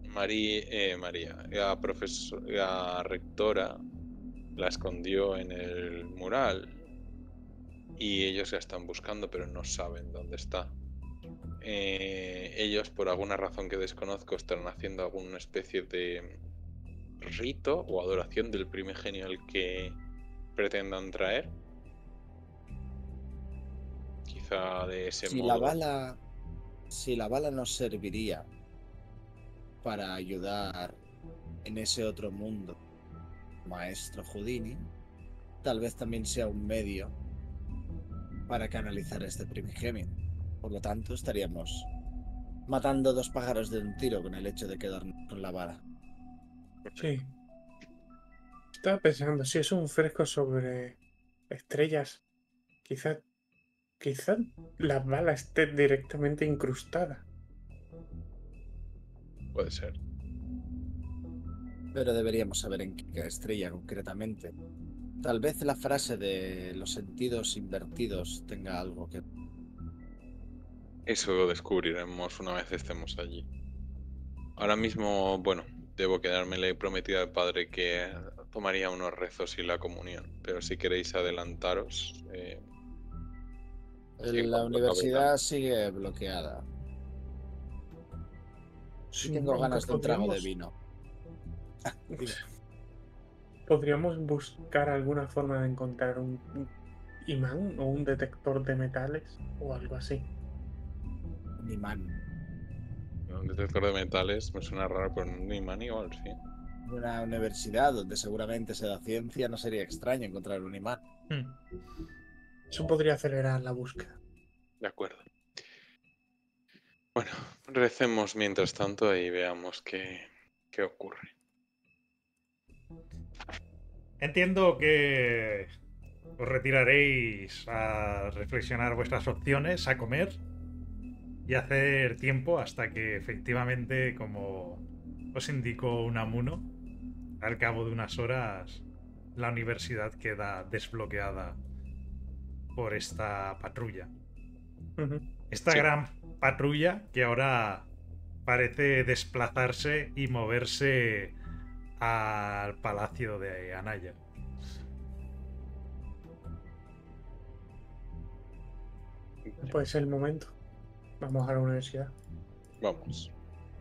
la rectora, la escondió en el mural y ellos la están buscando, pero no saben dónde está. Ellos, por alguna razón que desconozco, estarán haciendo alguna especie de rito o adoración del primigenio al que pretendan traer. Quizá de ese Si modo. la bala nos serviría para ayudar en ese otro mundo, maestro Houdini, tal vez también sea un medio para canalizar este primigenio. Por lo tanto, estaríamos matando dos pájaros de un tiro con el hecho de quedarnos con la bala. Sí. Estaba pensando, si es un fresco sobre estrellas, quizá la bala esté directamente incrustada. Puede ser. Pero deberíamos saber en qué estrella concretamente. Tal vez la frase de los sentidos invertidos tenga algo que... Eso lo descubriremos una vez estemos allí. Ahora mismo, bueno, debo quedarme. Le he prometido al padre que tomaría unos rezos y la comunión. Pero si queréis adelantaros, y en La cuanto acabe la- universidad sigue bloqueada. Sí tengo Aunque ganas de un trago de vino. Dime. podríamos buscar alguna forma de encontrar un imán o un detector de metales o algo así. Un imán. un detector de metales me suena raro, pero un imán igual, sí. En una universidad donde seguramente se da ciencia, no sería extraño encontrar un imán. Eso podría acelerar la búsqueda. De acuerdo. Bueno, recemos mientras tanto y veamos qué ocurre. Entiendo que os retiraréis a reflexionar vuestras opciones, a comer y hacer tiempo hasta que efectivamente, como os indicó Unamuno, al cabo de unas horas la universidad queda desbloqueada por esta patrulla. Esta Sí. gran patrulla que ahora parece desplazarse y moverse al palacio de Anaya. Pues es el momento. Vamos a la universidad. Vamos.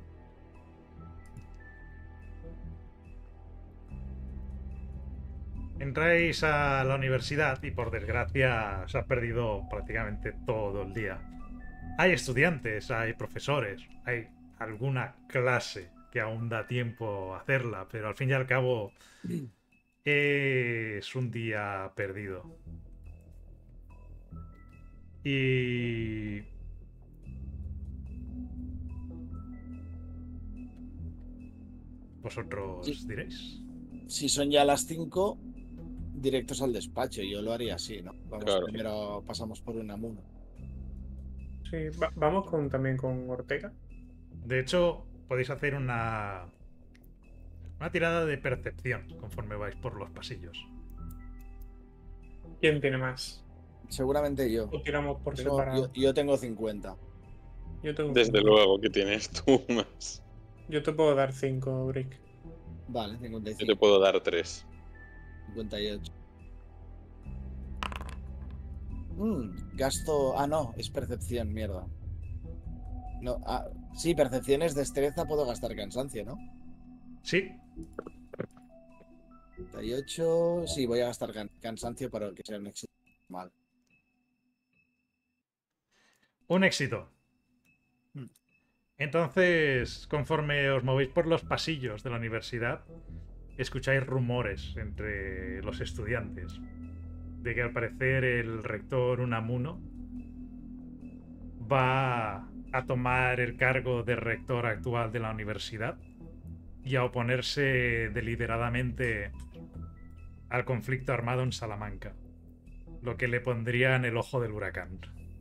Entráis a la universidad y por desgracia se ha perdido prácticamente todo el día. Hay estudiantes, hay profesores, hay alguna clase que aún da tiempo a hacerla, pero al fin y al cabo es un día perdido. Y... vosotros Sí. diréis. Si son ya las 5, directos al despacho. Yo lo haría así, ¿no? Vamos, Claro. primero pasamos por Unamuno. Sí, vamos también con Ortega. De hecho, podéis hacer una tirada de percepción conforme vais por los pasillos. ¿Quién tiene más? Seguramente yo. O tiramos por separado. Yo tengo 50. Yo tengo Desde 5. luego que tienes tú más. Yo te puedo dar 5, Brick. Vale, Yo te 55. puedo dar 3. 58. Gasto. Ah, no, es percepción, mierda. No, sí, percepción es destreza, puedo gastar cansancio, ¿no? Sí, 58. Sí, voy a gastar cansancio para que sea un éxito normal. un éxito. Mm. Entonces, conforme os movéis por los pasillos de la universidad, escucháis rumores entre los estudiantes de que al parecer el rector Unamuno va a tomar el cargo de rector actual de la universidad y a oponerse deliberadamente al conflicto armado en Salamanca, lo que le pondría en el ojo del huracán.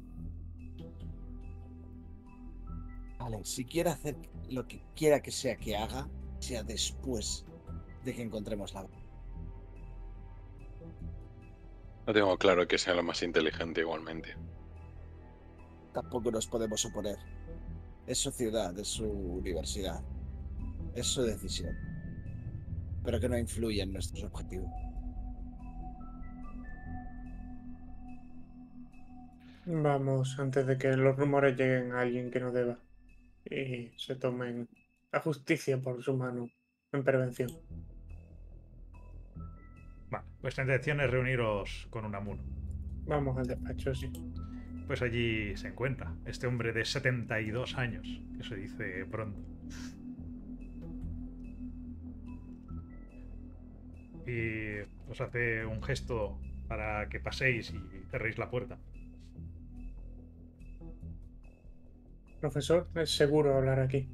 Vale, si quiere hacer lo que quiera que sea que haga, sea después de que encontremos la... No tengo claro que sea lo más inteligente igualmente. Tampoco nos podemos oponer. Es su ciudad, es su universidad. Es su decisión. Pero que no influya en nuestros objetivos. Vamos, antes de que los rumores lleguen a alguien que no deba. Y se tomen la justicia por su mano en prevención. Vale, vuestra intención es reuniros con Unamuno. Vamos al despacho, sí. Pues allí se encuentra este hombre de 72 años, que se dice pronto. Y os hace un gesto para que paséis y cerréis la puerta. Profesor, es seguro hablar aquí.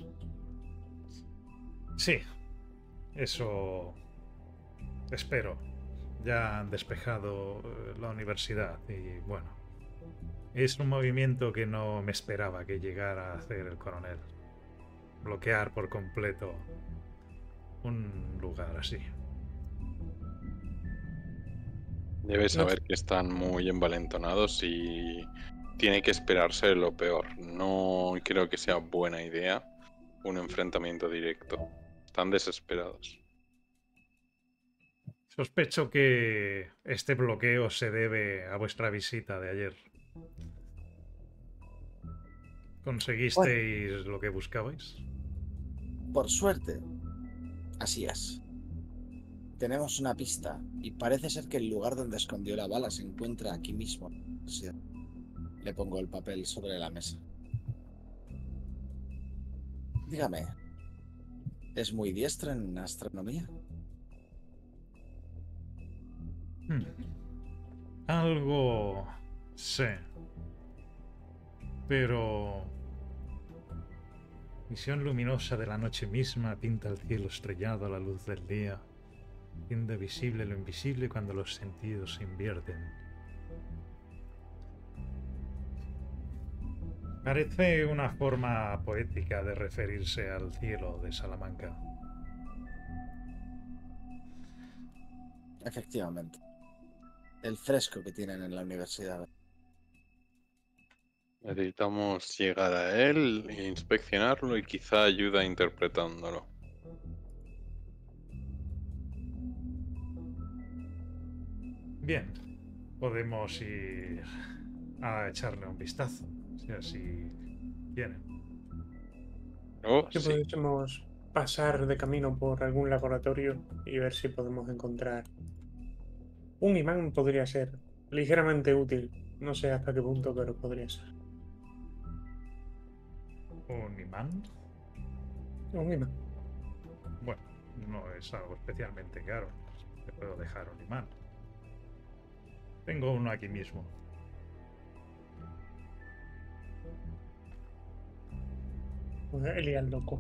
Sí, eso espero. Ya han despejado la universidad y bueno, es un movimiento que no me esperaba que llegara a hacer el coronel. Bloquear por completo un lugar así. Debes No. saber que están muy envalentonados y tiene que esperarse lo peor. No creo que sea buena idea un enfrentamiento directo. Están desesperados. Sospecho que este bloqueo se debe a vuestra visita de ayer. ¿Conseguisteis lo que buscabais? Por suerte. Así es. Tenemos una pista y parece ser que el lugar donde escondió la bala se encuentra aquí mismo. Sí. Le pongo el papel sobre la mesa. Dígame, ¿es muy diestro en astronomía? Algo sé. Pero... Visión luminosa de la noche misma pinta el cielo estrellado a la luz del día, haciendo visible lo invisible cuando los sentidos se invierten. Parece una forma poética de referirse al cielo de Salamanca. Efectivamente. El fresco que tienen en la universidad. Necesitamos llegar a él e inspeccionarlo y quizá ayuda interpretándolo. Bien, podemos ir a echarle un vistazo, si así quieren. Oh, Que sí. pudiésemos pasar de camino por algún laboratorio y ver si podemos encontrar. Un imán podría ser ligeramente útil. No sé hasta qué punto, pero podría ser. ¿Un imán? Un imán. Bueno, no es algo especialmente caro. Te puedo dejar un imán. Tengo uno aquí mismo. Pues Elias loco.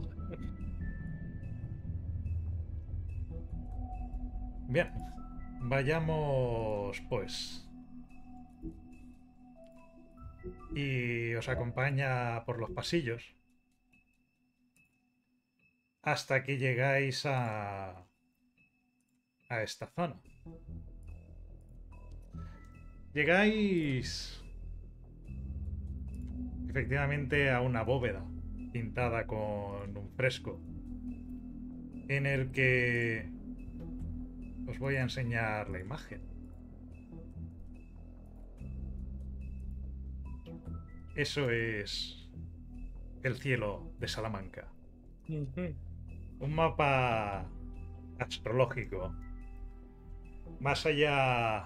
Bien, vayamos pues. Y os acompaña por los pasillos hasta que llegáis a esta zona. Llegáis efectivamente a una bóveda pintada con un fresco en el que os voy a enseñar la imagen. Eso es el cielo de Salamanca. Un mapa astrológico. Más allá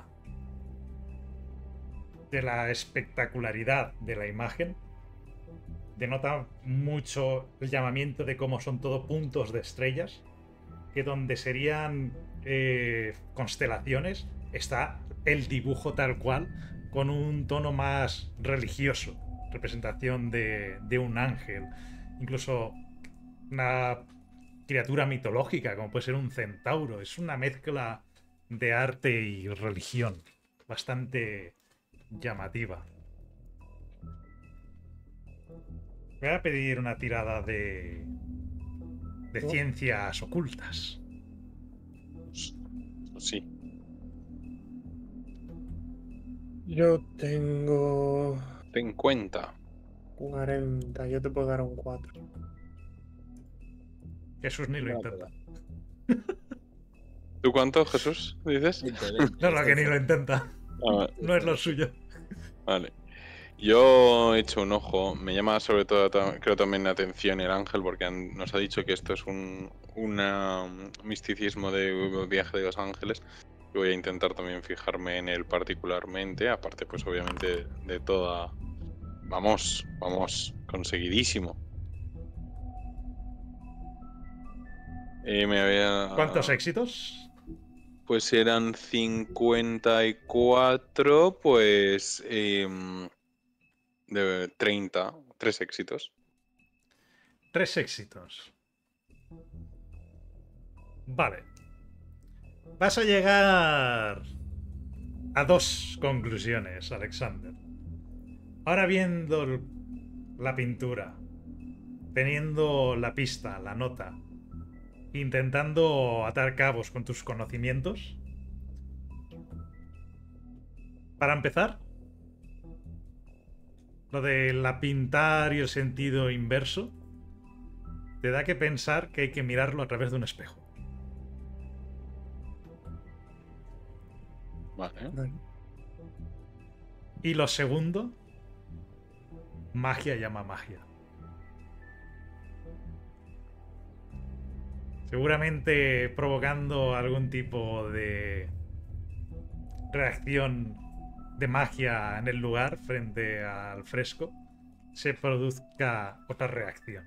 de la espectacularidad de la imagen, denota mucho el llamamiento de cómo son todo puntos de estrellas, que donde serían constelaciones está el dibujo tal cual, con un tono más religioso, representación de un ángel, incluso una criatura mitológica como puede ser un centauro. Es una mezcla de arte y religión bastante llamativa. Voy a pedir una tirada de ciencias ocultas. Sí. Yo tengo Ten cuenta. 40, yo te puedo dar un 4. Jesús ni lo No, intenta. ¿Tú cuánto, Jesús, dices? 20. No, que ni lo intenta. Ah, No es lo suyo. vale. Yo he hecho un ojo. Me llama sobre todo, creo también la atención el ángel, porque nos ha dicho que esto es un misticismo de viaje de los ángeles. Y voy a intentar también fijarme en él particularmente, aparte pues obviamente de toda... Vamos, conseguidísimo. ¿Cuántos éxitos? Pues eran 54, pues de 30, 3 éxitos. 3 éxitos. Vale. Vas a llegar a 2 conclusiones, Alexander. Ahora viendo la pintura, teniendo la pista, la nota, intentando atar cabos con tus conocimientos. Para empezar, lo de la pintar y el sentido inverso te da que pensar que hay que mirarlo a través de un espejo. Vale. Y lo segundo, magia llama magia. Seguramente provocando algún tipo de reacción de magia en el lugar frente al fresco, se produzca otra reacción.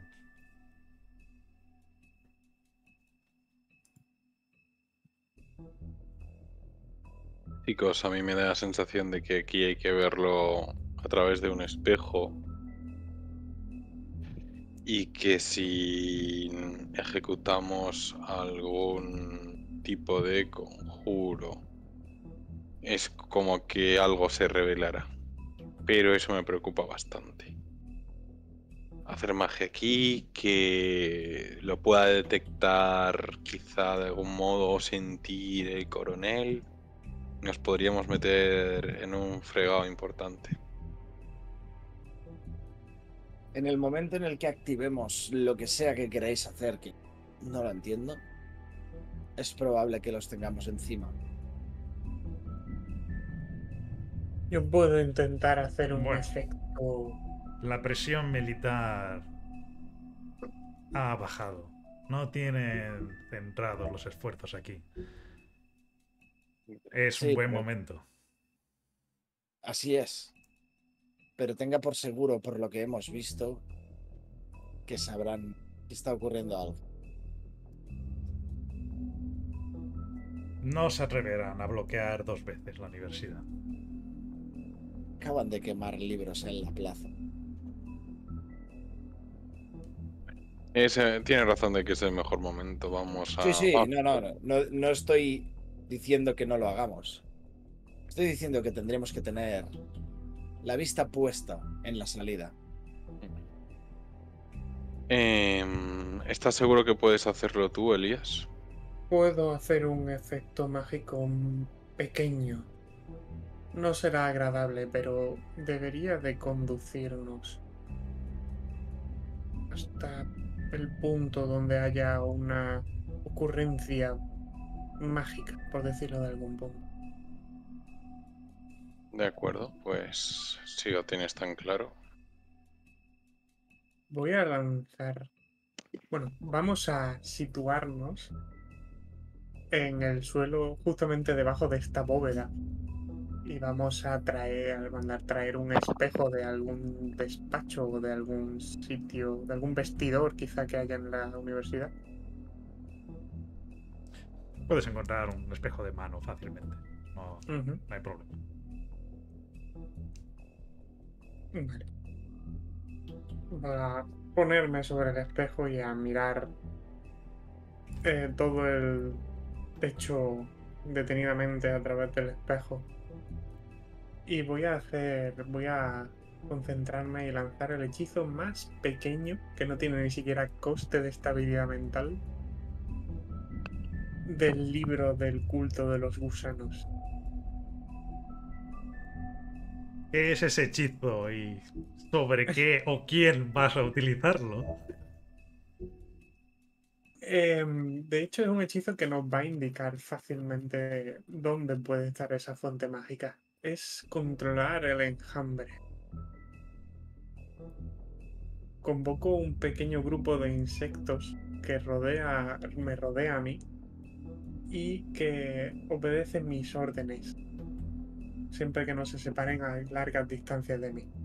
Chicos, a mí me da la sensación de que aquí hay que verlo a través de un espejo y que si ejecutamos algún tipo de conjuro es como que algo se revelará, pero eso me preocupa bastante. Hacer magia aquí, que lo pueda detectar quizá de algún modo o sentir el coronel, nos podríamos meter en un fregado importante. En el momento en el que activemos lo que sea que queráis hacer, que no lo entiendo, es probable que los tengamos encima. Yo puedo intentar hacer un Bueno. efecto. La presión militar ha bajado. No tienen centrados los esfuerzos aquí. Es un Sí, buen pero- momento. Así es. Pero tenga por seguro, por lo que hemos visto, que sabrán que está ocurriendo algo. No se atreverán a bloquear 2 veces la universidad. Acaban de quemar libros en la plaza. Tiene razón de que es el mejor momento. Vamos a... Sí, vamos. no estoy diciendo que no lo hagamos. Estoy diciendo que tendremos que tener la vista puesta en la salida. ¿Estás seguro que puedes hacerlo tú, Elías? Puedo hacer un efecto mágico pequeño. No será agradable, pero debería de conducirnos hasta el punto donde haya una ocurrencia mágica, por decirlo de algún punto. De acuerdo, pues si lo tienes tan claro. Voy a lanzar... Bueno, vamos a situarnos en el suelo justamente debajo de esta bóveda. Y vamos a mandar traer un espejo de algún despacho o de algún sitio, de algún vestidor quizá que haya en la universidad. Puedes encontrar un espejo de mano fácilmente. No, Ujú. no hay problema. Vale. Voy a ponerme sobre el espejo y a mirar todo el techo detenidamente a través del espejo. Y voy a concentrarme y lanzar el hechizo más pequeño, que no tiene ni siquiera coste de estabilidad mental, del libro del culto de los gusanos. ¿Qué es ese hechizo y sobre qué o quién vas a utilizarlo? De hecho, es un hechizo que nos va a indicar fácilmente dónde puede estar esa fuente mágica. Es controlar el enjambre. Convoco un pequeño grupo de insectos que me rodea a mí y que obedecen mis órdenes, siempre que no se separen a largas distancias de mí.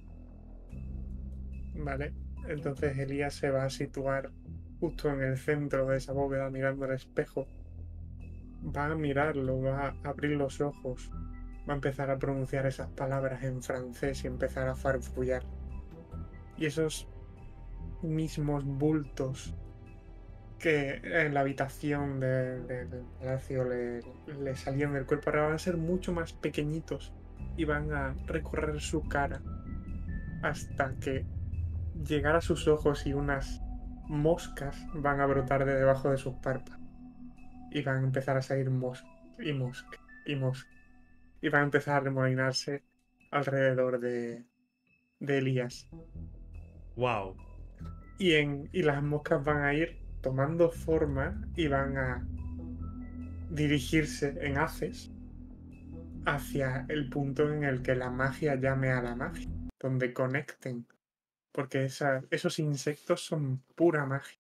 ¿Vale? Entonces Elías se va a situar justo en el centro de esa bóveda mirando el espejo. Va a mirarlo, va a abrir los ojos, va a empezar a pronunciar esas palabras en francés y empezar a farfullar. Y esos mismos bultos que en la habitación del palacio le salían del cuerpo ahora van a ser mucho más pequeñitos y van a recorrer su cara hasta que llegar a sus ojos y unas moscas van a brotar de debajo de sus párpados y van a empezar a salir moscas y moscas y moscas y van a empezar a remolinarse alrededor de Elías. Wow. Y las moscas van a ir tomando forma y van a dirigirse en haces hacia el punto en el que la magia llame a la magia, donde conecten, porque esos insectos son pura magia.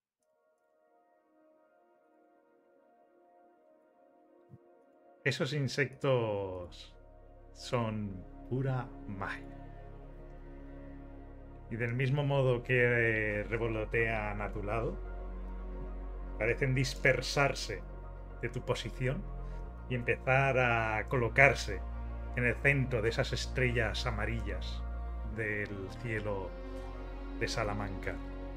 Esos insectos son pura magia. Y del mismo modo que revolotean a tu lado, parecen dispersarse de tu posición y empezar a colocarse en el centro de esas estrellas amarillas del cielo de Salamanca.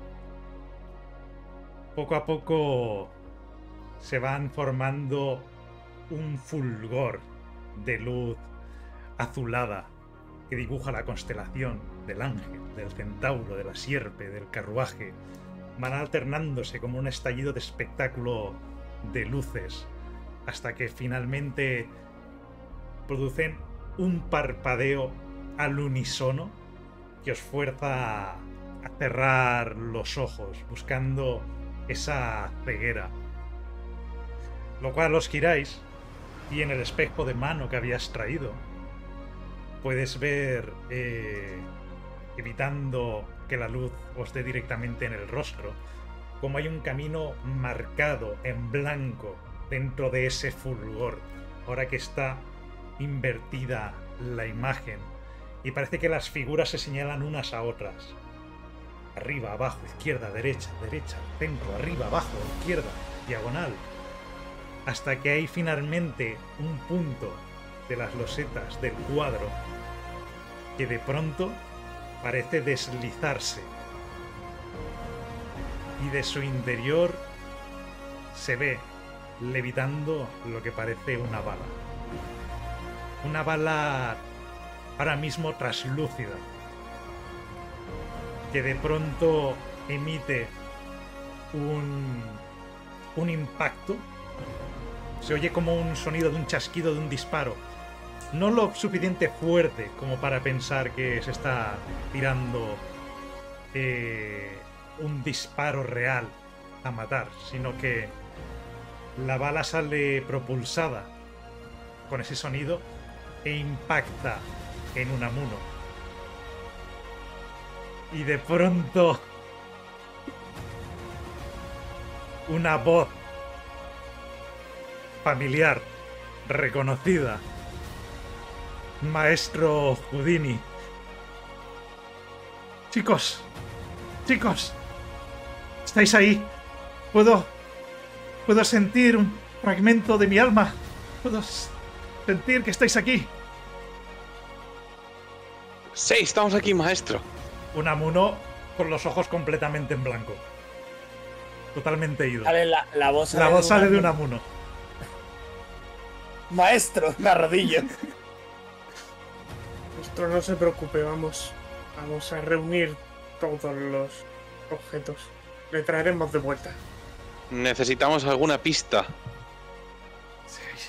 Poco a poco se van formando un fulgor de luz azulada que dibuja la constelación del ángel, del centauro, de la sierpe, del carruaje. Van alternándose como un estallido de espectáculo de luces hasta que finalmente producen un parpadeo al unísono que os fuerza a cerrar los ojos buscando esa ceguera, lo cual os giráis y en el espejo de mano que habías traído puedes ver, evitando que la luz os dé directamente en el rostro, como hay un camino marcado en blanco dentro de ese fulgor, ahora que está invertida la imagen y parece que las figuras se señalan unas a otras. Arriba, abajo, izquierda, derecha, derecha, centro, arriba, abajo, izquierda, diagonal, hasta que hay finalmente un punto de las losetas del cuadro que de pronto parece deslizarse y de su interior se ve levitando lo que parece una bala. Una bala ahora mismo traslúcida que de pronto emite un impacto. Se oye como un sonido de un chasquido de un disparo. No lo suficiente fuerte como para pensar que se está tirando un disparo real a matar, sino que la bala sale propulsada con ese sonido e impacta en Unamuno. Y de pronto una voz familiar, reconocida. Maestro Houdini. Chicos, chicos, ¿estáis ahí? Puedo sentir un fragmento de mi alma. Puedo sentir que estáis aquí. Sí, estamos aquí, maestro. Unamuno con los ojos completamente en blanco. Totalmente ido. Sale la voz La voz sale de Unamuno. Maestro, me arrodillo. Maestro, no se preocupe, vamos a reunir todos los objetos. Le traeremos de vuelta. Necesitamos alguna pista. Sí.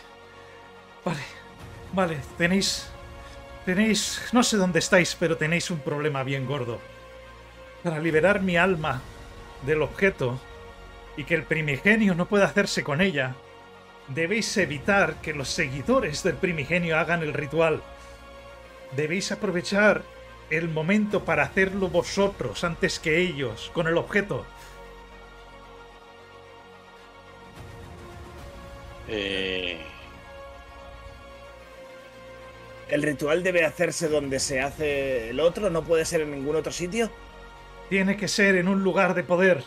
Vale, tenéis, no sé dónde estáis, pero tenéis un problema bien gordo. Para liberar mi alma del objeto y que el primigenio no pueda hacerse con ella, debéis evitar que los seguidores del primigenio hagan el ritual. Debéis aprovechar el momento para hacerlo vosotros antes que ellos con el objeto. ¿El ritual debe hacerse donde se hace el otro? ¿No puede ser en ningún otro sitio? Tiene que ser en un lugar de poder.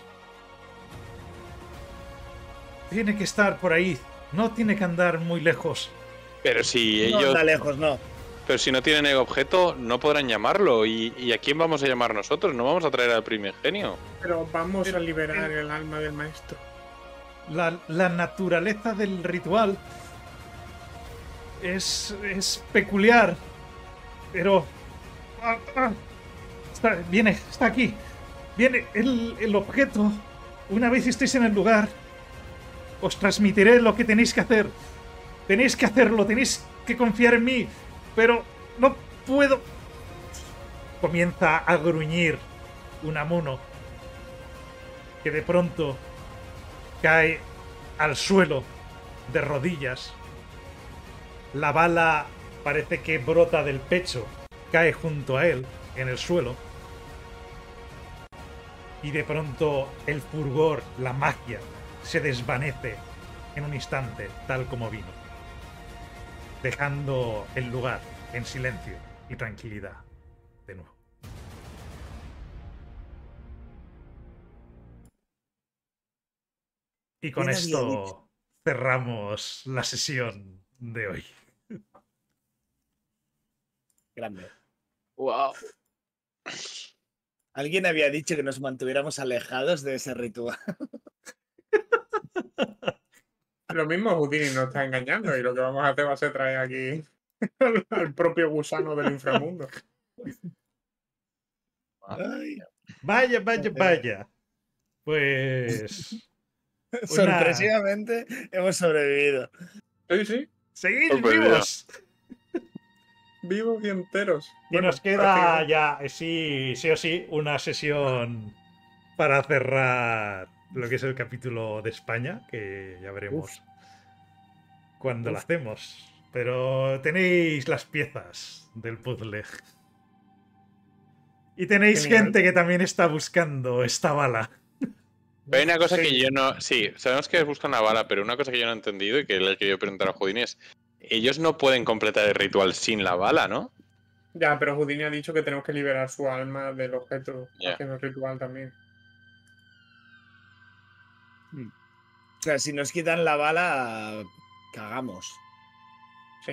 Tiene que estar por ahí. No tiene que andar muy lejos. Pero si No ellos... está lejos, no. Pero si no tienen el objeto, no podrán llamarlo. ¿Y a quién vamos a llamar nosotros? No vamos a traer al primigenio. Pero vamos a liberar el alma del maestro. La naturaleza del ritual es peculiar. Pero... está aquí. Viene el objeto. Una vez estéis en el lugar, os transmitiré lo que tenéis que hacer. Tenéis que hacerlo, tenéis que confiar en mí. Pero no puedo... Comienza a gruñir Unamuno, que de pronto cae al suelo de rodillas. La bala parece que brota del pecho, cae junto a él en el suelo. Y de pronto el fulgor, la magia, se desvanece en un instante, tal como vino, dejando el lugar en silencio y tranquilidad de nuevo. Y con esto cerramos la sesión de hoy. Grande. Wow. Alguien había dicho que nos mantuviéramos alejados de ese ritual. Lo mismo Houdini nos está engañando y lo que vamos a hacer va a ser traer aquí al propio gusano del inframundo. Ay, Vaya. Pues... sorpresivamente hemos sobrevivido. Sí. ¡Seguid Sorprendida. vivos! Vivos y enteros. Y nos queda ya, sí o sí, una sesión para cerrar lo que es el capítulo de España, que ya veremos cuándo lo hacemos. Pero tenéis las piezas del puzzle. Y tenéis Genial. gente que también está buscando esta bala. Pero hay una cosa Sí. que yo no... Sí, sabemos que buscan la bala, pero una cosa que yo no he entendido y que le he querido preguntar a Houdini es... Ellos no pueden completar el ritual sin la bala, ¿no? Ya, pero Houdini ha dicho que tenemos que liberar su alma del objeto Ya. haciendo el ritual también. O sea, si nos quitan la bala, cagamos. Sí.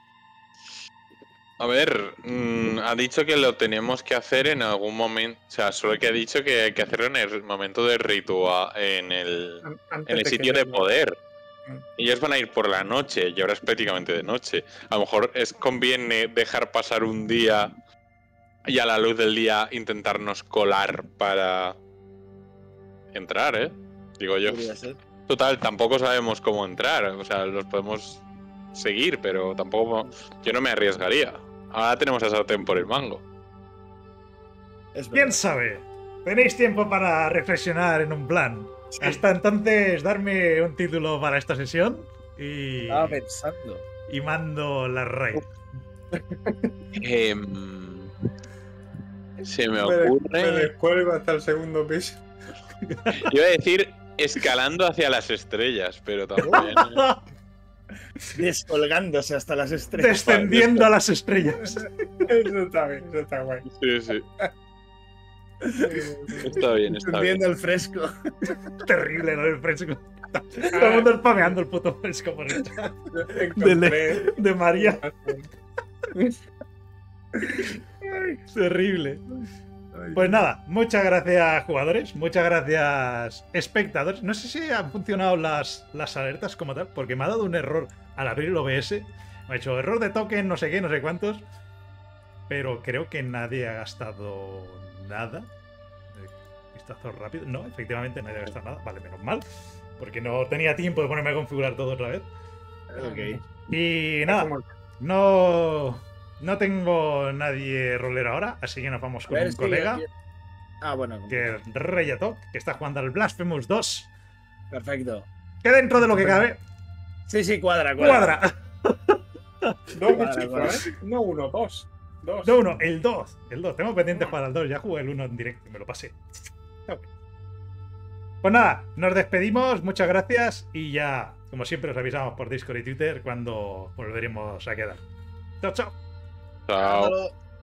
A ver, ha dicho que lo tenemos que hacer en algún momento. O sea, solo que ha dicho que hay que hacerlo en el momento del ritual, en el Antes en el de sitio que de llegue. poder. Mm. Ellos van a ir por la noche y ahora es prácticamente de noche. A lo mejor conviene dejar pasar un día y a la luz del día intentarnos colar para entrar, ¿eh? Digo yo. Podría ser. Total, tampoco sabemos cómo entrar. O sea, los podemos seguir, pero tampoco. Yo no me arriesgaría. Ahora tenemos a sartén por el mango. Es ¿Quién verdad. sabe? Tenéis tiempo para reflexionar en un plan. Hasta entonces, darme un título para esta sesión y, Estaba pensando. y mando la raid. Se me Me ocurre. descuelgo hasta el segundo piso. Iba a decir escalando hacia las estrellas, pero también. Descolgándose hasta las estrellas. Descendiendo a las estrellas. Eso está bien, eso está guay. Sí, sí. Está bien, está bien. Encendiendo el fresco. Terrible lo del fresco. Todo el mundo spameando el puto fresco por el chat Encontré. de María. Terrible. Pues nada, muchas gracias jugadores, muchas gracias espectadores. No sé si han funcionado las alertas como tal, porque me ha dado un error al abrir el OBS. Me ha hecho error de token, no sé qué, no sé cuántos. Pero creo que nadie ha gastado nada. Vistazo rápido. No, efectivamente nadie ha gastado nada. Vale, menos mal. Porque no tenía tiempo de ponerme a configurar todo otra vez. Ok. Y nada, no tengo nadie rolero ahora, así que nos vamos con un colega, Bueno. que es Reyatok, que está jugando al Blasphemous 2. Perfecto. Que dentro de lo que cabe, Sí, cuadra. cuadra. Dos Vale, hechizos, vale. ¿eh? No uno, dos. Dos. No, uno, el 2. El 2. Tengo pendientes para el 2. Ya jugué el 1 en directo y me lo pasé. Ok. Pues nada, nos despedimos. Muchas gracias. Y ya, como siempre, os avisamos por Discord y Twitter cuando volveremos a quedar. Chao, chao. Chao. Vámonos.